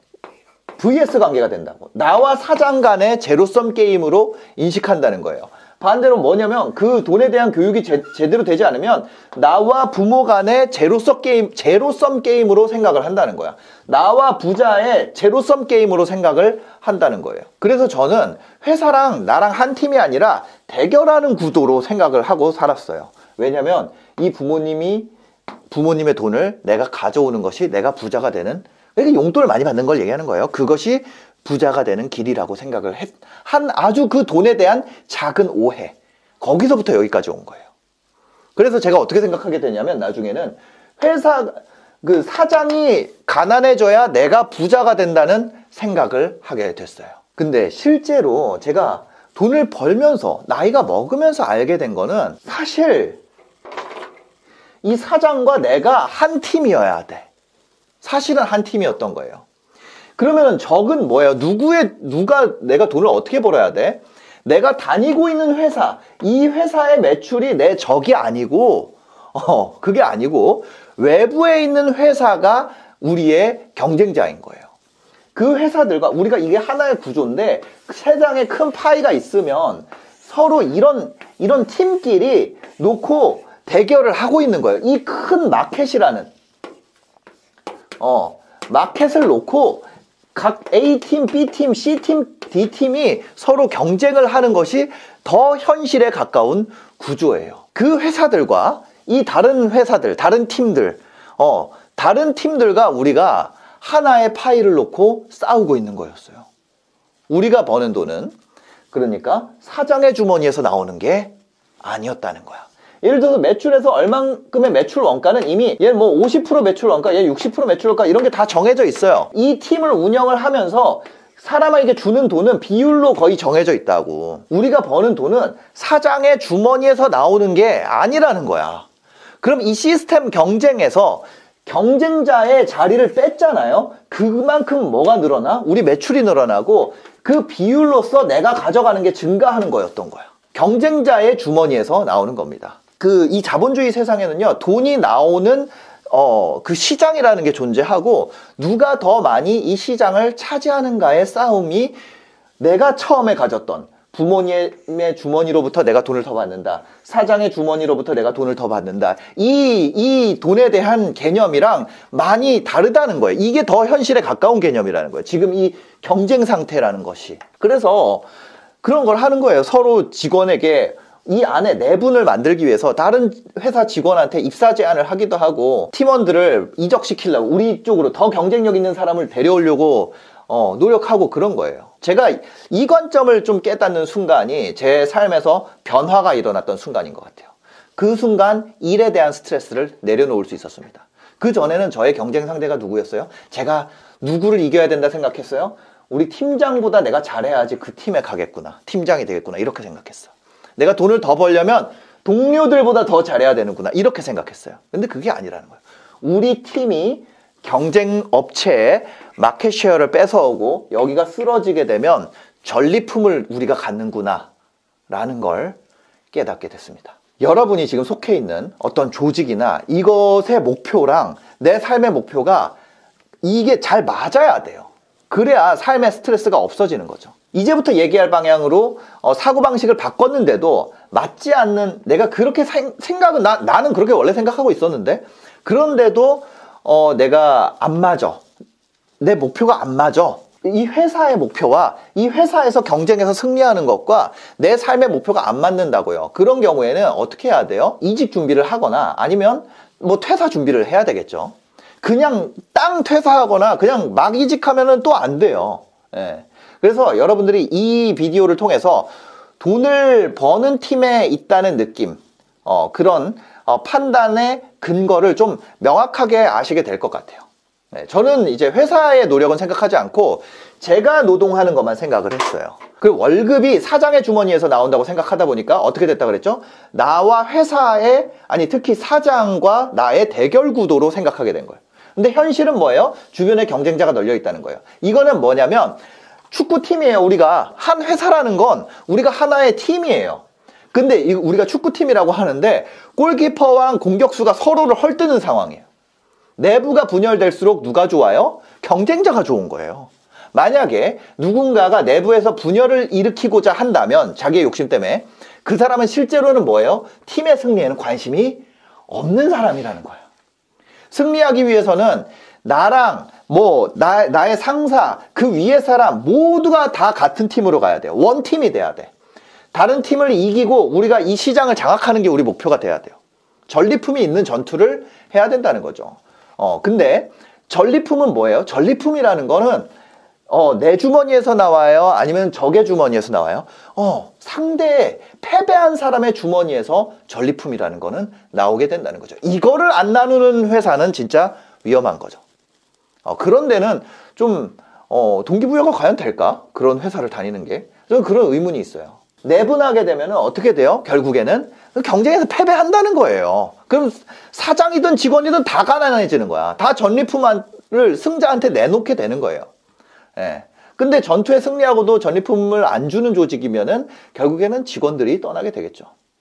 VS 관계가 된다고. 나와 사장 간의 제로섬 게임으로 인식한다는 거예요. 반대로 뭐냐면 그 돈에 대한 교육이 제대로 되지 않으면 나와 부모 간의 제로섬 게임으로 생각을 한다는 거야. 나와 부자의 제로섬 게임으로 생각을 한다는 거예요. 그래서 저는 회사랑 나랑 한 팀이 아니라 대결하는 구도로 생각을 하고 살았어요. 왜냐면 이 부모님의 돈을 내가 가져오는 것이 내가 부자가 되는, 그러니까 용돈을 많이 받는 걸 얘기하는 거예요. 그것이 부자가 되는 길이라고 생각을 한 아주 그 돈에 대한 작은 오해, 거기서부터 여기까지 온 거예요. 그래서 제가 어떻게 생각하게 되냐면 나중에는 회사 그 사장이 가난해져야 내가 부자가 된다는 생각을 하게 됐어요. 근데 실제로 제가 돈을 벌면서 나이가 먹으면서 알게 된 거는 사실 이 사장과 내가 한 팀이어야 돼. 사실은 한 팀이었던 거예요. 그러면 적은 뭐예요? 누가 내가 돈을 어떻게 벌어야 돼? 내가 다니고 있는 회사, 이 회사의 매출이 내 적이 아니고, 그게 아니고, 외부에 있는 회사가 우리의 경쟁자인 거예요. 그 회사들과, 우리가 이게 하나의 구조인데, 세상에 큰 파이가 있으면 서로 이런 팀끼리 놓고 대결을 하고 있는 거예요. 이 큰 마켓이라는, 마켓을 놓고 각 A팀, B팀, C팀, D팀이 서로 경쟁을 하는 것이 더 현실에 가까운 구조예요. 그 회사들과 이 다른 회사들, 다른 팀들과 우리가 하나의 파이를 놓고 싸우고 있는 거였어요. 우리가 버는 돈은 그러니까 사장의 주머니에서 나오는 게 아니었다는 거야. 예를 들어서 매출에서 얼만큼의 매출 원가는 이미 얘 뭐 50% 매출 원가, 얘 60% 매출 원가 이런 게 다 정해져 있어요. 이 팀을 운영을 하면서 사람에게 주는 돈은 비율로 거의 정해져 있다고. 우리가 버는 돈은 사장의 주머니에서 나오는 게 아니라는 거야. 그럼 이 시스템 경쟁에서 경쟁자의 자리를 뺐잖아요. 그만큼 뭐가 늘어나? 우리 매출이 늘어나고 그 비율로서 내가 가져가는 게 증가하는 거였던 거야. 경쟁자의 주머니에서 나오는 겁니다. 이 자본주의 세상에는요, 돈이 나오는 그 시장이라는 게 존재하고 누가 더 많이 이 시장을 차지하는가의 싸움이 내가 처음에 가졌던 부모님의 주머니로부터 내가 돈을 더 받는다, 사장의 주머니로부터 내가 돈을 더 받는다, 이 돈에 대한 개념이랑 많이 다르다는 거예요. 이게 더 현실에 가까운 개념이라는 거예요. 지금 이 경쟁 상태라는 것이. 그래서 그런 걸 하는 거예요. 서로 직원에게 이 안에 내분을 만들기 위해서 다른 회사 직원한테 입사 제안을 하기도 하고, 팀원들을 이적시키려고 우리 쪽으로 더 경쟁력 있는 사람을 데려오려고 노력하고 그런 거예요. 제가 이 관점을 좀 깨닫는 순간이 제 삶에서 변화가 일어났던 순간인 것 같아요. 그 순간 일에 대한 스트레스를 내려놓을 수 있었습니다. 그 전에는 저의 경쟁 상대가 누구였어요? 제가 누구를 이겨야 된다 생각했어요? 우리 팀장보다 내가 잘해야지 그 팀에 가겠구나, 팀장이 되겠구나, 이렇게 생각했어. 내가 돈을 더 벌려면 동료들보다 더 잘해야 되는구나, 이렇게 생각했어요. 근데 그게 아니라는 거예요. 우리 팀이 경쟁 업체에 마켓 쉐어를 뺏어오고 여기가 쓰러지게 되면 전리품을 우리가 갖는구나 라는 걸 깨닫게 됐습니다. 여러분이 지금 속해 있는 어떤 조직이나 이것의 목표랑 내 삶의 목표가 이게 잘 맞아야 돼요. 그래야 삶의 스트레스가 없어지는 거죠. 이제부터 얘기할 방향으로 사고방식을 바꿨는데도 맞지 않는, 내가 그렇게 생각은 나는 그렇게 원래 생각하고 있었는데 그런데도 내가 안 맞아, 내 목표가 안 맞아, 이 회사의 목표와 이 회사에서 경쟁해서 승리하는 것과 내 삶의 목표가 안 맞는다고요. 그런 경우에는 어떻게 해야 돼요? 이직 준비를 하거나 아니면 뭐 퇴사 준비를 해야 되겠죠. 그냥 땅 퇴사하거나 그냥 막 이직하면은 또 안 돼요. 예. 그래서 여러분들이 이 비디오를 통해서 돈을 버는 팀에 있다는 느낌, 그런 판단의 근거를 좀 명확하게 아시게 될 것 같아요. 네, 저는 이제 회사의 노력은 생각하지 않고 제가 노동하는 것만 생각을 했어요. 그 월급이 사장의 주머니에서 나온다고 생각하다 보니까 어떻게 됐다 그랬죠? 나와 회사의, 아니 특히 사장과 나의 대결 구도로 생각하게 된 거예요. 근데 현실은 뭐예요? 주변에 경쟁자가 널려 있다는 거예요. 이거는 뭐냐면 축구팀이에요. 우리가 한 회사라는 건 우리가 하나의 팀이에요. 근데 우리가 축구팀이라고 하는데 골키퍼와 공격수가 서로를 헐뜯는 상황이에요. 내부가 분열될수록 누가 좋아요? 경쟁자가 좋은 거예요. 만약에 누군가가 내부에서 분열을 일으키고자 한다면, 자기의 욕심 때문에, 그 사람은 실제로는 뭐예요? 팀의 승리에는 관심이 없는 사람이라는 거예요. 승리하기 위해서는 나랑 나의 상사, 그 위에 사람 모두가 다 같은 팀으로 가야 돼요. 원팀이 돼야 돼. 다른 팀을 이기고 우리가 이 시장을 장악하는 게 우리 목표가 돼야 돼요. 전리품이 있는 전투를 해야 된다는 거죠. 근데 전리품은 뭐예요? 전리품이라는 거는 내 주머니에서 나와요? 아니면 적의 주머니에서 나와요? 상대 패배한 사람의 주머니에서 전리품이라는 거는 나오게 된다는 거죠. 이거를 안 나누는 회사는 진짜 위험한 거죠. 그런 데는 좀 동기부여가 과연 될까? 그런 회사를 다니는 게. 저는 그런 의문이 있어요. 내분하게 되면 어떻게 돼요? 결국에는 경쟁에서 패배한다는 거예요. 그럼 사장이든 직원이든 다 가난해지는 거야. 다 전리품을 승자한테 내놓게 되는 거예요. 예. 근데 전투에 승리하고도 전리품을 안 주는 조직이면은 결국에는 직원들이 떠나게 되겠죠.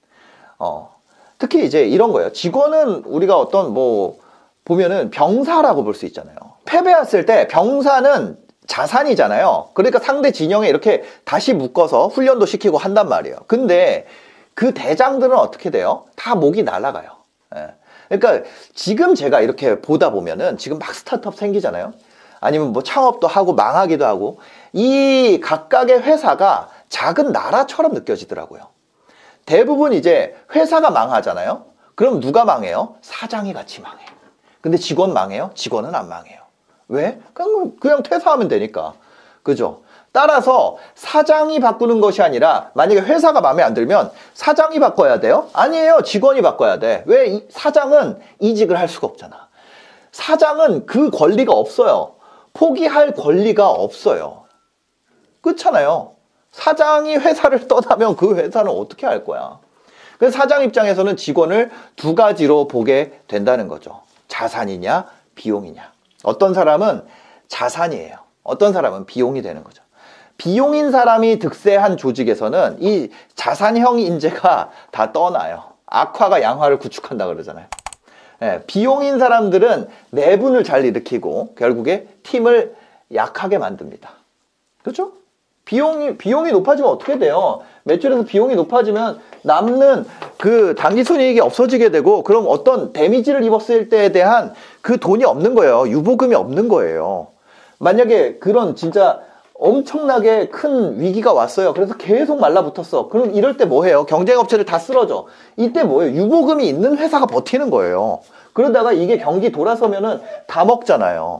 특히 이제 이런 거예요. 직원은 우리가 보면은 병사라고 볼 수 있잖아요. 패배했을 때 병사는 자산이잖아요. 그러니까 상대 진영에 이렇게 다시 묶어서 훈련도 시키고 한단 말이에요. 근데 그 대장들은 어떻게 돼요? 다 목이 날아가요. 예. 그러니까 지금 제가 이렇게 보다 보면은 지금 막 스타트업 생기잖아요. 아니면 창업도 하고 망하기도 하고 이 각각의 회사가 작은 나라처럼 느껴지더라고요. 대부분 이제 회사가 망하잖아요. 그럼 누가 망해요? 사장이 같이 망해. 근데 직원 망해요? 직원은 안 망해요. 왜? 그냥 퇴사하면 되니까. 그죠? 따라서 사장이 바꾸는 것이 아니라 만약에 회사가 마음에 안 들면 사장이 바꿔야 돼요? 아니에요. 직원이 바꿔야 돼. 왜? 사장은 이직을 할 수가 없잖아. 사장은 그 권리가 없어요. 포기할 권리가 없어요. 그렇잖아요. 사장이 회사를 떠나면 그 회사는 어떻게 할 거야? 그래서 사장 입장에서는 직원을 두 가지로 보게 된다는 거죠. 자산이냐, 비용이냐. 어떤 사람은 자산이에요. 어떤 사람은 비용이 되는 거죠. 비용인 사람이 득세한 조직에서는 이 자산형 인재가 다 떠나요. 악화가 양화를 구축한다 그러잖아요. 예, 비용인 사람들은 내분을 잘 일으키고 결국에 팀을 약하게 만듭니다. 그렇죠? 비용이 높아지면 어떻게 돼요? 매출에서 비용이 높아지면 남는 그 당기순이익이 없어지게 되고 그럼 어떤 데미지를 입었을 때에 대한 그 돈이 없는 거예요. 유보금이 없는 거예요. 만약에 그런 진짜 엄청나게 큰 위기가 왔어요. 그래서 계속 말라붙었어. 그럼 이럴 때 뭐 해요? 경쟁업체들 다 쓰러져. 이때 뭐예요? 유보금이 있는 회사가 버티는 거예요. 그러다가 이게 경기 돌아서면은 다 먹잖아요.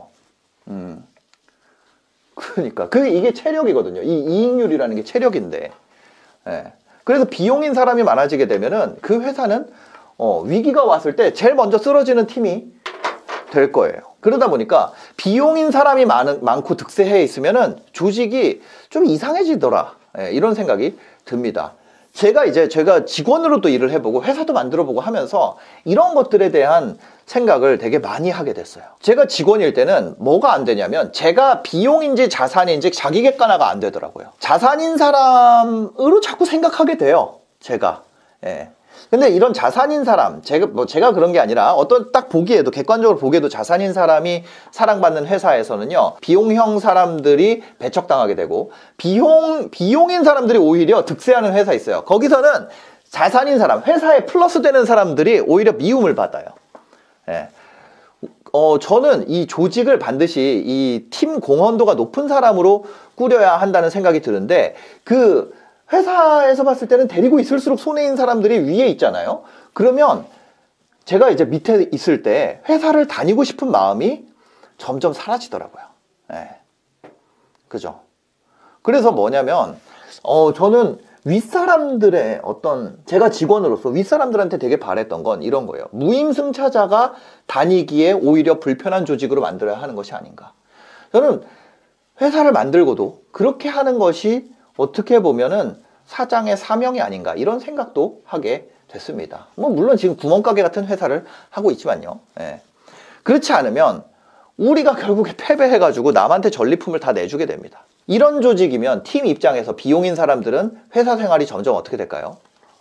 그러니까 이게 체력이거든요. 이 이익률이라는 게 체력인데. 예. 그래서 비용인 사람이 많아지게 되면은 그 회사는 위기가 왔을 때 제일 먼저 쓰러지는 팀이 될 거예요. 그러다 보니까 비용인 사람이 많고 득세해 있으면은 조직이 좀 이상해지더라. 예, 이런 생각이 듭니다. 제가 직원으로도 일을 해보고 회사도 만들어보고 하면서 이런 것들에 대한 생각을 되게 많이 하게 됐어요. 제가 직원일 때는 뭐가 안 되냐면 제가 비용인지 자산인지 자기 객관화가 안 되더라고요. 자산인 사람으로 자꾸 생각하게 돼요. 제가. 예. 근데 이런 자산인 사람, 제가 그런 게 아니라 딱 보기에도, 객관적으로 보기에도 자산인 사람이 사랑받는 회사에서는요, 비용형 사람들이 배척당하게 되고, 비용인 사람들이 오히려 득세하는 회사 있어요. 거기서는 자산인 사람, 회사에 플러스 되는 사람들이 오히려 미움을 받아요. 예. 저는 이 조직을 반드시 이 팀 공헌도가 높은 사람으로 꾸려야 한다는 생각이 드는데, 회사에서 봤을 때는 데리고 있을수록 손해인 사람들이 위에 있잖아요. 그러면 제가 이제 밑에 있을 때 회사를 다니고 싶은 마음이 점점 사라지더라고요. 네. 그죠? 그래서 뭐냐면 저는 윗사람들의 제가 직원으로서 윗사람들한테 되게 바랬던 건 이런 거예요. 무임승차자가 다니기에 오히려 불편한 조직으로 만들어야 하는 것이 아닌가. 저는 회사를 만들고도 그렇게 하는 것이 어떻게 보면은 사장의 사명이 아닌가 이런 생각도 하게 됐습니다. 물론 지금 구멍가게 같은 회사를 하고 있지만요. 예. 그렇지 않으면 우리가 결국에 패배해가지고 남한테 전리품을 다 내주게 됩니다. 이런 조직이면 팀 입장에서 비용인 사람들은 회사 생활이 점점 어떻게 될까요?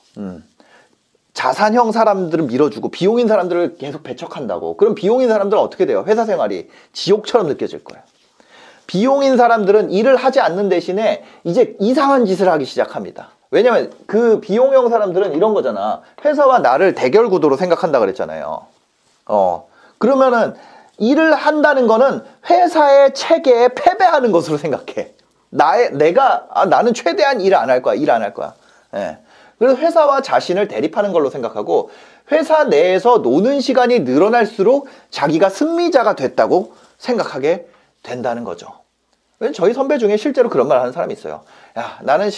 자산형 사람들은 밀어주고 비용인 사람들을 계속 배척한다고. 그럼 비용인 사람들은 어떻게 돼요? 회사 생활이 지옥처럼 느껴질 거예요. 비용인 사람들은 일을 하지 않는 대신에 이제 이상한 짓을 하기 시작합니다. 왜냐면 그 비용형 사람들은 이런 거잖아. 회사와 나를 대결 구도로 생각한다 그랬잖아요. 그러면은 일을 한다는 거는 회사의 체계에 패배하는 것으로 생각해. 나는 최대한 일 안 할 거야. 일 안 할 거야. 예. 그래서 회사와 자신을 대립하는 걸로 생각하고 회사 내에서 노는 시간이 늘어날수록 자기가 승리자가 됐다고 생각하게 된다는 거죠. 왜냐면 저희 선배 중에 실제로 그런 말 하는 사람이 있어요. 야, 나는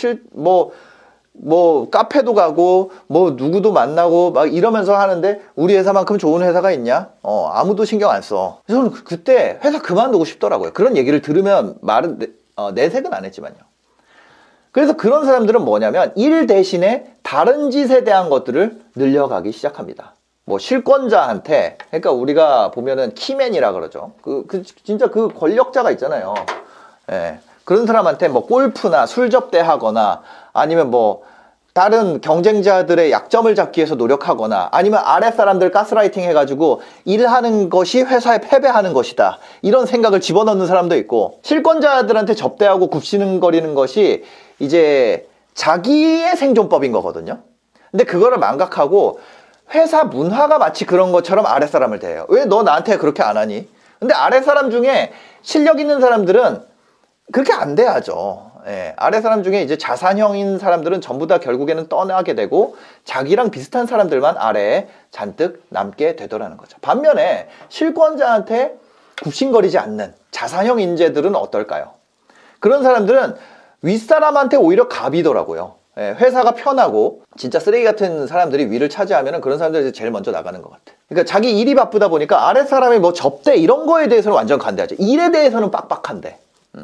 카페도 가고, 누구도 만나고, 막 이러면서 하는데, 우리 회사만큼 좋은 회사가 있냐? 아무도 신경 안 써. 저는 그때 회사 그만두고 싶더라고요. 그런 얘기를 들으면 말은, 내색은 안 했지만요. 그래서 그런 사람들은 뭐냐면, 일 대신에 다른 짓에 대한 것들을 늘려가기 시작합니다. 실권자한테, 그러니까 우리가 보면은 키맨이라 그러죠. 진짜 그 권력자가 있잖아요. 예. 그런 사람한테 골프나 술 접대하거나 아니면 다른 경쟁자들의 약점을 잡기 위해서 노력하거나 아니면 아랫 사람들 가스라이팅 해가지고 일하는 것이 회사에 패배하는 것이다. 이런 생각을 집어넣는 사람도 있고 실권자들한테 접대하고 굽신거리는 것이 이제 자기의 생존법인 거거든요. 근데 그거를 망각하고 회사 문화가 마치 그런 것처럼 아랫 사람을 대해요. 왜 너 나한테 그렇게 안 하니? 근데 아랫 사람 중에 실력 있는 사람들은 그렇게 안 돼야죠. 예, 아래 사람 중에 이제 자산형인 사람들은 전부 다 결국에는 떠나게 되고 자기랑 비슷한 사람들만 아래에 잔뜩 남게 되더라는 거죠. 반면에 실권자한테 굽신거리지 않는 자산형 인재들은 어떨까요? 그런 사람들은 윗사람한테 오히려 갑이더라고요. 예, 회사가 편하고 진짜 쓰레기 같은 사람들이 위를 차지하면 그런 사람들이 제일 먼저 나가는 것 같아요. 그러니까 자기 일이 바쁘다 보니까 아랫사람이 접대 이런 거에 대해서는 완전 관대하죠. 일에 대해서는 빡빡한데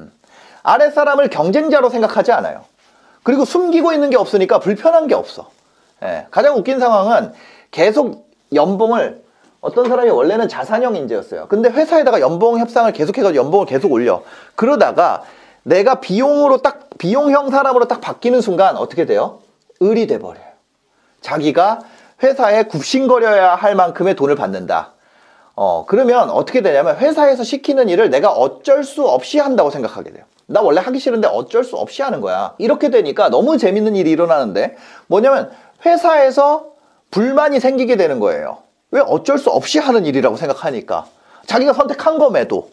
아랫사람을 경쟁자로 생각하지 않아요. 그리고 숨기고 있는 게 없으니까 불편한 게 없어. 예, 가장 웃긴 상황은 계속 연봉을 어떤 사람이 원래는 자산형 인재였어요. 근데 회사에다가 연봉 협상을 계속해서 연봉을 계속 올려. 그러다가 내가 비용형 사람으로 딱 바뀌는 순간 어떻게 돼요? 을이 돼버려요. 자기가 회사에 굽신거려야 할 만큼의 돈을 받는다. 그러면 어떻게 되냐면 회사에서 시키는 일을 내가 어쩔 수 없이 한다고 생각하게 돼요. 나 원래 하기 싫은데 어쩔 수 없이 하는 거야. 이렇게 되니까 너무 재밌는 일이 일어나는데 뭐냐면 회사에서 불만이 생기게 되는 거예요. 왜 어쩔 수 없이 하는 일이라고 생각하니까. 자기가 선택한 검에도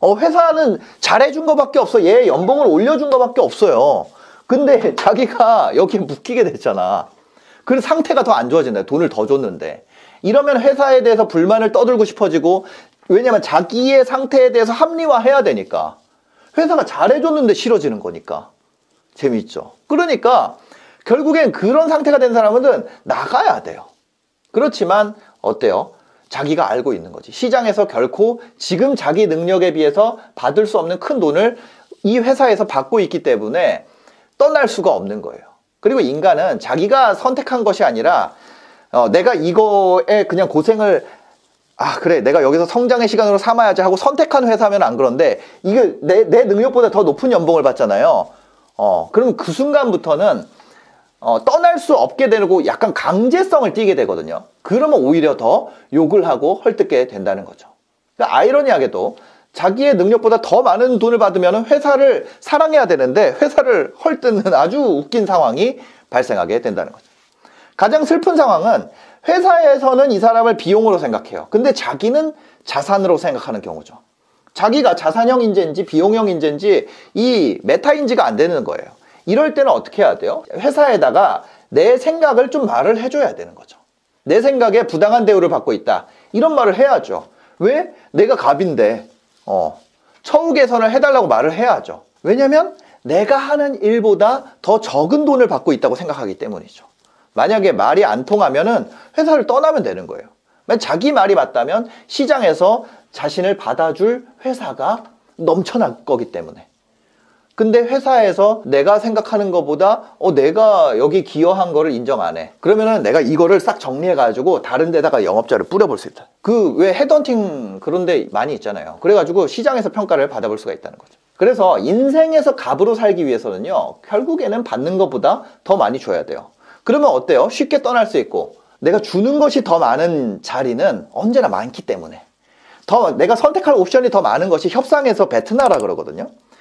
회사는 잘해준 거밖에 없어. 얘 연봉을 올려준 거밖에 없어요. 근데 자기가 여기 묶이게 됐잖아. 그래서 상태가 더 안 좋아진다. 돈을 더 줬는데. 이러면 회사에 대해서 불만을 떠들고 싶어지고 왜냐면 자기의 상태에 대해서 합리화해야 되니까. 회사가 잘해줬는데 싫어지는 거니까. 재미있죠. 그러니까 결국엔 그런 상태가 된 사람은 나가야 돼요. 그렇지만 어때요? 자기가 알고 있는 거지. 시장에서 결코 지금 자기 능력에 비해서 받을 수 없는 큰 돈을 이 회사에서 받고 있기 때문에 떠날 수가 없는 거예요. 그리고 인간은 자기가 선택한 것이 아니라 내가 이거에 그냥 고생을 그래 내가 여기서 성장의 시간으로 삼아야지 하고 선택한 회사면 안 그런데 이게 내 능력보다 더 높은 연봉을 받잖아요. 그럼 그 순간부터는 떠날 수 없게 되고 약간 강제성을 띠게 되거든요. 그러면 오히려 더 욕을 하고 헐뜯게 된다는 거죠. 그러니까 아이러니하게도 자기의 능력보다 더 많은 돈을 받으면 회사를 사랑해야 되는데 회사를 헐뜯는 아주 웃긴 상황이 발생하게 된다는 거죠. 가장 슬픈 상황은 회사에서는 이 사람을 비용으로 생각해요. 근데 자기는 자산으로 생각하는 경우죠. 자기가 자산형 인재인지 비용형 인재인지 이 메타인지가 안 되는 거예요. 이럴 때는 어떻게 해야 돼요? 회사에다가 내 생각을 좀 말을 해줘야 되는 거죠. 내 생각에 부당한 대우를 받고 있다. 이런 말을 해야죠. 왜? 내가 갑인데 처우 개선을 해달라고 말을 해야죠. 왜냐면 내가 하는 일보다 더 적은 돈을 받고 있다고 생각하기 때문이죠. 만약에 말이 안 통하면은 회사를 떠나면 되는 거예요. 자기 말이 맞다면 시장에서 자신을 받아줄 회사가 넘쳐날 거기 때문에. 근데 회사에서 내가 생각하는 것보다 내가 여기 기여한 거를 인정 안 해. 그러면은 내가 이거를 싹 정리해가지고 다른 데다가 영업자를 뿌려볼 수 있다. 왜 헤드헌팅 그런 데 많이 있잖아요. 그래가지고 시장에서 평가를 받아볼 수가 있다는 거죠. 그래서 인생에서 갑으로 살기 위해서는요. 결국에는 받는 것보다 더 많이 줘야 돼요. 그러면 어때요? 쉽게 떠날 수 있고 내가 주는 것이 더 많은 자리는 언제나 많기 때문에 내가 선택할 옵션이 더 많은 것이 협상에서 베트나라 그러거든요.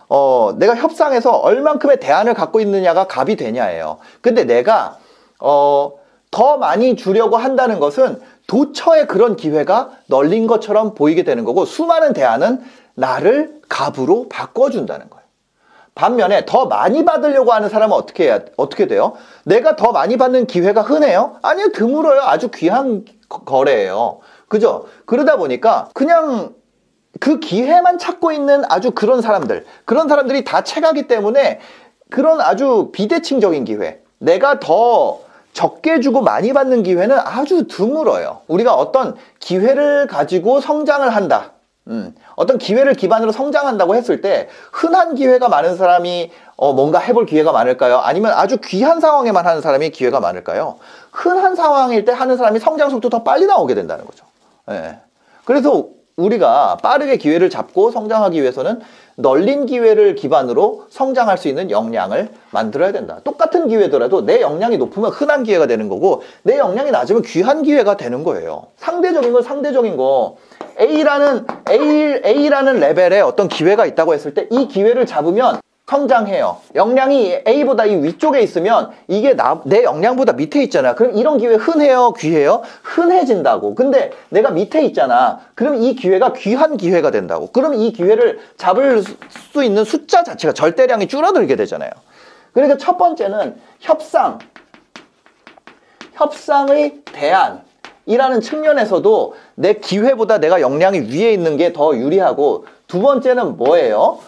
내가 협상에서 얼만큼의 대안을 갖고 있느냐가 값이 되냐예요. 근데 내가 더 많이 주려고 한다는 것은 도처에 그런 기회가 널린 것처럼 보이게 되는 거고, 수많은 대안은 나를 값으로 바꿔준다는 거예요. 반면에 더 많이 받으려고 하는 사람은 어떻게 돼요? 내가 더 많이 받는 기회가 흔해요? 아니요, 드물어요. 아주 귀한 거래예요. 그죠? 그러다 보니까 그냥 그 기회만 찾고 있는 아주 그런 사람들이 다 채가기 때문에 그런 아주 비대칭적인 기회, 내가 더 적게 주고 많이 받는 기회는 아주 드물어요. 우리가 어떤 기회를 가지고 성장을 한다, 어떤 기회를 기반으로 성장한다고 했을 때 흔한 기회가 많은 사람이 뭔가 해볼 기회가 많을까요? 아니면 아주 귀한 상황에만 하는 사람이 기회가 많을까요? 흔한 상황일 때 하는 사람이 성장 속도 더 빨리 나오게 된다는 거죠. 예. 그래서 우리가 빠르게 기회를 잡고 성장하기 위해서는 널린 기회를 기반으로 성장할 수 있는 역량을 만들어야 된다. 똑같은 기회더라도 내 역량이 높으면 흔한 기회가 되는 거고, 내 역량이 낮으면 귀한 기회가 되는 거예요. 상대적인 건 상대적인 거. A라는 레벨에 어떤 기회가 있다고 했을 때 이 기회를 잡으면 성장해요. 역량이 A보다 이 위쪽에 있으면 이게 내 역량보다 밑에 있잖아. 그럼 이런 기회 흔해요? 귀해요? 흔해진다고. 근데 내가 밑에 있잖아. 그럼 이 기회가 귀한 기회가 된다고. 그럼 이 기회를 잡을 수 있는 숫자 자체가, 절대량이 줄어들게 되잖아요. 그러니까 첫 번째는 협상의 대안이라는 측면에서도 내 기회보다 내가 역량이 위에 있는 게 더 유리하고, 두 번째는 뭐예요?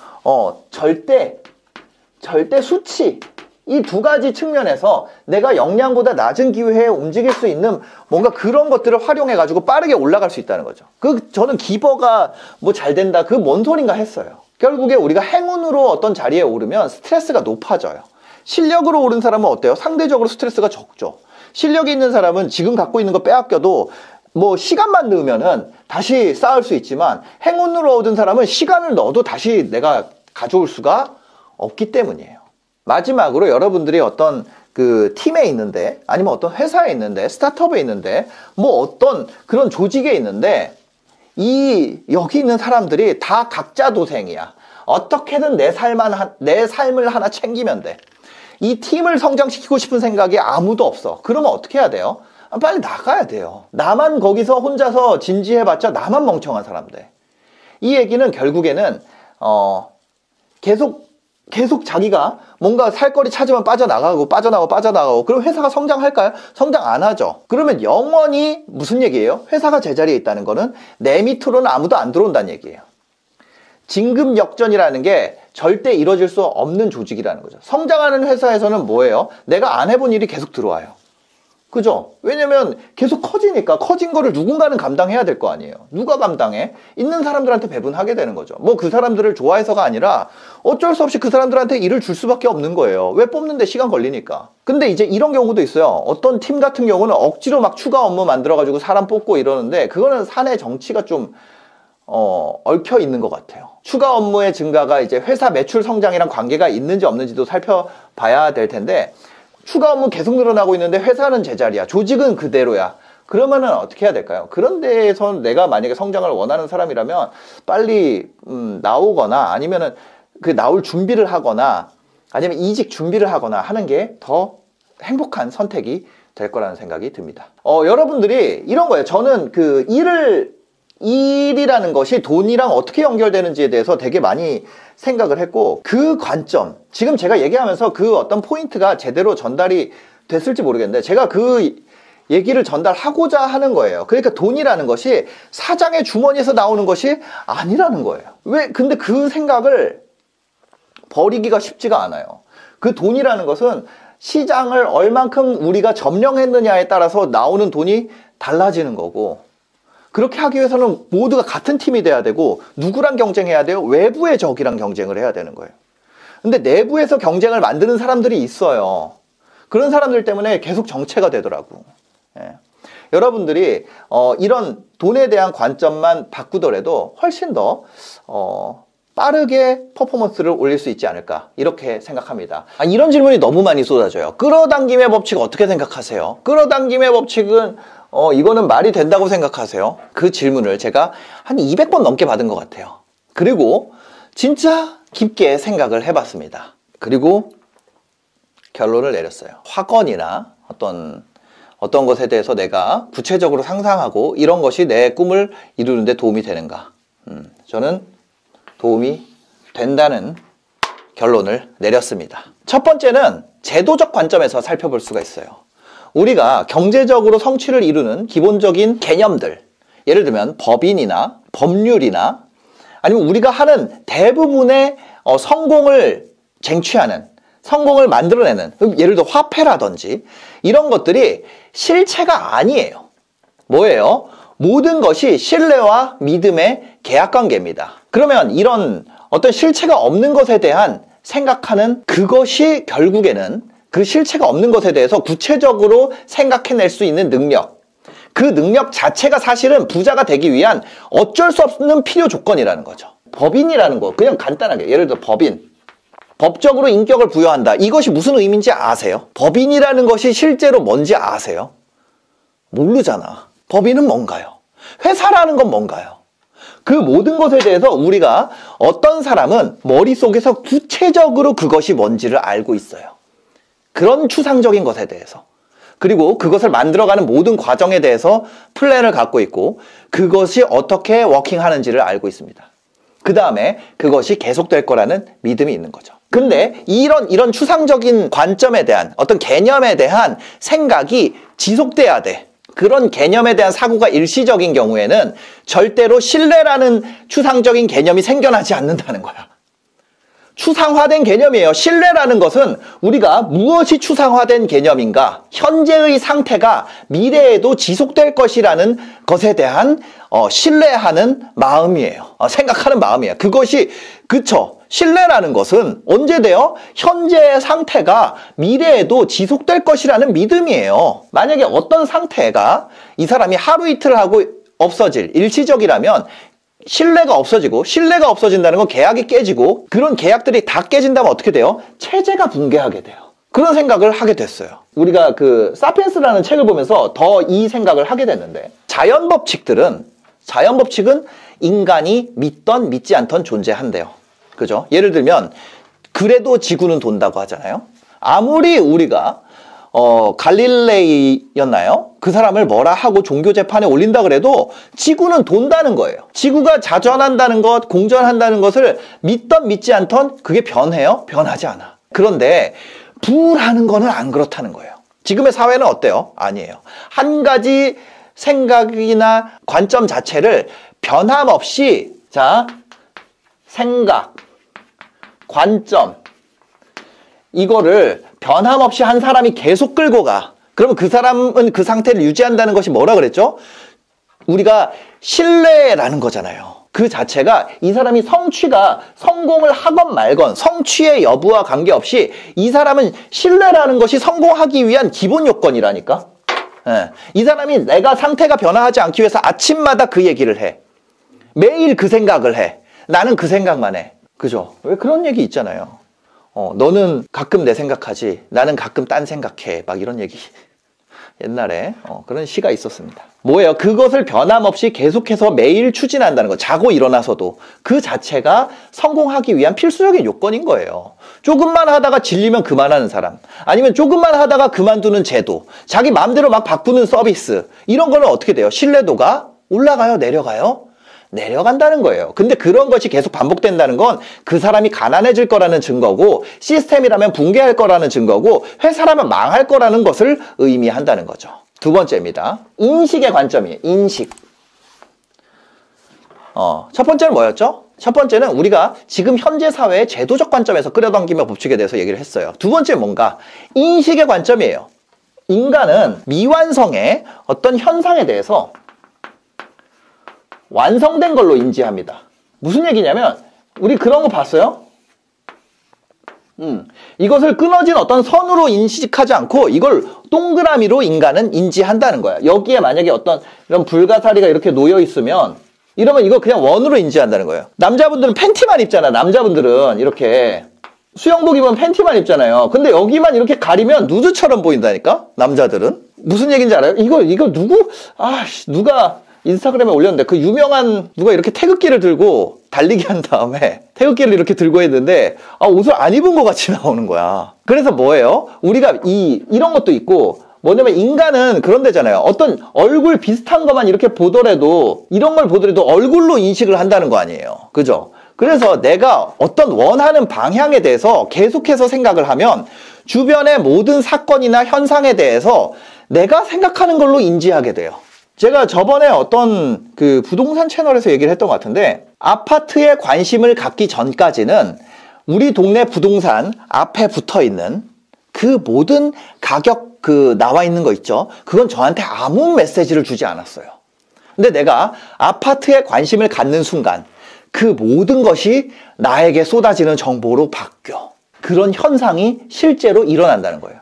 절대 수치. 이 두 가지 측면에서 내가 역량보다 낮은 기회에 움직일 수 있는 뭔가 그런 것들을 활용해가지고 빠르게 올라갈 수 있다는 거죠. 저는 기버가 뭐 잘 된다, 그 뭔 소린가 했어요. 결국에 우리가 행운으로 어떤 자리에 오르면 스트레스가 높아져요. 실력으로 오른 사람은 어때요? 상대적으로 스트레스가 적죠. 실력이 있는 사람은 지금 갖고 있는 거 빼앗겨도 뭐 시간만 넣으면은 다시 쌓을 수 있지만, 행운으로 얻은 사람은 시간을 넣어도 다시 내가 가져올 수가 없기 때문이에요. 마지막으로 여러분들이 어떤 그 팀에 있는데, 아니면 어떤 회사에 있는데, 스타트업에 있는데, 뭐 어떤 그런 조직에 있는데, 여기 있는 사람들이 다 각자 도생이야. 어떻게든 내 삶을 하나 챙기면 돼. 이 팀을 성장시키고 싶은 생각이 아무도 없어. 그러면 어떻게 해야 돼요? 빨리 나가야 돼요. 나만 거기서 혼자서 진지해봤자 나만 멍청한 사람 돼. 이 얘기는 결국에는 계속 자기가 뭔가 살 거리 찾으면 빠져나가고 그럼 회사가 성장할까요? 성장 안 하죠. 그러면 영원히 무슨 얘기예요? 회사가 제자리에 있다는 거는 내 밑으로는 아무도 안 들어온다는 얘기예요. 진급역전이라는 게 절대 이루어질 수 없는 조직이라는 거죠. 성장하는 회사에서는 뭐예요? 내가 안 해본 일이 계속 들어와요. 그죠? 왜냐면 계속 커지니까, 커진 거를 누군가는 감당해야 될 거 아니에요. 누가 감당해? 있는 사람들한테 배분하게 되는 거죠. 뭐 그 사람들을 좋아해서가 아니라 어쩔 수 없이 그 사람들한테 일을 줄 수밖에 없는 거예요. 왜? 뽑는데 시간 걸리니까. 근데 이제 이런 경우도 있어요. 어떤 팀 같은 경우는 억지로 막 추가 업무 만들어가지고 사람 뽑고 이러는데, 그거는 사내 정치가 좀 얽혀 있는 것 같아요. 추가 업무의 증가가 이제 회사 매출 성장이랑 관계가 있는지 없는지도 살펴봐야 될 텐데, 추가 업무 계속 늘어나고 있는데 회사는 제자리야, 조직은 그대로야. 그러면은 어떻게 해야 될까요? 그런 데에서 내가 만약에 성장을 원하는 사람이라면 빨리 나오거나, 아니면은 그 나올 준비를 하거나, 아니면 이직 준비를 하거나 하는 게 더 행복한 선택이 될 거라는 생각이 듭니다. 여러분들이 이런 거예요. 저는 그 일이라는 것이 돈이랑 어떻게 연결되는지에 대해서 되게 많이 생각을 했고, 그 관점, 지금 제가 얘기하면서 그 어떤 포인트가 제대로 전달이 됐을지 모르겠는데, 제가 그 얘기를 전달하고자 하는 거예요. 그러니까 돈이라는 것이 사장의 주머니에서 나오는 것이 아니라는 거예요. 근데 그 생각을 버리기가 쉽지가 않아요. 그 돈이라는 것은 시장을 얼만큼 우리가 점령했느냐에 따라서 나오는 돈이 달라지는 거고, 그렇게 하기 위해서는 모두가 같은 팀이 돼야 되고, 누구랑 경쟁해야 돼요? 외부의 적이랑 경쟁을 해야 되는 거예요. 근데 내부에서 경쟁을 만드는 사람들이 있어요. 그런 사람들 때문에 계속 정체가 되더라고. 예. 여러분들이 이런 돈에 대한 관점만 바꾸더라도 훨씬 더 빠르게 퍼포먼스를 올릴 수 있지 않을까, 이렇게 생각합니다. 이런 질문이 너무 많이 쏟아져요. 끌어당김의 법칙 어떻게 생각하세요? 끌어당김의 법칙은 이거는 말이 된다고 생각하세요? 그 질문을 제가 한 200번 넘게 받은 것 같아요. 그리고 진짜 깊게 생각을 해봤습니다. 그리고 결론을 내렸어요. 학원이나 어떤 것에 대해서 내가 구체적으로 상상하고 이런 것이 내 꿈을 이루는데 도움이 되는가? 저는 도움이 된다는 결론을 내렸습니다. 첫 번째는 제도적 관점에서 살펴볼 수가 있어요. 우리가 경제적으로 성취를 이루는 기본적인 개념들, 예를 들면 법인이나 법률이나 아니면 우리가 하는 대부분의 성공을 쟁취하는, 성공을 만들어내는, 예를 들어 화폐라든지 이런 것들이 실체가 아니에요. 뭐예요? 모든 것이 신뢰와 믿음의 계약관계입니다. 그러면 이런 어떤 실체가 없는 것에 대한 생각하는 그것이 결국에는 그 실체가 없는 것에 대해서 구체적으로 생각해낼 수 있는 능력, 그 능력 자체가 사실은 부자가 되기 위한 어쩔 수 없는 필요 조건이라는 거죠. 법인이라는 거 그냥 간단하게 예를 들어 법인, 법적으로 인격을 부여한다. 이것이 무슨 의미인지 아세요? 법인이라는 것이 실제로 뭔지 아세요? 모르잖아. 법인은 뭔가요? 회사라는 건 뭔가요? 그 모든 것에 대해서 우리가 어떤 사람은 머릿속에서 구체적으로 그것이 뭔지를 알고 있어요. 그런 추상적인 것에 대해서. 그리고 그것을 만들어가는 모든 과정에 대해서 플랜을 갖고 있고 그것이 어떻게 워킹하는지를 알고 있습니다. 그 다음에 그것이 계속될 거라는 믿음이 있는 거죠. 근데 이런 추상적인 관점에 대한 어떤 개념에 대한 생각이 지속돼야 돼. 그런 개념에 대한 사고가 일시적인 경우에는 절대로 신뢰라는 추상적인 개념이 생겨나지 않는다는 거야. 추상화된 개념이에요. 신뢰라는 것은 우리가 무엇이 추상화된 개념인가? 현재의 상태가 미래에도 지속될 것이라는 것에 대한 신뢰하는 마음이에요. 생각하는 마음이에요. 그것이 그쵸. 신뢰라는 것은 언제 돼요? 현재의 상태가 미래에도 지속될 것이라는 믿음이에요. 만약에 어떤 상태가 이 사람이 하루 이틀 하고 없어질 일시적이라면 신뢰가 없어지고, 신뢰가 없어진다는 건 계약이 깨지고, 그런 계약들이 다 깨진다면 어떻게 돼요? 체제가 붕괴하게 돼요. 그런 생각을 하게 됐어요. 우리가 그 사피엔스라는 책을 보면서 더 이 생각을 하게 됐는데, 자연 법칙은 인간이 믿던 믿지 않던 존재한대요. 그죠? 예를 들면 그래도 지구는 돈다고 하잖아요. 아무리 우리가 갈릴레이였나요? 그 사람을 뭐라 하고 종교 재판에 올린다 그래도 지구는 돈다는 거예요. 지구가 자전한다는 것, 공전한다는 것을 믿던 믿지 않던 그게 변해요? 변하지 않아. 그런데 부라는 거는 안 그렇다는 거예요. 지금의 사회는 어때요? 아니에요. 한 가지 생각이나 관점 자체를 변함없이 생각, 관점 이거를 변함없이 한 사람이 계속 끌고 가. 그러면 그 사람은 그 상태를 유지한다는 것이 뭐라 그랬죠? 우리가 신뢰라는 거잖아요. 그 자체가 이 사람이 성공을 하건 말건 성취의 여부와 관계없이 이 사람은 신뢰라는 것이 성공하기 위한 기본 요건이라니까. 이 사람이 내가 상태가 변화하지 않기 위해서 아침마다 그 얘기를 해. 매일 그 생각을 해. 나는 그 생각만 해. 그죠? 왜 그런 얘기 있잖아요. 너는 가끔 내 생각하지 나는 가끔 딴 생각해. 막 이런 얘기 옛날에 그런 시가 있었습니다. 뭐예요? 그것을 변함없이 계속해서 매일 추진한다는 거. 자고 일어나서도 그 자체가 성공하기 위한 필수적인 요건인 거예요. 조금만 하다가 질리면 그만하는 사람, 아니면 조금만 하다가 그만두는 제도, 자기 마음대로 막 바꾸는 서비스, 이런 거는 어떻게 돼요? 신뢰도가 올라가요? 내려가요? 내려간다는 거예요. 근데 그런 것이 계속 반복된다는 건 그 사람이 가난해질 거라는 증거고, 시스템이라면 붕괴할 거라는 증거고, 회사라면 망할 거라는 것을 의미한다는 거죠. 두 번째입니다. 인식의 관점이에요. 인식. 첫 번째는 뭐였죠? 첫 번째는 우리가 지금 현재 사회의 제도적 관점에서 끌어당기며 법칙에 대해서 얘기를 했어요. 두 번째는 뭔가? 인식의 관점이에요. 인간은 미완성의 어떤 현상에 대해서 완성된 걸로 인지합니다. 무슨 얘기냐면 우리 그런 거 봤어요? 이것을 끊어진 어떤 선으로 인식하지 않고 이걸 동그라미로 인간은 인지한다는 거야. 여기에 만약에 어떤 이런 불가사리가 이렇게 놓여 있으면 이러면 이거 그냥 원으로 인지한다는 거예요. 남자분들은 팬티만 입잖아. 남자분들은 이렇게 수영복 입으면 팬티만 입잖아요. 근데 여기만 이렇게 가리면 누드처럼 보인다니까? 남자들은. 무슨 얘기인지 알아요? 이거 누가 인스타그램에 올렸는데 그 유명한 누가 이렇게 태극기를 들고 달리기 한 다음에 태극기를 이렇게 들고 있는데 옷을 안 입은 것 같이 나오는 거야. 그래서 뭐예요? 우리가 이런 것도 있고 뭐냐면 인간은 그런 데잖아요. 어떤 얼굴 비슷한 것만 이렇게 보더라도 이런 걸 보더라도 얼굴로 인식을 한다는 거 아니에요. 그죠? 그래서 내가 어떤 원하는 방향에 대해서 계속해서 생각을 하면 주변의 모든 사건이나 현상에 대해서 내가 생각하는 걸로 인지하게 돼요. 제가 저번에 어떤 그 부동산 채널에서 얘기를 했던 것 같은데 아파트에 관심을 갖기 전까지는 우리 동네 부동산 앞에 붙어 있는 그 모든 가격 나와 있는 거 있죠. 그건 저한테 아무 메시지를 주지 않았어요. 근데 내가 아파트에 관심을 갖는 순간 그 모든 것이 나에게 쏟아지는 정보로 바뀌어. 그런 현상이 실제로 일어난다는 거예요.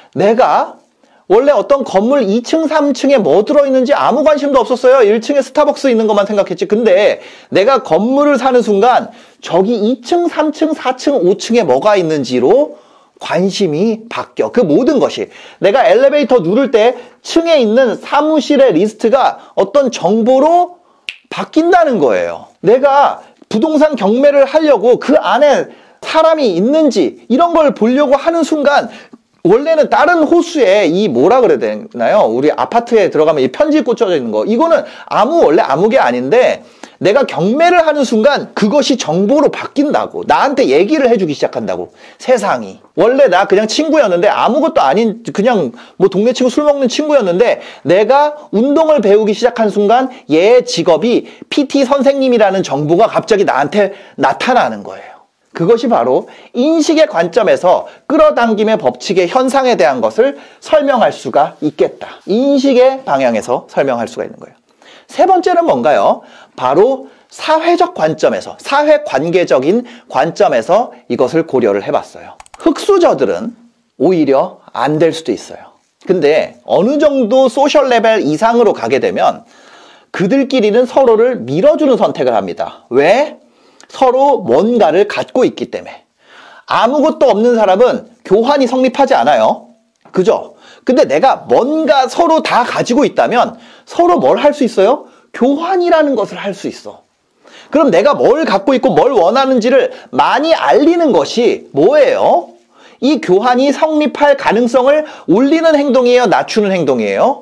내가 원래 어떤 건물 2층, 3층에 뭐 들어있는지 아무 관심도 없었어요. 1층에 스타벅스 있는 것만 생각했지. 근데 내가 건물을 사는 순간 저기 2층, 3층, 4층, 5층에 뭐가 있는지로 관심이 바뀌어. 그 모든 것이 내가 엘리베이터 누를 때 층에 있는 사무실의 리스트가 어떤 정보로 바뀐다는 거예요. 내가 부동산 경매를 하려고 그 안에 사람이 있는지 이런 걸 보려고 하는 순간 원래는 다른 호수에 이 뭐라 그래야 되나요? 우리 아파트에 들어가면 이 편지 꽂혀져 있는 거. 이거는 원래 아무 게 아닌데 내가 경매를 하는 순간 그것이 정보로 바뀐다고. 나한테 얘기를 해주기 시작한다고. 세상이. 원래 나 그냥 친구였는데 아무것도 아닌 그냥 뭐 동네 친구 술 먹는 친구였는데 내가 운동을 배우기 시작한 순간 얘의 직업이 PT 선생님이라는 정보가 갑자기 나한테 나타나는 거예요. 그것이 바로 인식의 관점에서 끌어당김의 법칙의 현상에 대한 것을 설명할 수가 있겠다. 인식의 방향에서 설명할 수가 있는 거예요. 세 번째는 뭔가요? 바로 사회적 관점에서, 사회관계적인 관점에서 이것을 고려를 해봤어요. 흑수저들은 오히려 안 될 수도 있어요. 근데 어느 정도 소셜 레벨 이상으로 가게 되면 그들끼리는 서로를 밀어주는 선택을 합니다. 왜? 서로 뭔가를 갖고 있기 때문에. 아무것도 없는 사람은 교환이 성립하지 않아요. 그죠? 근데 내가 뭔가 서로 다 가지고 있다면 서로 뭘 할 수 있어요? 교환이라는 것을 할 수 있어. 그럼 내가 뭘 갖고 있고 뭘 원하는지를 많이 알리는 것이 뭐예요? 이 교환이 성립할 가능성을 올리는 행동이에요? 낮추는 행동이에요?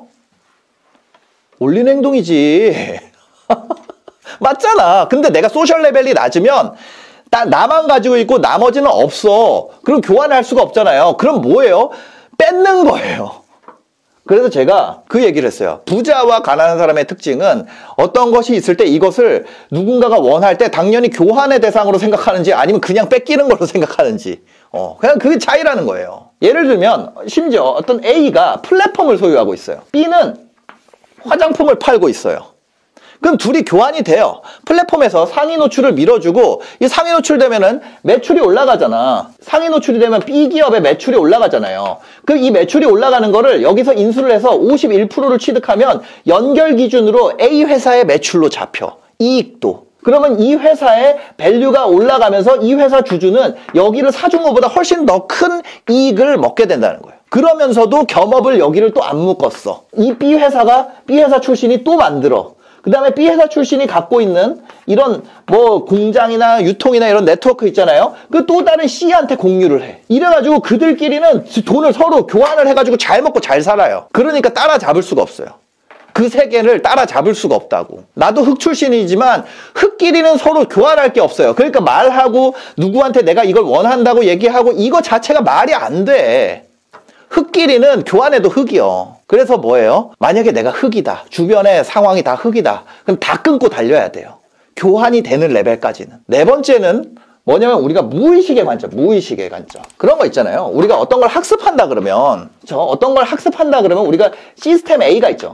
올리는 행동이지. 맞잖아. 근데 내가 소셜 레벨이 낮으면 나만 가지고 있고 나머지는 없어. 그럼 교환할 수가 없잖아요. 그럼 뭐예요? 뺏는 거예요. 그래서 제가 그 얘기를 했어요. 부자와 가난한 사람의 특징은 어떤 것이 있을 때 이것을 누군가가 원할 때 당연히 교환의 대상으로 생각하는지 아니면 그냥 뺏기는 걸로 생각하는지 그냥 그게 차이라는 거예요. 예를 들면 심지어 어떤 A가 플랫폼을 소유하고 있어요. B는 화장품을 팔고 있어요. 그럼 둘이 교환이 돼요. 플랫폼에서 상위 노출을 밀어주고 이 상위 노출되면은 매출이 올라가잖아. 상위 노출이 되면 B 기업의 매출이 올라가잖아요. 그럼 이 매출이 올라가는 거를 여기서 인수를 해서 51%를 취득하면 연결 기준으로 A 회사의 매출로 잡혀. 이익도. 그러면 이 회사의 밸류가 올라가면서 이 회사 주주는 여기를 사준 것보다 훨씬 더 큰 이익을 먹게 된다는 거예요. 그러면서도 겸업을 여기를 또 안 묶었어. 이 B 회사 출신이 또 만들어. 그 다음에 B 회사 출신이 갖고 있는 이런 뭐 공장이나 유통이나 이런 네트워크 있잖아요. 그 또 다른 C한테 공유를 해. 이래가지고 그들끼리는 돈을 서로 교환을 해가지고 잘 먹고 잘 살아요. 그러니까 따라잡을 수가 없어요. 그 세계를 따라잡을 수가 없다고. 나도 흑 출신이지만 흑끼리는 서로 교환할 게 없어요. 그러니까 말하고 누구한테 내가 이걸 원한다고 얘기하고 이거 자체가 말이 안 돼. 흑끼리는 교환해도 흑이요. 그래서 뭐예요? 만약에 내가 흑이다. 주변의 상황이 다 흑이다. 그럼 다 끊고 달려야 돼요. 교환이 되는 레벨까지는. 네 번째는 뭐냐면 우리가 무의식의 관점, 무의식의 관점. 그런 거 있잖아요. 우리가 어떤 걸 학습한다 그러면 우리가 시스템 A가 있죠.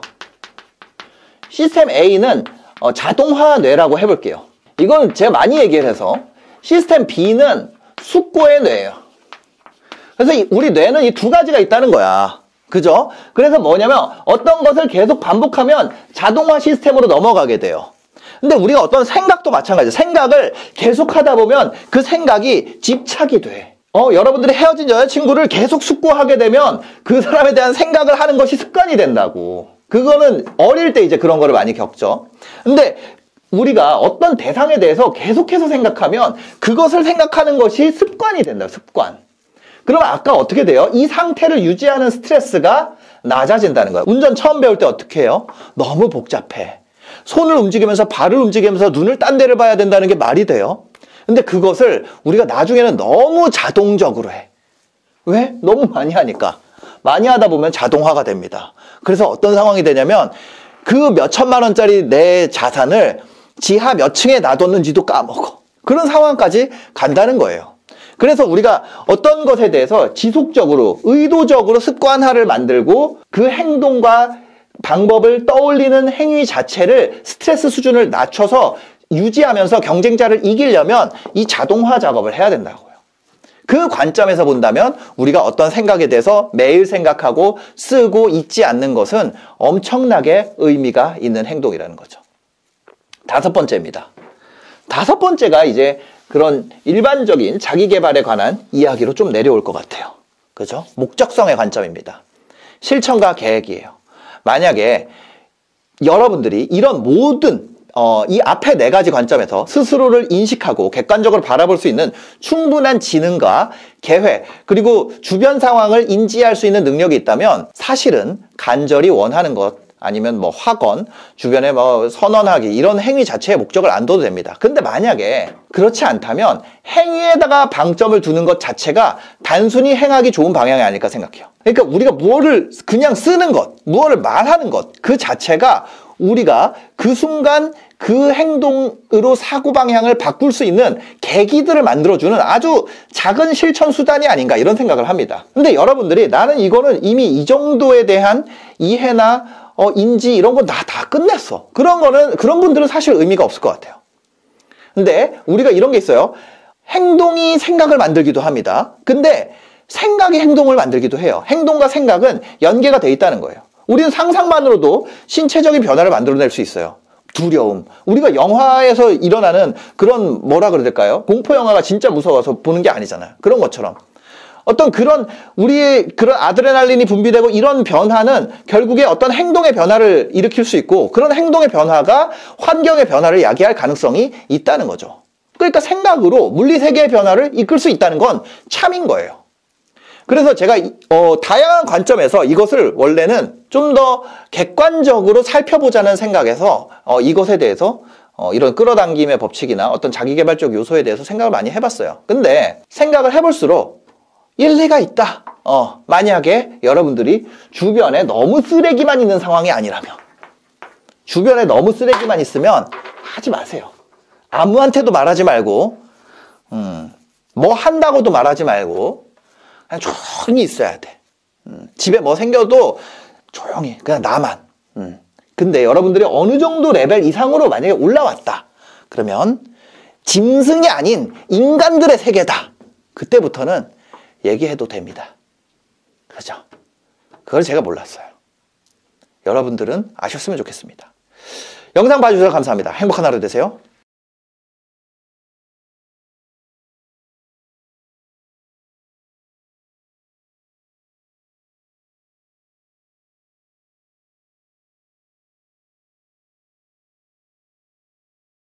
시스템 A는 자동화 뇌라고 해볼게요. 이건 제가 많이 얘기를 해서 시스템 B는 숙고의 뇌예요. 그래서 우리 뇌는 이 두 가지가 있다는 거야. 그죠? 그래서 뭐냐면 어떤 것을 계속 반복하면 자동화 시스템으로 넘어가게 돼요. 근데 우리가 어떤 생각도 마찬가지예요. 생각을 계속 하다 보면 그 생각이 집착이 돼. 여러분들이 헤어진 여자친구를 계속 숙고하게 되면 그 사람에 대한 생각을 하는 것이 습관이 된다고. 그거는 어릴 때 이제 그런 거를 많이 겪죠. 근데 우리가 어떤 대상에 대해서 계속해서 생각하면 그것을 생각하는 것이 습관이 된다. 습관. 그럼 아까 어떻게 돼요? 이 상태를 유지하는 스트레스가 낮아진다는 거예요. 운전 처음 배울 때 어떻게 해요? 너무 복잡해. 손을 움직이면서 발을 움직이면서 눈을 딴 데를 봐야 된다는 게 말이 돼요? 근데 그것을 우리가 나중에는 너무 자동적으로 해. 왜? 너무 많이 하니까. 많이 하다 보면 자동화가 됩니다. 그래서 어떤 상황이 되냐면 그 몇 천만 원짜리 내 자산을 지하 몇 층에 놔뒀는지도 까먹어. 그런 상황까지 간다는 거예요. 그래서 우리가 어떤 것에 대해서 지속적으로 의도적으로 습관화를 만들고 그 행동과 방법을 떠올리는 행위 자체를 스트레스 수준을 낮춰서 유지하면서 경쟁자를 이기려면 이 자동화 작업을 해야 된다고요. 그 관점에서 본다면 우리가 어떤 생각에 대해서 매일 생각하고 쓰고 잊지 않는 것은 엄청나게 의미가 있는 행동이라는 거죠. 5번째입니다. 5번째가 이제 그런 일반적인 자기 개발에 관한 이야기로 좀 내려올 것 같아요. 그죠? 목적성의 관점입니다. 실천과 계획이에요. 만약에 여러분들이 이런 모든 이 앞에 4가지 관점에서 스스로를 인식하고 객관적으로 바라볼 수 있는 충분한 지능과 계획, 그리고 주변 상황을 인지할 수 있는 능력이 있다면 사실은 간절히 원하는 것, 아니면 뭐 학원, 주변에 뭐 선언하기, 이런 행위 자체에 목적을 안 둬도 됩니다. 근데 만약에 그렇지 않다면 행위에다가 방점을 두는 것 자체가 단순히 행하기 좋은 방향이 아닐까 생각해요. 그러니까 우리가 무엇을 그냥 쓰는 것, 무엇을 말하는 것, 그 자체가 우리가 그 순간 그 행동으로 사고방향을 바꿀 수 있는 계기들을 만들어주는 아주 작은 실천 수단이 아닌가, 이런 생각을 합니다. 근데 여러분들이 나는 이거는 이미 이 정도에 대한 이해나 인지 이런 거 다 끝냈어. 그런 분들은 사실 의미가 없을 것 같아요. 근데 우리가 이런 게 있어요. 행동이 생각을 만들기도 합니다. 근데 생각이 행동을 만들기도 해요. 행동과 생각은 연계가 돼 있다는 거예요. 우리는 상상만으로도 신체적인 변화를 만들어낼 수 있어요. 두려움. 우리가 영화에서 일어나는 그런 뭐라 그래야 될까요? 공포 영화가 진짜 무서워서 보는 게 아니잖아요. 그런 것처럼. 어떤 그런 우리의 그런 아드레날린이 분비되고 이런 변화는 결국에 어떤 행동의 변화를 일으킬 수 있고, 그런 행동의 변화가 환경의 변화를 야기할 가능성이 있다는 거죠. 그러니까 생각으로 물리세계의 변화를 이끌 수 있다는 건 참인 거예요. 그래서 제가 다양한 관점에서 이것을 원래는 좀 더 객관적으로 살펴보자는 생각에서 이것에 대해서 이런 끌어당김의 법칙이나 어떤 자기개발적 요소에 대해서 생각을 많이 해봤어요. 근데 생각을 해볼수록 일리가 있다. 만약에 여러분들이 주변에 너무 쓰레기만 있는 상황이 아니라면, 주변에 너무 쓰레기만 있으면 하지 마세요. 아무한테도 말하지 말고, 뭐 한다고도 말하지 말고, 그냥 조용히 있어야 돼. 집에 뭐 생겨도 조용히, 그냥 나만. 근데 여러분들이 어느 정도 레벨 이상으로 만약에 올라왔다. 그러면 짐승이 아닌 인간들의 세계다. 그때부터는 얘기해도 됩니다. 그렇죠? 그걸 제가 몰랐어요. 여러분들은 아셨으면 좋겠습니다. 영상 봐주셔서 감사합니다. 행복한 하루 되세요.